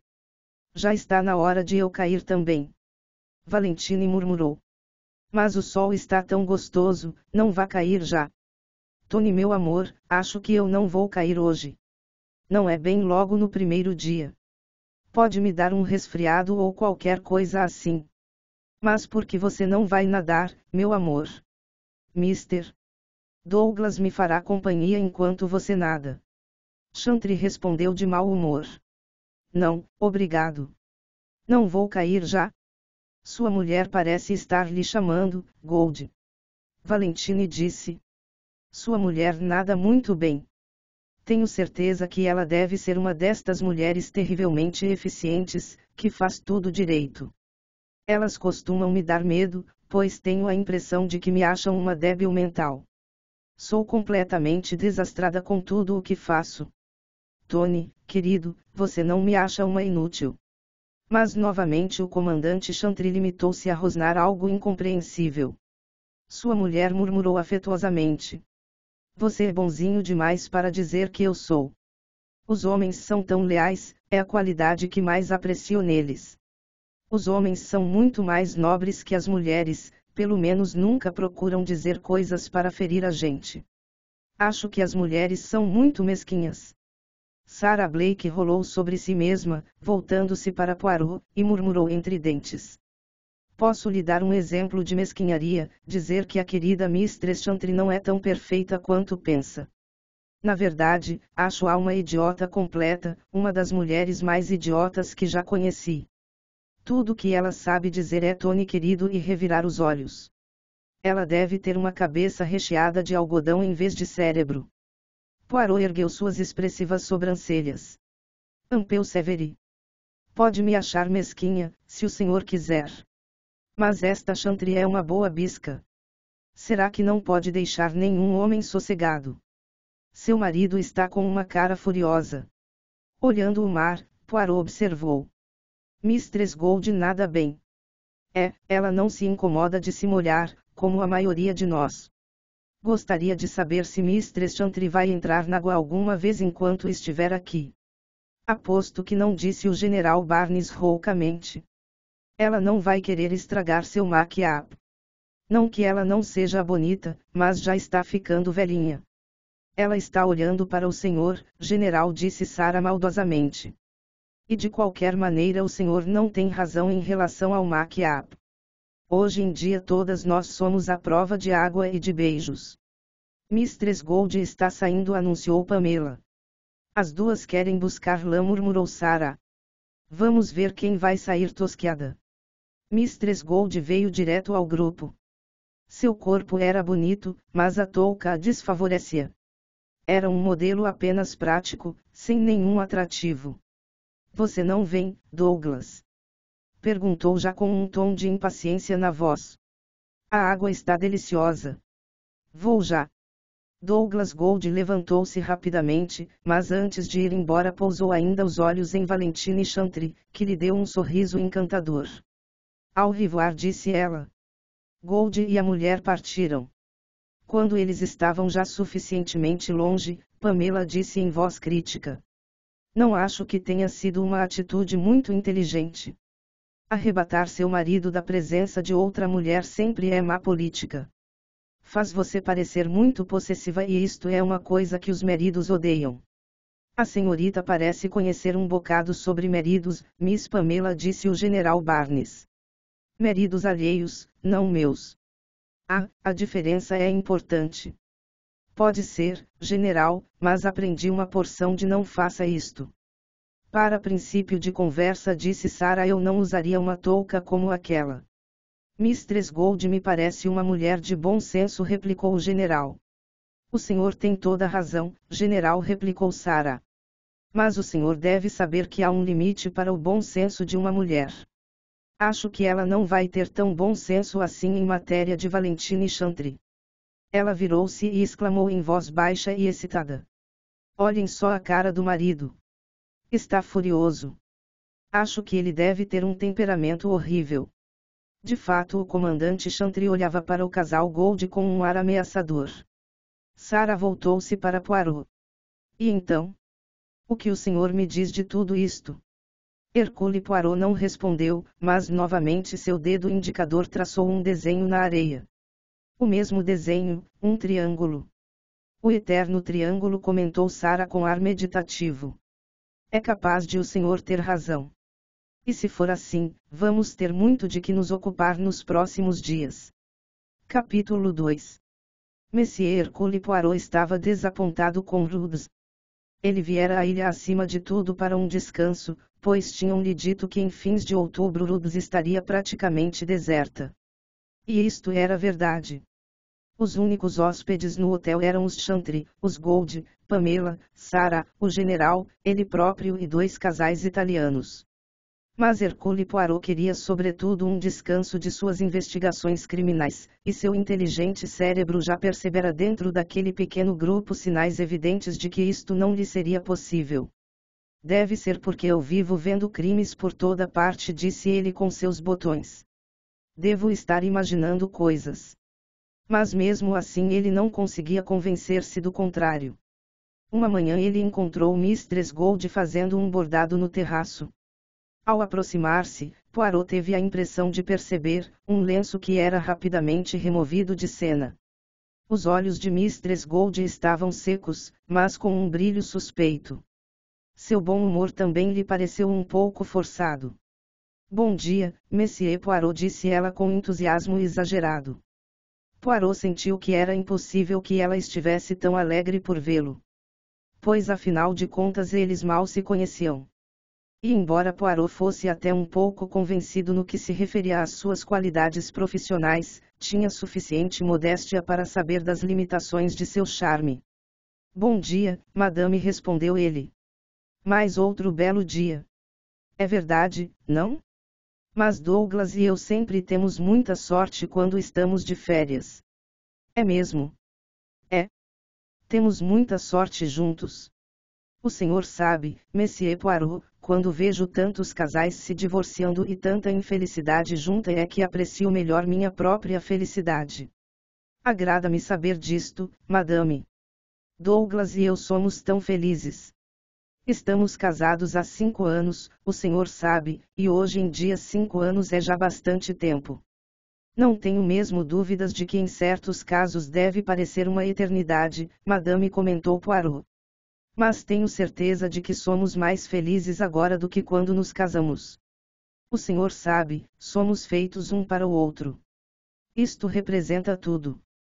[SPEAKER 1] Já está na hora de eu cair também. Valentine murmurou. Mas o sol está tão gostoso, não vá cair já. Tony, meu amor, acho que eu não vou cair hoje. Não é bem logo no primeiro dia. Pode me dar um resfriado ou qualquer coisa assim. Mas por que você não vai nadar, meu amor? mister Douglas me fará companhia enquanto você nada. Chantry respondeu de mau humor. Não, obrigado. Não vou cair já. Sua mulher parece estar lhe chamando, Gold. Valentine disse. Sua mulher nada muito bem. Tenho certeza que ela deve ser uma destas mulheres terrivelmente eficientes, que faz tudo direito. Elas costumam me dar medo, pois tenho a impressão de que me acham uma débil mental. Sou completamente desastrada com tudo o que faço. Tony, querido, você não me acha uma inútil. Mas novamente o comandante Chantry limitou-se a rosnar algo incompreensível. Sua mulher murmurou afetuosamente. Você é bonzinho demais para dizer que eu sou. Os homens são tão leais, é a qualidade que mais aprecio neles. Os homens são muito mais nobres que as mulheres, pelo menos nunca procuram dizer coisas para ferir a gente. Acho que as mulheres são muito mesquinhas. Sarah Blake rolou sobre si mesma, voltando-se para Poirot, e murmurou entre dentes. Posso lhe dar um exemplo de mesquinharia, dizer que a querida Mistress Chantry não é tão perfeita quanto pensa. Na verdade, acho-a uma idiota completa, uma das mulheres mais idiotas que já conheci. Tudo que ela sabe dizer é Tony querido e revirar os olhos. Ela deve ter uma cabeça recheada de algodão em vez de cérebro. Poirot ergueu suas expressivas sobrancelhas. Ampeu Severi. Pode me achar mesquinha, se o senhor quiser. Mas esta Chantry é uma boa bisca. Será que não pode deixar nenhum homem sossegado? Seu marido está com uma cara furiosa. Olhando o mar, Poirot observou. Mistress Gold nada bem. É, ela não se incomoda de se molhar, como a maioria de nós. Gostaria de saber se Mistress Chantry vai entrar na água alguma vez enquanto estiver aqui. Aposto que não, disse o general Barnes roucamente. Ela não vai querer estragar seu make-up. Não que ela não seja bonita, mas já está ficando velhinha. Ela está olhando para o senhor, general, disse Sarah maldosamente. E de qualquer maneira o senhor não tem razão em relação ao make-up. Hoje em dia todas nós somos à prova de água e de beijos. Mistress Gold está saindo, anunciou Pamela. As duas querem buscar lã, murmurou Sarah. Vamos ver quem vai sair tosquiada. Mistress Gold veio direto ao grupo. Seu corpo era bonito, mas a touca a desfavorecia. Era um modelo apenas prático, sem nenhum atrativo. Você não vem, Douglas? Perguntou já com um tom de impaciência na voz. A água está deliciosa. Vou já. Douglas Gold levantou-se rapidamente, mas antes de ir embora pousou ainda os olhos em Valentine Chantry, que lhe deu um sorriso encantador. Au revoir, disse ela. Gold e a mulher partiram. Quando eles estavam já suficientemente longe, Pamela disse em voz crítica. Não acho que tenha sido uma atitude muito inteligente. Arrebatar seu marido da presença de outra mulher sempre é má política. Faz você parecer muito possessiva e isto é uma coisa que os maridos odeiam. A senhorita parece conhecer um bocado sobre maridos, Miss Pamela, disse o general Barnes. Maridos alheios, não meus. Ah, a diferença é importante. Pode ser, general, mas aprendi uma porção de não faça isto. Para princípio de conversa, disse Sarah, eu não usaria uma touca como aquela. Mistress Gold me parece uma mulher de bom senso, replicou o general. O senhor tem toda a razão, general, replicou Sarah. Mas o senhor deve saber que há um limite para o bom senso de uma mulher. Acho que ela não vai ter tão bom senso assim em matéria de Valentine Chantry. Ela virou-se e exclamou em voz baixa e excitada. Olhem só a cara do marido. Está furioso. Acho que ele deve ter um temperamento horrível. De fato, o comandante Chantry olhava para o casal Gold com um ar ameaçador. Sarah voltou-se para Poirot. E então? O que o senhor me diz de tudo isto? Hercule Poirot não respondeu, mas novamente seu dedo indicador traçou um desenho na areia. O mesmo desenho, um triângulo. O eterno triângulo, comentou Sarah com ar meditativo. É capaz de o senhor ter razão. E se for assim, vamos ter muito de que nos ocupar nos próximos dias. Capítulo dois. Monsieur Hercule Poirot estava desapontado com Rhodes. Ele viera à ilha acima de tudo para um descanso, pois tinham-lhe dito que em fins de outubro Rhodes estaria praticamente deserta. E isto era verdade. Os únicos hóspedes no hotel eram os Chantry, os Gold, Pamela, Sarah, o general, ele próprio e dois casais italianos. Mas Hercule Poirot queria sobretudo um descanso de suas investigações criminais, e seu inteligente cérebro já percebera dentro daquele pequeno grupo sinais evidentes de que isto não lhe seria possível. Deve ser porque eu vivo vendo crimes por toda parte, disse ele com seus botões. Devo estar imaginando coisas. Mas mesmo assim ele não conseguia convencer-se do contrário. Uma manhã ele encontrou Mistress Gold fazendo um bordado no terraço. Ao aproximar-se, Poirot teve a impressão de perceber um lenço que era rapidamente removido de cena. Os olhos de Mistress Gold estavam secos, mas com um brilho suspeito. Seu bom humor também lhe pareceu um pouco forçado. Bom dia, Monsieur Poirot, disse ela com entusiasmo exagerado. Poirot sentiu que era impossível que ela estivesse tão alegre por vê-lo. Pois afinal de contas eles mal se conheciam. E embora Poirot fosse até um pouco convencido no que se referia às suas qualidades profissionais, tinha suficiente modéstia para saber das limitações de seu charme. Bom dia, madame, respondeu ele. Mais outro belo dia. É verdade, não? Mas Douglas e eu sempre temos muita sorte quando estamos de férias. É mesmo? É. Temos muita sorte juntos. O senhor sabe, Monsieur Poirot, quando vejo tantos casais se divorciando e tanta infelicidade junta é que aprecio melhor minha própria felicidade. Agrada-me saber disto, madame. Douglas e eu somos tão felizes. Estamos casados há cinco anos, o senhor sabe, e hoje em dia cinco anos é já bastante tempo. Não tenho mesmo dúvidas de que em certos casos deve parecer uma eternidade, madame, comentou Poirot. Mas tenho certeza de que somos mais felizes agora do que quando nos casamos. O senhor sabe, somos feitos um para o outro. Isto representa tudo.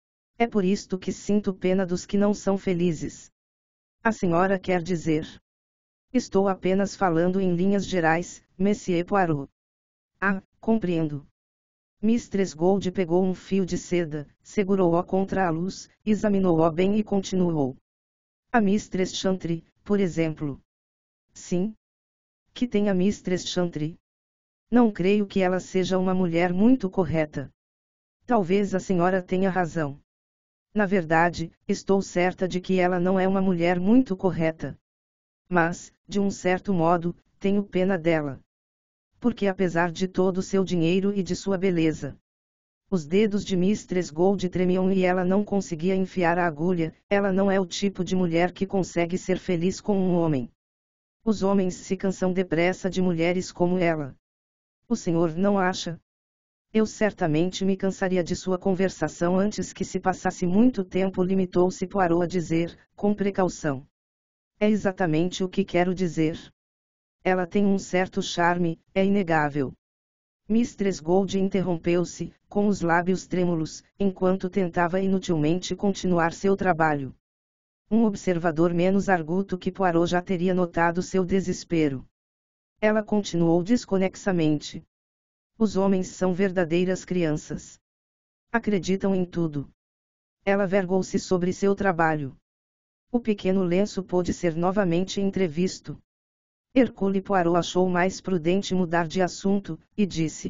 [SPEAKER 1] É por isto que sinto pena dos que não são felizes. A senhora quer dizer? Estou apenas falando em linhas gerais, Monsieur Poirot. Ah, compreendo. Mistress Gold pegou um fio de seda, segurou-o contra a luz, examinou-o bem e continuou. A Mistress Chantry, por exemplo. Sim. Que tem a Mistress Chantry? Não creio que ela seja uma mulher muito correta. Talvez a senhora tenha razão. Na verdade, estou certa de que ela não é uma mulher muito correta. Mas, de um certo modo, tenho pena dela. Porque apesar de todo o seu dinheiro e de sua beleza, os dedos de Mistress Gold tremiam e ela não conseguia enfiar a agulha. Ela não é o tipo de mulher que consegue ser feliz com um homem. Os homens se cansam depressa de mulheres como ela. O senhor não acha? Eu certamente me cansaria de sua conversação antes que se passasse muito tempo, limitou-se Poirot a dizer, com precaução. É exatamente o que quero dizer. Ela tem um certo charme, é inegável. Mistress Gold interrompeu-se, com os lábios trêmulos, enquanto tentava inutilmente continuar seu trabalho. Um observador menos arguto que Poirot já teria notado seu desespero. Ela continuou desconexamente. Os homens são verdadeiras crianças. Acreditam em tudo. Ela vergou-se sobre seu trabalho. O pequeno lenço pôde ser novamente entrevisto. Hercule Poirot achou mais prudente mudar de assunto, e disse.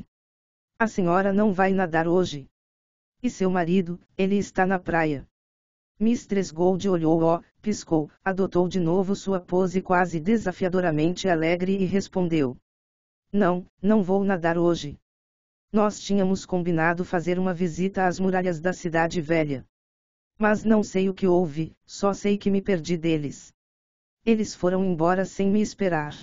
[SPEAKER 1] A senhora não vai nadar hoje. E seu marido, ele está na praia. Mistress Gold olhou-o, piscou, adotou de novo sua pose quase desafiadoramente alegre e respondeu. Não, não vou nadar hoje. Nós tínhamos combinado fazer uma visita às muralhas da cidade velha. Mas não sei o que houve, só sei que me perdi deles. Eles foram embora sem me esperar.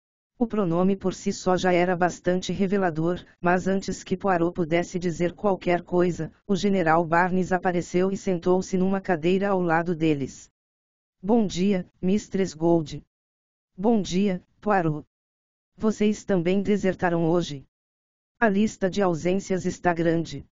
[SPEAKER 1] O pronome por si só já era bastante revelador, mas antes que Poirot pudesse dizer qualquer coisa, o general Barnes apareceu e sentou-se numa cadeira ao lado deles. Bom dia, Mistress Gold. Bom dia, Poirot. Vocês também desertaram hoje. A lista de ausências está grande.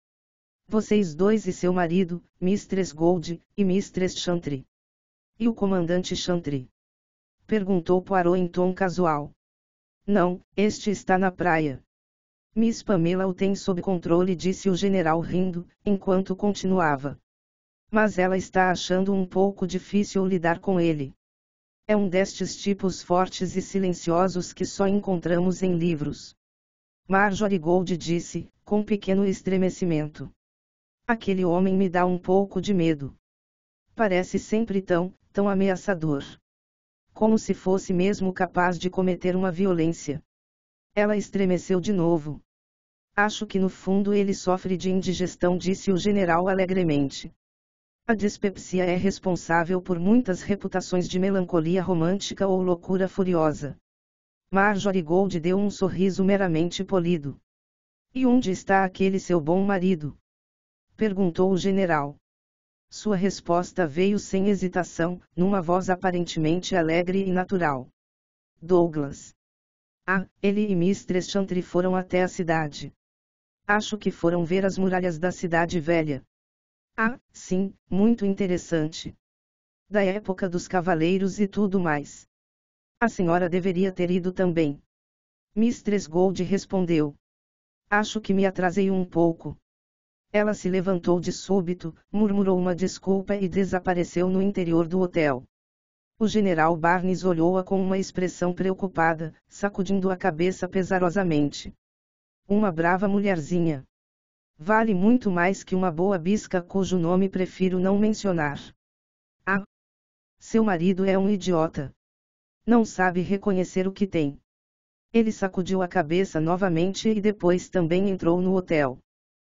[SPEAKER 1] Vocês dois e seu marido, Mistress Gold, e Mistress Chantry. E o comandante Chantry. Perguntou Poirot em tom casual. Não, este está na praia. Miss Pamela o tem sob controle, disse o general rindo, enquanto continuava. Mas ela está achando um pouco difícil lidar com ele. É um destes tipos fortes e silenciosos que só encontramos em livros. Marjorie Gold disse, com pequeno estremecimento. Aquele homem me dá um pouco de medo. Parece sempre tão, tão ameaçador. Como se fosse mesmo capaz de cometer uma violência. Ela estremeceu de novo. Acho que no fundo ele sofre de indigestão, disse o general alegremente. A dispepsia é responsável por muitas reputações de melancolia romântica ou loucura furiosa. Marjorie Gold deu um sorriso meramente polido. E onde está aquele seu bom marido? Perguntou o general. Sua resposta veio sem hesitação, numa voz aparentemente alegre e natural. Douglas. Ah, ele e mistress Chantry foram até a cidade. Acho que foram ver as muralhas da cidade velha. Ah, sim, muito interessante. Da época dos cavaleiros e tudo mais. A senhora deveria ter ido também. mistress Gold respondeu. Acho que me atrasei um pouco. Ela se levantou de súbito, murmurou uma desculpa e desapareceu no interior do hotel. O general Barnes olhou-a com uma expressão preocupada, sacudindo a cabeça pesarosamente. Uma brava mulherzinha. Vale muito mais que uma boa bisca cujo nome prefiro não mencionar. Ah! Seu marido é um idiota. Não sabe reconhecer o que tem. Ele sacudiu a cabeça novamente e depois também entrou no hotel.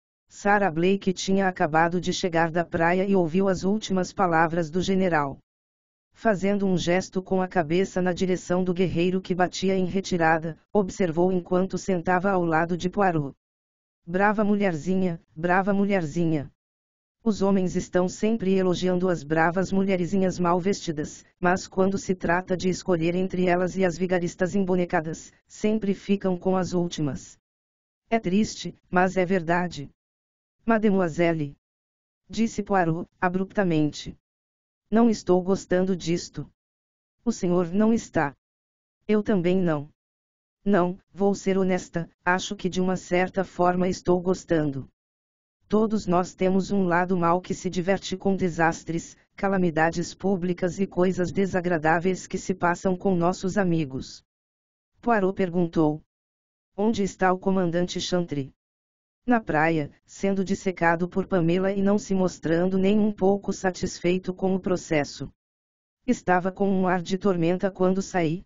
[SPEAKER 1] Sarah Blake tinha acabado de chegar da praia e ouviu as últimas palavras do general. Fazendo um gesto com a cabeça na direção do guerreiro que batia em retirada, observou enquanto sentava ao lado de Poirot. Brava mulherzinha, brava mulherzinha. Os homens estão sempre elogiando as bravas mulherzinhas mal vestidas, mas quando se trata de escolher entre elas e as vigaristas embonecadas, sempre ficam com as últimas. É triste, mas é verdade. Mademoiselle. Disse Poirot, abruptamente. Não estou gostando disto. O senhor não está. Eu também não. Não, vou ser honesta, acho que de uma certa forma estou gostando. Todos nós temos um lado mau que se diverte com desastres, calamidades públicas e coisas desagradáveis que se passam com nossos amigos. Poirot perguntou. Onde está o comandante Chantry? Na praia, sendo dissecado por Pamela e não se mostrando nem um pouco satisfeito com o processo. Estava com um ar de tormenta quando saí.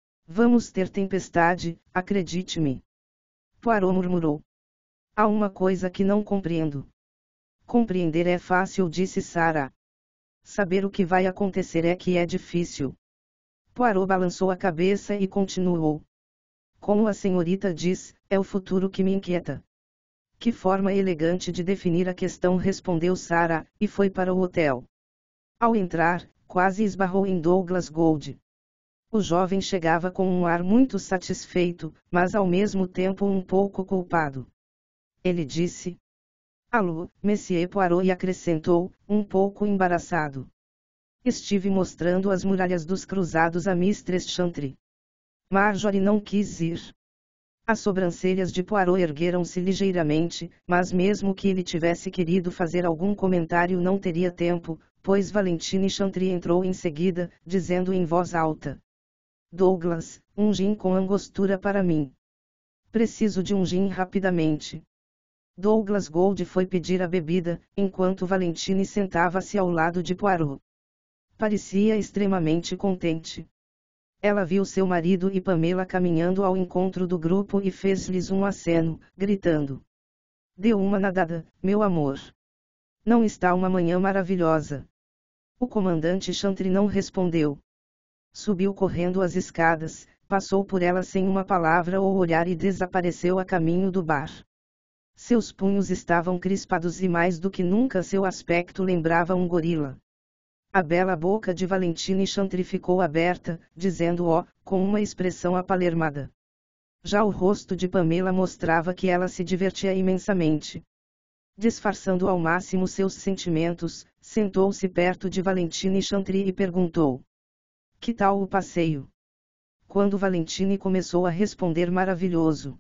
[SPEAKER 1] Vamos ter tempestade, acredite-me. Poirot murmurou. Há uma coisa que não compreendo. Compreender é fácil, disse Sarah. Saber o que vai acontecer é que é difícil. Poirot balançou a cabeça e continuou. Como a senhorita diz, é o futuro que me inquieta. Que forma elegante de definir a questão, respondeu Sarah, e foi para o hotel. Ao entrar, quase esbarrou em Douglas Gold. O jovem chegava com um ar muito satisfeito, mas ao mesmo tempo um pouco culpado. Ele disse: Alô, Monsieur Poirot, e acrescentou, um pouco embaraçado. Estive mostrando as muralhas dos cruzados a mistress Chantry. Marjorie não quis ir. As sobrancelhas de Poirot ergueram-se ligeiramente, mas mesmo que ele tivesse querido fazer algum comentário não teria tempo, pois Valentine Chantry entrou em seguida, dizendo em voz alta. Douglas, um gin com angostura para mim. Preciso de um gin rapidamente. Douglas Gold foi pedir a bebida, enquanto Valentine sentava-se ao lado de Poirot. Parecia extremamente contente. Ela viu seu marido e Pamela caminhando ao encontro do grupo e fez-lhes um aceno, gritando. Deu uma nadada, meu amor. Não está uma manhã maravilhosa? O comandante Chantry não respondeu. Subiu correndo as escadas, passou por ela sem uma palavra ou olhar e desapareceu a caminho do bar. Seus punhos estavam crispados e mais do que nunca seu aspecto lembrava um gorila. A bela boca de Valentine Chantry ficou aberta, dizendo ó, com uma expressão apalermada. Já o rosto de Pamela mostrava que ela se divertia imensamente. Disfarçando ao máximo seus sentimentos, sentou-se perto de Valentine Chantry e perguntou. Que tal o passeio? Quando Valentine começou a responder maravilhoso.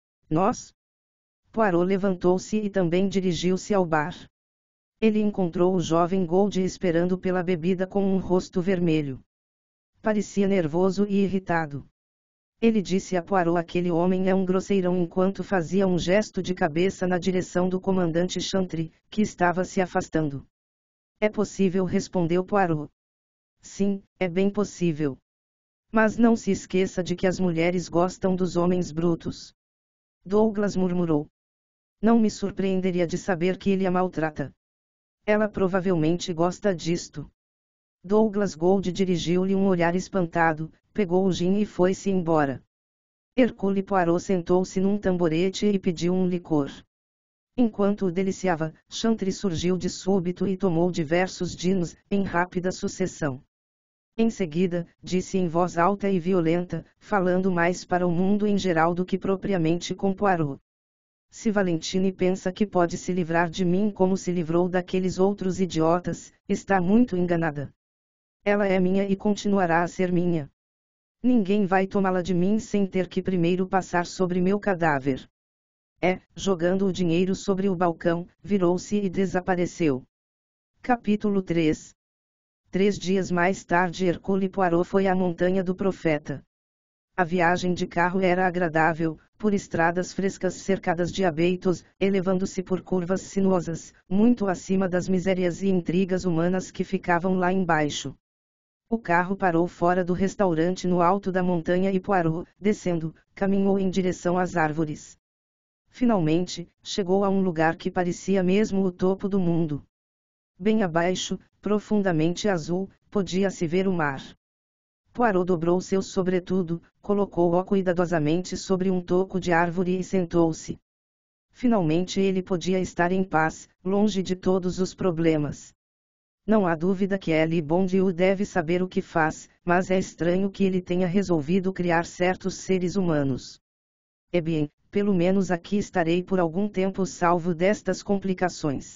[SPEAKER 1] Nós? Poirot levantou-se e também dirigiu-se ao bar. Ele encontrou o jovem Gold esperando pela bebida com um rosto vermelho. Parecia nervoso e irritado. Ele disse a Poirot: aquele homem é um grosseirão, enquanto fazia um gesto de cabeça na direção do comandante Chantry, que estava se afastando. É possível, respondeu Poirot. Sim, é bem possível. Mas não se esqueça de que as mulheres gostam dos homens brutos. Douglas murmurou. Não me surpreenderia de saber que ele a maltrata. Ela provavelmente gosta disto. Douglas Gold dirigiu-lhe um olhar espantado, pegou o gin e foi-se embora. Hercule Poirot sentou-se num tamborete e pediu um licor. Enquanto o deliciava, Chantry surgiu de súbito e tomou diversos gins, em rápida sucessão. Em seguida, disse em voz alta e violenta, falando mais para o mundo em geral do que propriamente com Poirot. Se Valentine pensa que pode se livrar de mim como se livrou daqueles outros idiotas, está muito enganada. Ela é minha e continuará a ser minha. Ninguém vai tomá-la de mim sem ter que primeiro passar sobre meu cadáver. É, jogando o dinheiro sobre o balcão, virou-se e desapareceu. Capítulo três. Três dias mais tarde, Hercule Poirot foi à Montanha do Profeta. A viagem de carro era agradável, por estradas frescas cercadas de abeitos, elevando-se por curvas sinuosas, muito acima das misérias e intrigas humanas que ficavam lá embaixo. O carro parou fora do restaurante no alto da montanha e Poirot, descendo, caminhou em direção às árvores. Finalmente, chegou a um lugar que parecia mesmo o topo do mundo. Bem abaixo, profundamente azul, podia-se ver o mar. Poirot dobrou seu sobretudo, colocou-o cuidadosamente sobre um toco de árvore e sentou-se. Finalmente ele podia estar em paz, longe de todos os problemas. Não há dúvida que Ellie Bondiou deve saber o que faz, mas é estranho que ele tenha resolvido criar certos seres humanos. É bem, pelo menos aqui estarei por algum tempo salvo destas complicações.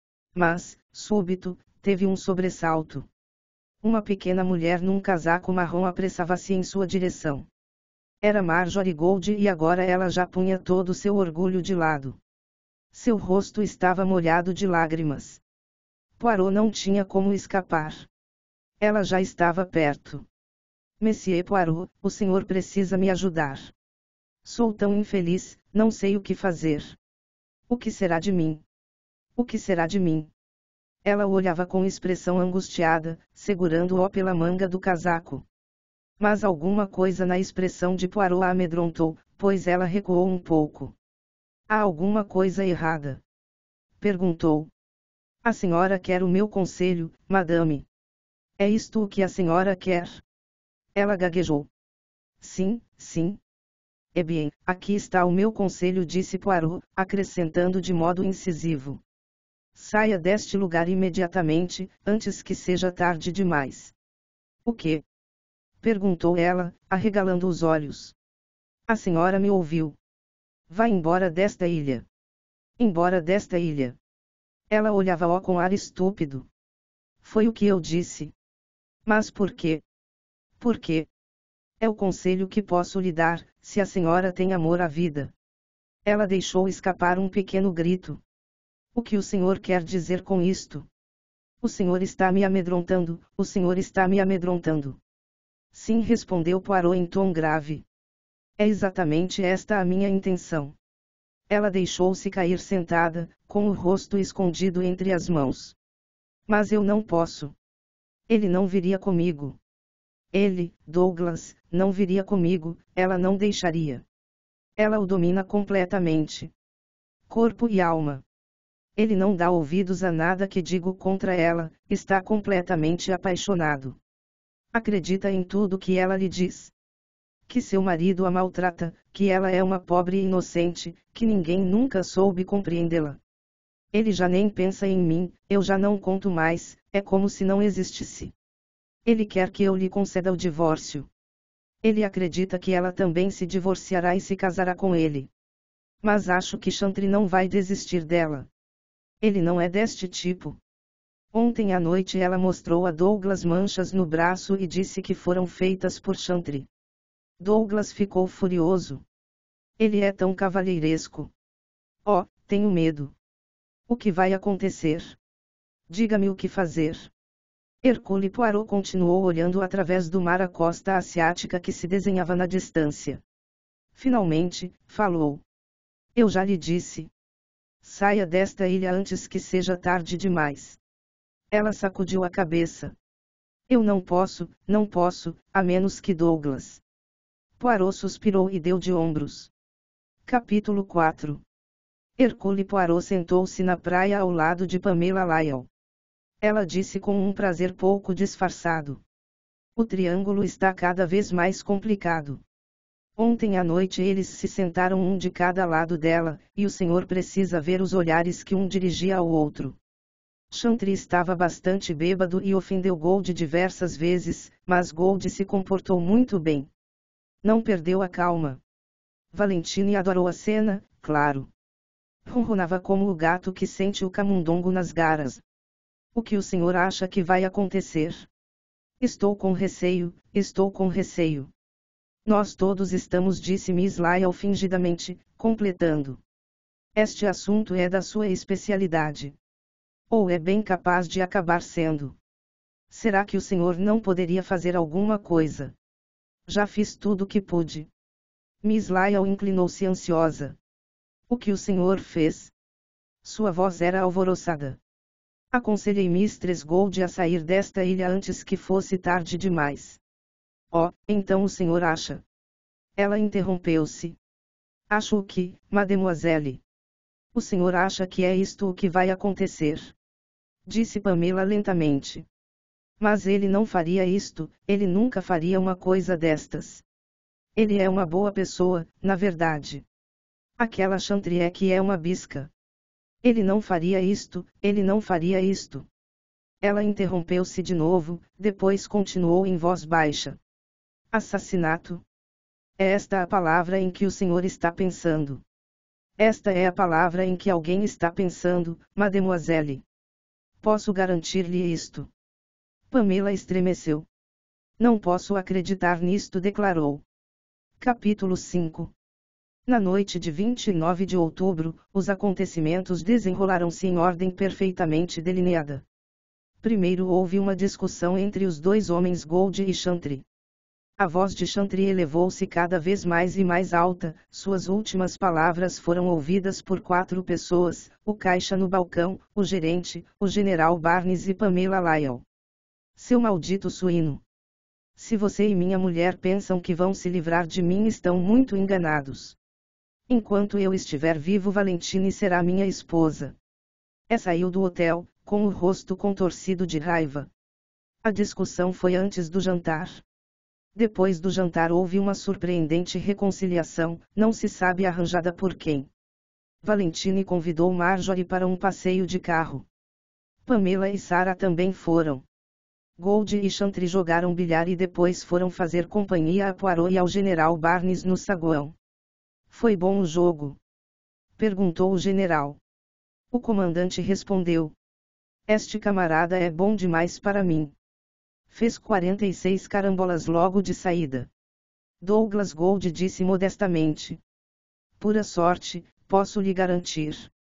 [SPEAKER 1] Mas, súbito, teve um sobressalto. Uma pequena mulher num casaco marrom apressava-se em sua direção. Era Marjorie Gold e agora ela já punha todo o seu orgulho de lado. Seu rosto estava molhado de lágrimas. Poirot não tinha como escapar. Ela já estava perto. Monsieur Poirot, o senhor precisa me ajudar. Sou tão infeliz, não sei o que fazer. O que será de mim? O que será de mim? Ela o olhava com expressão angustiada, segurando-o pela manga do casaco. Mas alguma coisa na expressão de Poirot a amedrontou, pois ela recuou um pouco. Há alguma coisa errada? Perguntou. A senhora quer o meu conselho, madame? É isto o que a senhora quer? Ela gaguejou. Sim, sim. É bem, aqui está o meu conselho, disse Poirot, acrescentando de modo incisivo. Saia deste lugar imediatamente, antes que seja tarde demais. O quê? Perguntou ela, arregalando os olhos. A senhora me ouviu. Vá embora desta ilha. Embora desta ilha. Ela olhava-o com ar estúpido. Foi o que eu disse. Mas por quê? Por quê? É o conselho que posso lhe dar, se a senhora tem amor à vida. Ela deixou escapar um pequeno grito. O que o senhor quer dizer com isto? O senhor está me amedrontando, o senhor está me amedrontando. Sim, respondeu Poirot em tom grave. É exatamente esta a minha intenção. Ela deixou-se cair sentada, com o rosto escondido entre as mãos. Mas eu não posso. Ele não viria comigo. Ele, Douglas, não viria comigo, ela não deixaria. Ela o domina completamente. Corpo e alma. Ele não dá ouvidos a nada que digo contra ela, está completamente apaixonado. Acredita em tudo que ela lhe diz. Que seu marido a maltrata, que ela é uma pobre inocente, que ninguém nunca soube compreendê-la. Ele já nem pensa em mim, eu já não conto mais, é como se não existisse. Ele quer que eu lhe conceda o divórcio. Ele acredita que ela também se divorciará e se casará com ele. Mas acho que Chantry não vai desistir dela. Ele não é deste tipo. Ontem à noite ela mostrou a Douglas manchas no braço e disse que foram feitas por Chantry. Douglas ficou furioso. Ele é tão cavalheiresco. Oh, tenho medo. O que vai acontecer? Diga-me o que fazer. Hercule Poirot continuou olhando através do mar a costa asiática que se desenhava na distância. Finalmente, falou. Eu já lhe disse. Saia desta ilha antes que seja tarde demais. Ela sacudiu a cabeça. Eu não posso, não posso, a menos que Douglas. Poirot suspirou e deu de ombros. Capítulo quatro. Hercule Poirot sentou-se na praia ao lado de Pamela Lyell. Ela disse com um prazer pouco disfarçado. O triângulo está cada vez mais complicado. Ontem à noite eles se sentaram um de cada lado dela, e o senhor precisa ver os olhares que um dirigia ao outro. Chantry estava bastante bêbado e ofendeu Gold diversas vezes, mas Gold se comportou muito bem. Não perdeu a calma. Valentine adorou a cena, claro. Ronronava como o gato que sente o camundongo nas garras. O que o senhor acha que vai acontecer? Estou com receio, estou com receio. Nós todos estamos, disse Miss Lyell fingidamente, completando. Este assunto é da sua especialidade. Ou é bem capaz de acabar sendo. Será que o senhor não poderia fazer alguma coisa? Já fiz tudo o que pude. Miss Lyell inclinou-se ansiosa. O que o senhor fez? Sua voz era alvoroçada. Aconselhei Mistress Gold a sair desta ilha antes que fosse tarde demais. Oh, então o senhor acha? Ela interrompeu-se. Acho o que, mademoiselle? O senhor acha que é isto o que vai acontecer? Disse Pamela lentamente. Mas ele não faria isto, ele nunca faria uma coisa destas. Ele é uma boa pessoa, na verdade. Aquela Chantry é que é uma bisca. Ele não faria isto, ele não faria isto. Ela interrompeu-se de novo, depois continuou em voz baixa. Assassinato? É esta a palavra em que o senhor está pensando. Esta é a palavra em que alguém está pensando, mademoiselle. Posso garantir-lhe isto. Pamela estremeceu. Não posso acreditar nisto, declarou. Capítulo cinco. Na noite de vinte e nove de outubro, os acontecimentos desenrolaram-se em ordem perfeitamente delineada. Primeiro houve uma discussão entre os dois homens Gold e Chantry. A voz de Chantry elevou-se cada vez mais e mais alta, suas últimas palavras foram ouvidas por quatro pessoas, o caixa no balcão, o gerente, o general Barnes e Pamela Lyell. Seu maldito suíno! Se você e minha mulher pensam que vão se livrar de mim, estão muito enganados. Enquanto eu estiver vivo, Valentine será minha esposa. E saiu do hotel, com o rosto contorcido de raiva. A discussão foi antes do jantar. Depois do jantar houve uma surpreendente reconciliação, não se sabe arranjada por quem. Valentine convidou Marjorie para um passeio de carro. Pamela e Sarah também foram. Gold e Chantry jogaram bilhar e depois foram fazer companhia a Poirot e ao general Barnes no saguão. Foi bom o jogo? Perguntou o general. O comandante respondeu. Este camarada é bom demais para mim. Fez quarenta e seis carambolas logo de saída. Douglas Gold disse modestamente. Pura sorte, posso lhe garantir.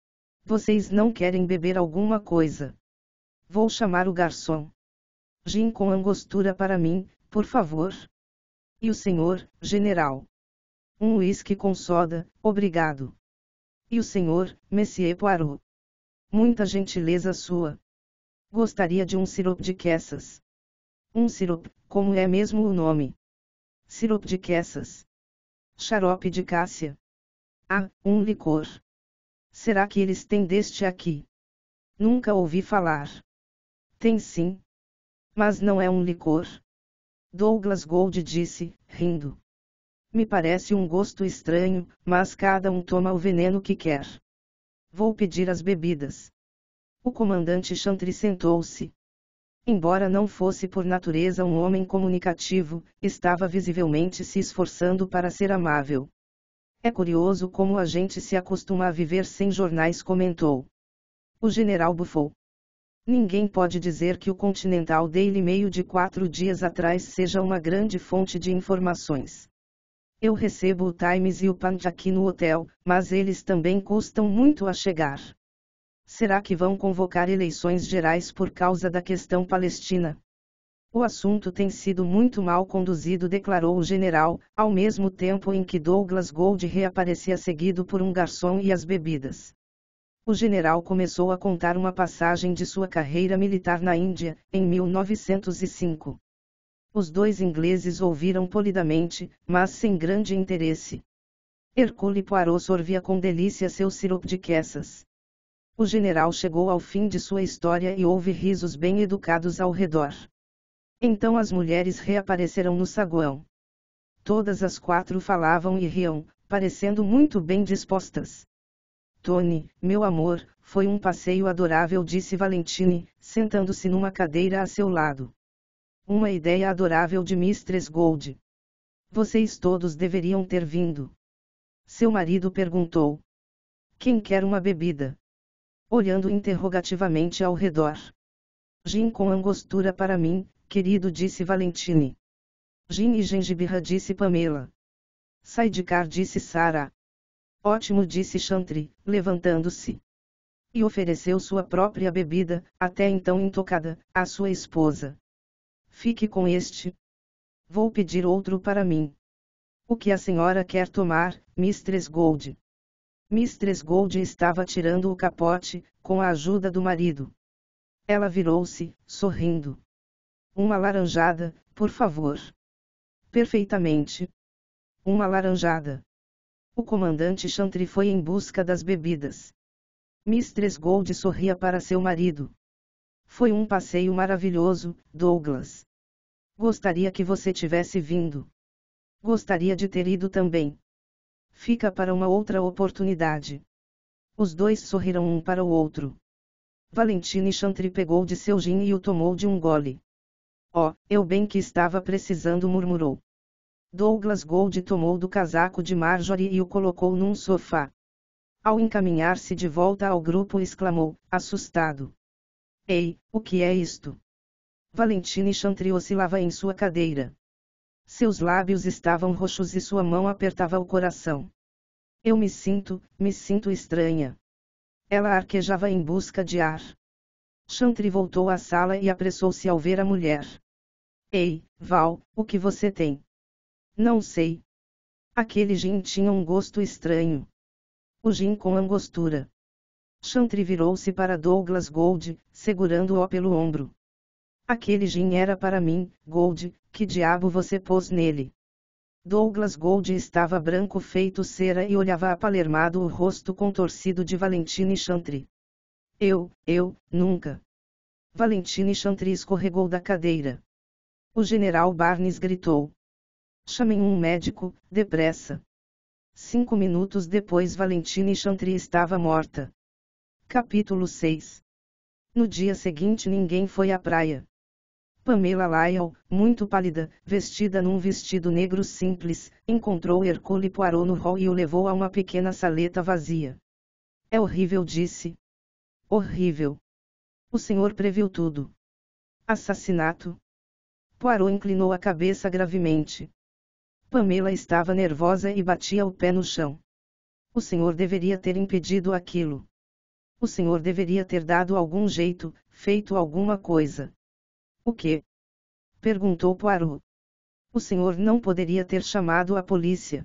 [SPEAKER 1] Vocês não querem beber alguma coisa? Vou chamar o garçom. Gin com angostura para mim, por favor. E o senhor, general? Um uísque com soda, obrigado. E o senhor, Monsieur Poirot? Muita gentileza sua. Gostaria de um sirope de Cassas. Um sirope, como é mesmo o nome? Sirope de Cassas. Xarope de cássia. Ah, um licor. Será que eles têm deste aqui? Nunca ouvi falar. Tem sim. Mas não é um licor. Douglas Gold disse, rindo. Me parece um gosto estranho, mas cada um toma o veneno que quer. Vou pedir as bebidas. O comandante Chantry sentou-se. Embora não fosse por natureza um homem comunicativo, estava visivelmente se esforçando para ser amável. É curioso como a gente se acostuma a viver sem jornais, comentou. O general bufou. Ninguém pode dizer que o Continental Daily Mail de quatro dias atrás seja uma grande fonte de informações. Eu recebo o Times e o Punch aqui no hotel, mas eles também custam muito a chegar. Será que vão convocar eleições gerais por causa da questão palestina? O assunto tem sido muito mal conduzido, declarou o general, ao mesmo tempo em que Douglas Gold reaparecia seguido por um garçom e as bebidas. O general começou a contar uma passagem de sua carreira militar na Índia, em mil novecentos e cinco. Os dois ingleses ouviram polidamente, mas sem grande interesse. Hercule Poirot sorvia com delícia seu sirope de quessas. O general chegou ao fim de sua história e houve risos bem educados ao redor. Então as mulheres reapareceram no saguão. Todas as quatro falavam e riam, parecendo muito bem dispostas. Tony, meu amor, foi um passeio adorável, disse Valentine, sentando-se numa cadeira a seu lado. Uma ideia adorável de mistress Gold. Vocês todos deveriam ter vindo. Seu marido perguntou. Quem quer uma bebida? Olhando interrogativamente ao redor. Gin com angostura para mim, querido, disse Valentine. Gin e gengibirra, disse Pamela. Sidecar, disse Sarah. Ótimo, disse Chantry, levantando-se. E ofereceu sua própria bebida, até então intocada, à sua esposa. Fique com este. Vou pedir outro para mim. O que a senhora quer tomar, mistress Gold? mistress Gold estava tirando o capote, com a ajuda do marido. Ela virou-se, sorrindo. Uma laranjada, por favor. Perfeitamente. Uma laranjada. O comandante Chantry foi em busca das bebidas. mistress Gold sorria para seu marido. Foi um passeio maravilhoso, Douglas. Gostaria que você tivesse vindo. Gostaria de ter ido também. Fica para uma outra oportunidade. Os dois sorriram um para o outro. Valentine Chantry pegou de seu gin e o tomou de um gole. Oh, eu bem que estava precisando, murmurou. Douglas Gold tomou do casaco de Marjorie e o colocou num sofá. Ao encaminhar-se de volta ao grupo, exclamou, assustado. Ei, o que é isto? Valentine Chantry oscilava em sua cadeira. Seus lábios estavam roxos e sua mão apertava o coração. Eu me sinto, me sinto estranha. Ela arquejava em busca de ar. Chantry voltou à sala e apressou-se ao ver a mulher. Ei, Val, o que você tem? Não sei. Aquele gin tinha um gosto estranho. O gin com angostura. Chantry virou-se para Douglas Gold, segurando-o pelo ombro. Aquele gin era para mim, Gold, que diabo você pôs nele? Douglas Gold estava branco feito cera e olhava apalermado o rosto contorcido de Valentine Chantry. Eu, eu, nunca. Valentine Chantry escorregou da cadeira. O general Barnes gritou. Chamem um médico, depressa. Cinco minutos depois Valentine Chantry estava morta. Capítulo seis. No dia seguinte ninguém foi à praia. Pamela Lyall, muito pálida, vestida num vestido negro simples, encontrou Hercule Poirot no hall e o levou a uma pequena saleta vazia. É horrível, disse. Horrível. O senhor previu tudo. Assassinato? Poirot inclinou a cabeça gravemente. Pamela estava nervosa e batia o pé no chão. O senhor deveria ter impedido aquilo. O senhor deveria ter dado algum jeito, feito alguma coisa. O quê? Perguntou Poirot. O senhor não poderia ter chamado a polícia.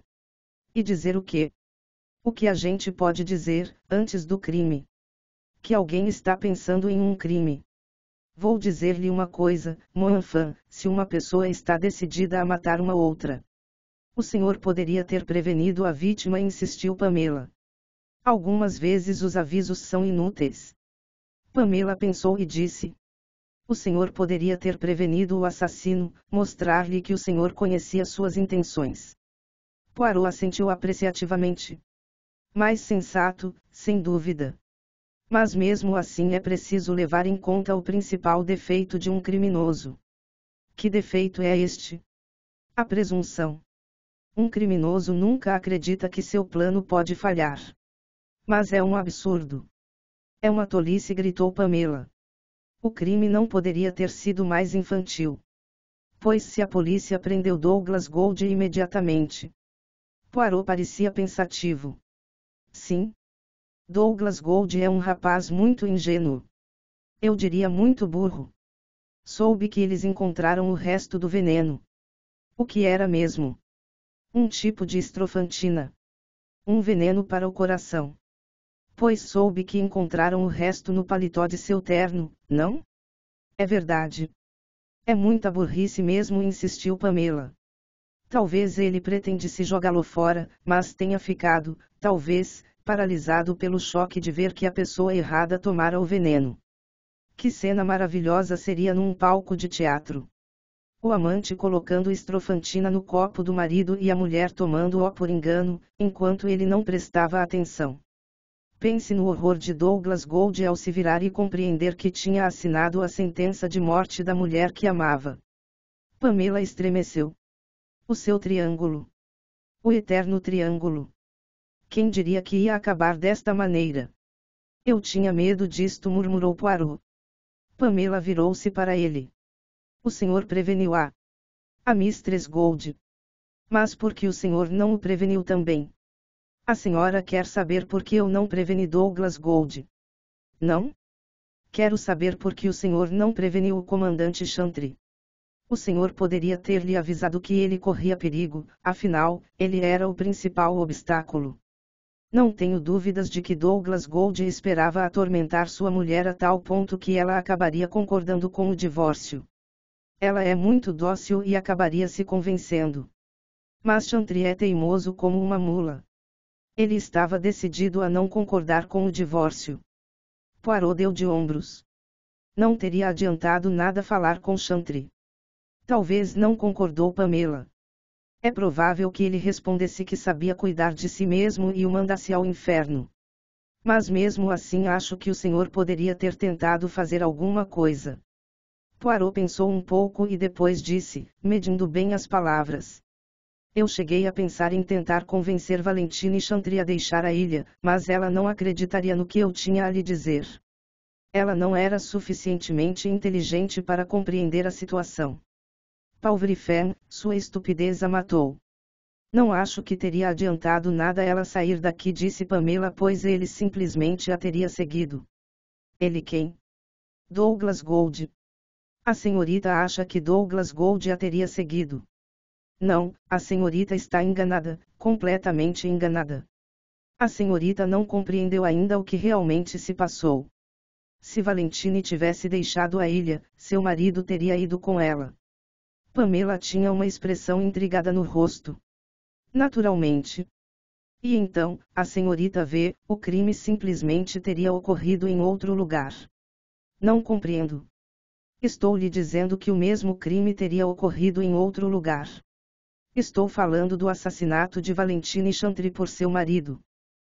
[SPEAKER 1] E dizer o quê? O que a gente pode dizer, antes do crime? Que alguém está pensando em um crime. Vou dizer-lhe uma coisa, mon enfant, se uma pessoa está decidida a matar uma outra. O senhor poderia ter prevenido a vítima, insistiu Pamela. Algumas vezes os avisos são inúteis. Pamela pensou e disse. O senhor poderia ter prevenido o assassino, mostrar-lhe que o senhor conhecia suas intenções. Poirot assentiu apreciativamente. Mais sensato, sem dúvida. Mas mesmo assim é preciso levar em conta o principal defeito de um criminoso. Que defeito é este? A presunção. Um criminoso nunca acredita que seu plano pode falhar. Mas é um absurdo. É uma tolice, gritou Pamela. O crime não poderia ter sido mais infantil. Pois se a polícia prendeu Douglas Gold imediatamente. Poirot parecia pensativo. Sim. Douglas Gold é um rapaz muito ingênuo. Eu diria muito burro. Soube que eles encontraram o resto do veneno. O que era mesmo? Um tipo de estrofantina. Um veneno para o coração. Pois soube que encontraram o resto no paletó de seu terno, não? É verdade. É muita burrice mesmo, insistiu Pamela. Talvez ele pretendesse jogá-lo fora, mas tenha ficado, talvez, paralisado pelo choque de ver que a pessoa errada tomara o veneno. Que cena maravilhosa seria num palco de teatro. O amante colocando estrofantina no copo do marido e a mulher tomando-o por engano, enquanto ele não prestava atenção. Pense no horror de Douglas Gold ao se virar e compreender que tinha assinado a sentença de morte da mulher que amava. Pamela estremeceu. O seu triângulo. O eterno triângulo. Quem diria que ia acabar desta maneira? Eu tinha medo disto, murmurou Poirot. Pamela virou-se para ele. O senhor preveniu a... a mistress Gold. Mas por que o senhor não o preveniu também? A senhora quer saber por que eu não preveni Douglas Gold? Não? Quero saber por que o senhor não preveniu o comandante Chantry. O senhor poderia ter lhe avisado que ele corria perigo, afinal, ele era o principal obstáculo. Não tenho dúvidas de que Douglas Gold esperava atormentar sua mulher a tal ponto que ela acabaria concordando com o divórcio. Ela é muito dócil e acabaria se convencendo. Mas Chantry é teimoso como uma mula. Ele estava decidido a não concordar com o divórcio. Poirot deu de ombros. Não teria adiantado nada falar com Chantry. Talvez não, concordou Pamela. É provável que ele respondesse que sabia cuidar de si mesmo e o mandasse ao inferno. Mas mesmo assim acho que o senhor poderia ter tentado fazer alguma coisa. Poirot pensou um pouco e depois disse, medindo bem as palavras. Eu cheguei a pensar em tentar convencer Valentine Chantry a deixar a ilha, mas ela não acreditaria no que eu tinha a lhe dizer. Ela não era suficientemente inteligente para compreender a situação. Pauvre femme, sua estupidez a matou. Não acho que teria adiantado nada ela sair daqui, disse Pamela, pois ele simplesmente a teria seguido. Ele quem? Douglas Gold. A senhorita acha que Douglas Gold a teria seguido? Não, a senhorita está enganada, completamente enganada. A senhorita não compreendeu ainda o que realmente se passou. Se Valentine tivesse deixado a ilha, seu marido teria ido com ela. Pamela tinha uma expressão intrigada no rosto. Naturalmente. E então, a senhorita vê, o crime simplesmente teria ocorrido em outro lugar. Não compreendo. Estou lhe dizendo que o mesmo crime teria ocorrido em outro lugar. Estou falando do assassinato de Valentine Chantry por seu marido.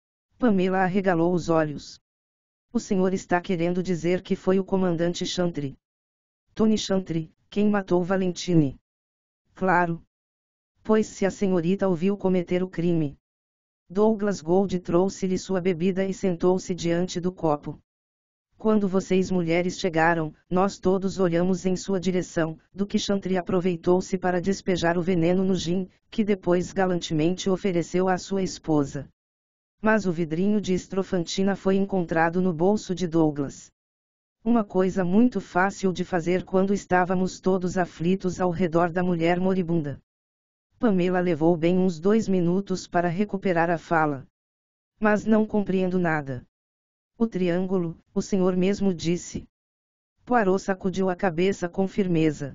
[SPEAKER 1] Pamela arregalou os olhos. O senhor está querendo dizer que foi o comandante Chantry? Tony Chantry, quem matou Valentine? Claro. Pois se a senhorita o viu cometer o crime. Douglas Gold trouxe-lhe sua bebida e sentou-se diante do copo. Quando vocês mulheres chegaram, nós todos olhamos em sua direção, do que Chantry aproveitou-se para despejar o veneno no gin, que depois galantemente ofereceu à sua esposa. Mas o vidrinho de estrofantina foi encontrado no bolso de Douglas. Uma coisa muito fácil de fazer quando estávamos todos aflitos ao redor da mulher moribunda. Pamela levou bem uns dois minutos para recuperar a fala. Mas não compreendo nada. O triângulo, o senhor mesmo disse. Poirot sacudiu a cabeça com firmeza.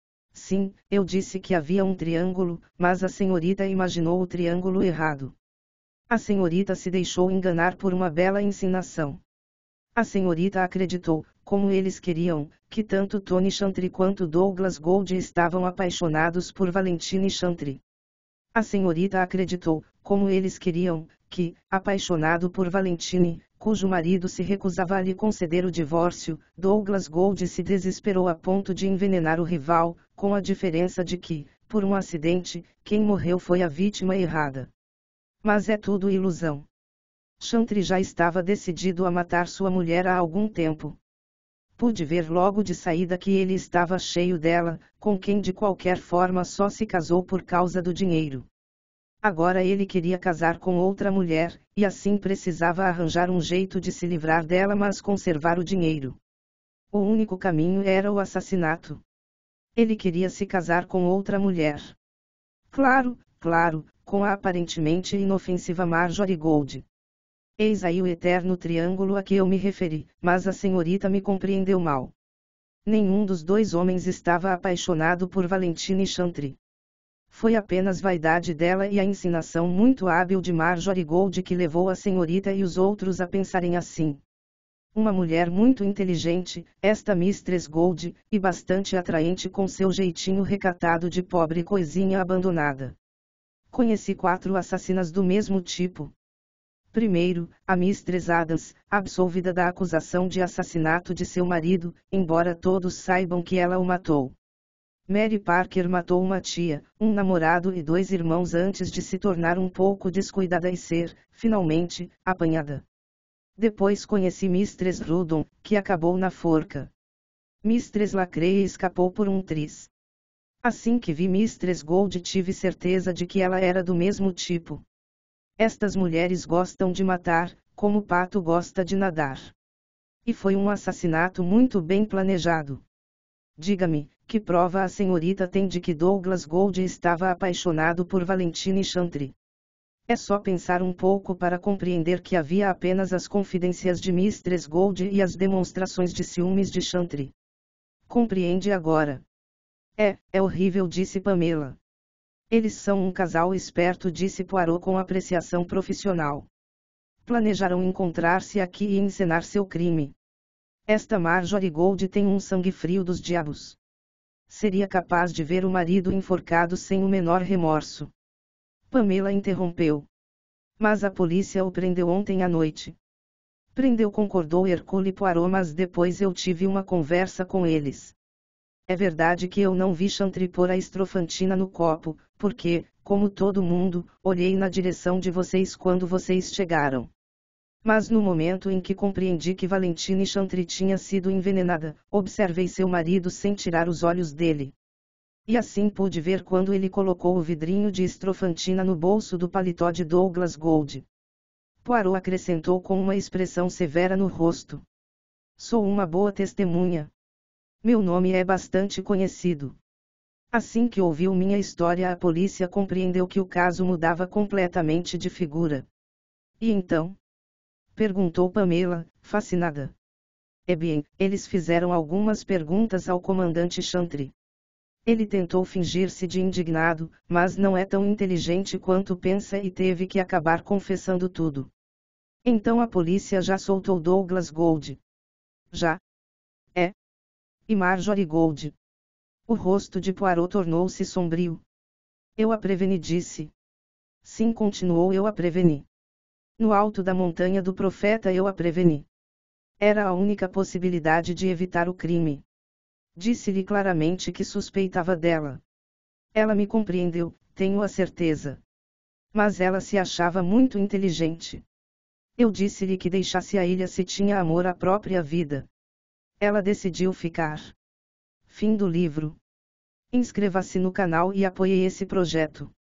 [SPEAKER 1] Sim, eu disse que havia um triângulo, mas a senhorita imaginou o triângulo errado. A senhorita se deixou enganar por uma bela encenação. A senhorita acreditou, como eles queriam, que tanto Tony Chantry quanto Douglas Gold estavam apaixonados por Valentine Chantry. A senhorita acreditou, como eles queriam, que, apaixonado por Valentine, cujo marido se recusava a lhe conceder o divórcio, Douglas Gold se desesperou a ponto de envenenar o rival, com a diferença de que, por um acidente, quem morreu foi a vítima errada. Mas é tudo ilusão. Chantry já estava decidido a matar sua mulher há algum tempo. Pude ver logo de saída que ele estava cheio dela, com quem de qualquer forma só se casou por causa do dinheiro. Agora ele queria casar com outra mulher, e assim precisava arranjar um jeito de se livrar dela mas conservar o dinheiro. O único caminho era o assassinato. Ele queria se casar com outra mulher. Claro, claro, com a aparentemente inofensiva Marjorie Gold. Eis aí o eterno triângulo a que eu me referi, mas a senhorita me compreendeu mal. Nenhum dos dois homens estava apaixonado por Valentine Chantry. Foi apenas vaidade dela e a ensinação muito hábil de Marjorie Gold que levou a senhorita e os outros a pensarem assim. Uma mulher muito inteligente, esta Mistress Gold, e bastante atraente com seu jeitinho recatado de pobre coisinha abandonada. Conheci quatro assassinas do mesmo tipo. Primeiro, a Mistress Adams, absolvida da acusação de assassinato de seu marido, embora todos saibam que ela o matou. Mary Parker matou uma tia, um namorado e dois irmãos antes de se tornar um pouco descuidada e ser, finalmente, apanhada. Depois conheci Mistress Rudon, que acabou na forca. Mistress Lacree escapou por um triz. Assim que vi Mistress Gold tive certeza de que ela era do mesmo tipo. Estas mulheres gostam de matar, como o pato gosta de nadar. E foi um assassinato muito bem planejado. Diga-me, que prova a senhorita tem de que Douglas Gold estava apaixonado por Valentine Chantry? É só pensar um pouco para compreender que havia apenas as confidências de Mistress Gold e as demonstrações de ciúmes de Chantry. Compreende agora? É, é horrível, disse Pamela. Eles são um casal esperto, disse Poirot com apreciação profissional. Planejaram encontrar-se aqui e encenar seu crime. Esta Marjorie Gold tem um sangue frio dos diabos. Seria capaz de ver o marido enforcado sem o menor remorso. Pamela interrompeu. Mas a polícia o prendeu ontem à noite. Prendeu, concordou Hercule Poirot, mas depois eu tive uma conversa com eles. É verdade que eu não vi Chantry pôr a estrofantina no copo, porque, como todo mundo, olhei na direção de vocês quando vocês chegaram. Mas no momento em que compreendi que Valentine Chantry tinha sido envenenada, observei seu marido sem tirar os olhos dele. E assim pude ver quando ele colocou o vidrinho de estrofantina no bolso do paletó de Douglas Gold. Poirot acrescentou com uma expressão severa no rosto. Sou uma boa testemunha. Meu nome é bastante conhecido. Assim que ouviu minha história, a polícia compreendeu que o caso mudava completamente de figura. E então? Perguntou Pamela, fascinada. É bem, eles fizeram algumas perguntas ao comandante Chantry. Ele tentou fingir-se de indignado, mas não é tão inteligente quanto pensa e teve que acabar confessando tudo. Então a polícia já soltou Douglas Gold. Já? É? E Marjorie Gold? O rosto de Poirot tornou-se sombrio. Eu a preveni, disse. Sim, continuou, eu a preveni. No alto da montanha do profeta eu a preveni. Era a única possibilidade de evitar o crime. Disse-lhe claramente que suspeitava dela. Ela me compreendeu, tenho a certeza. Mas ela se achava muito inteligente. Eu disse-lhe que deixasse a ilha se tinha amor à própria vida. Ela decidiu ficar. Fim do livro. Inscreva-se no canal e apoie esse projeto.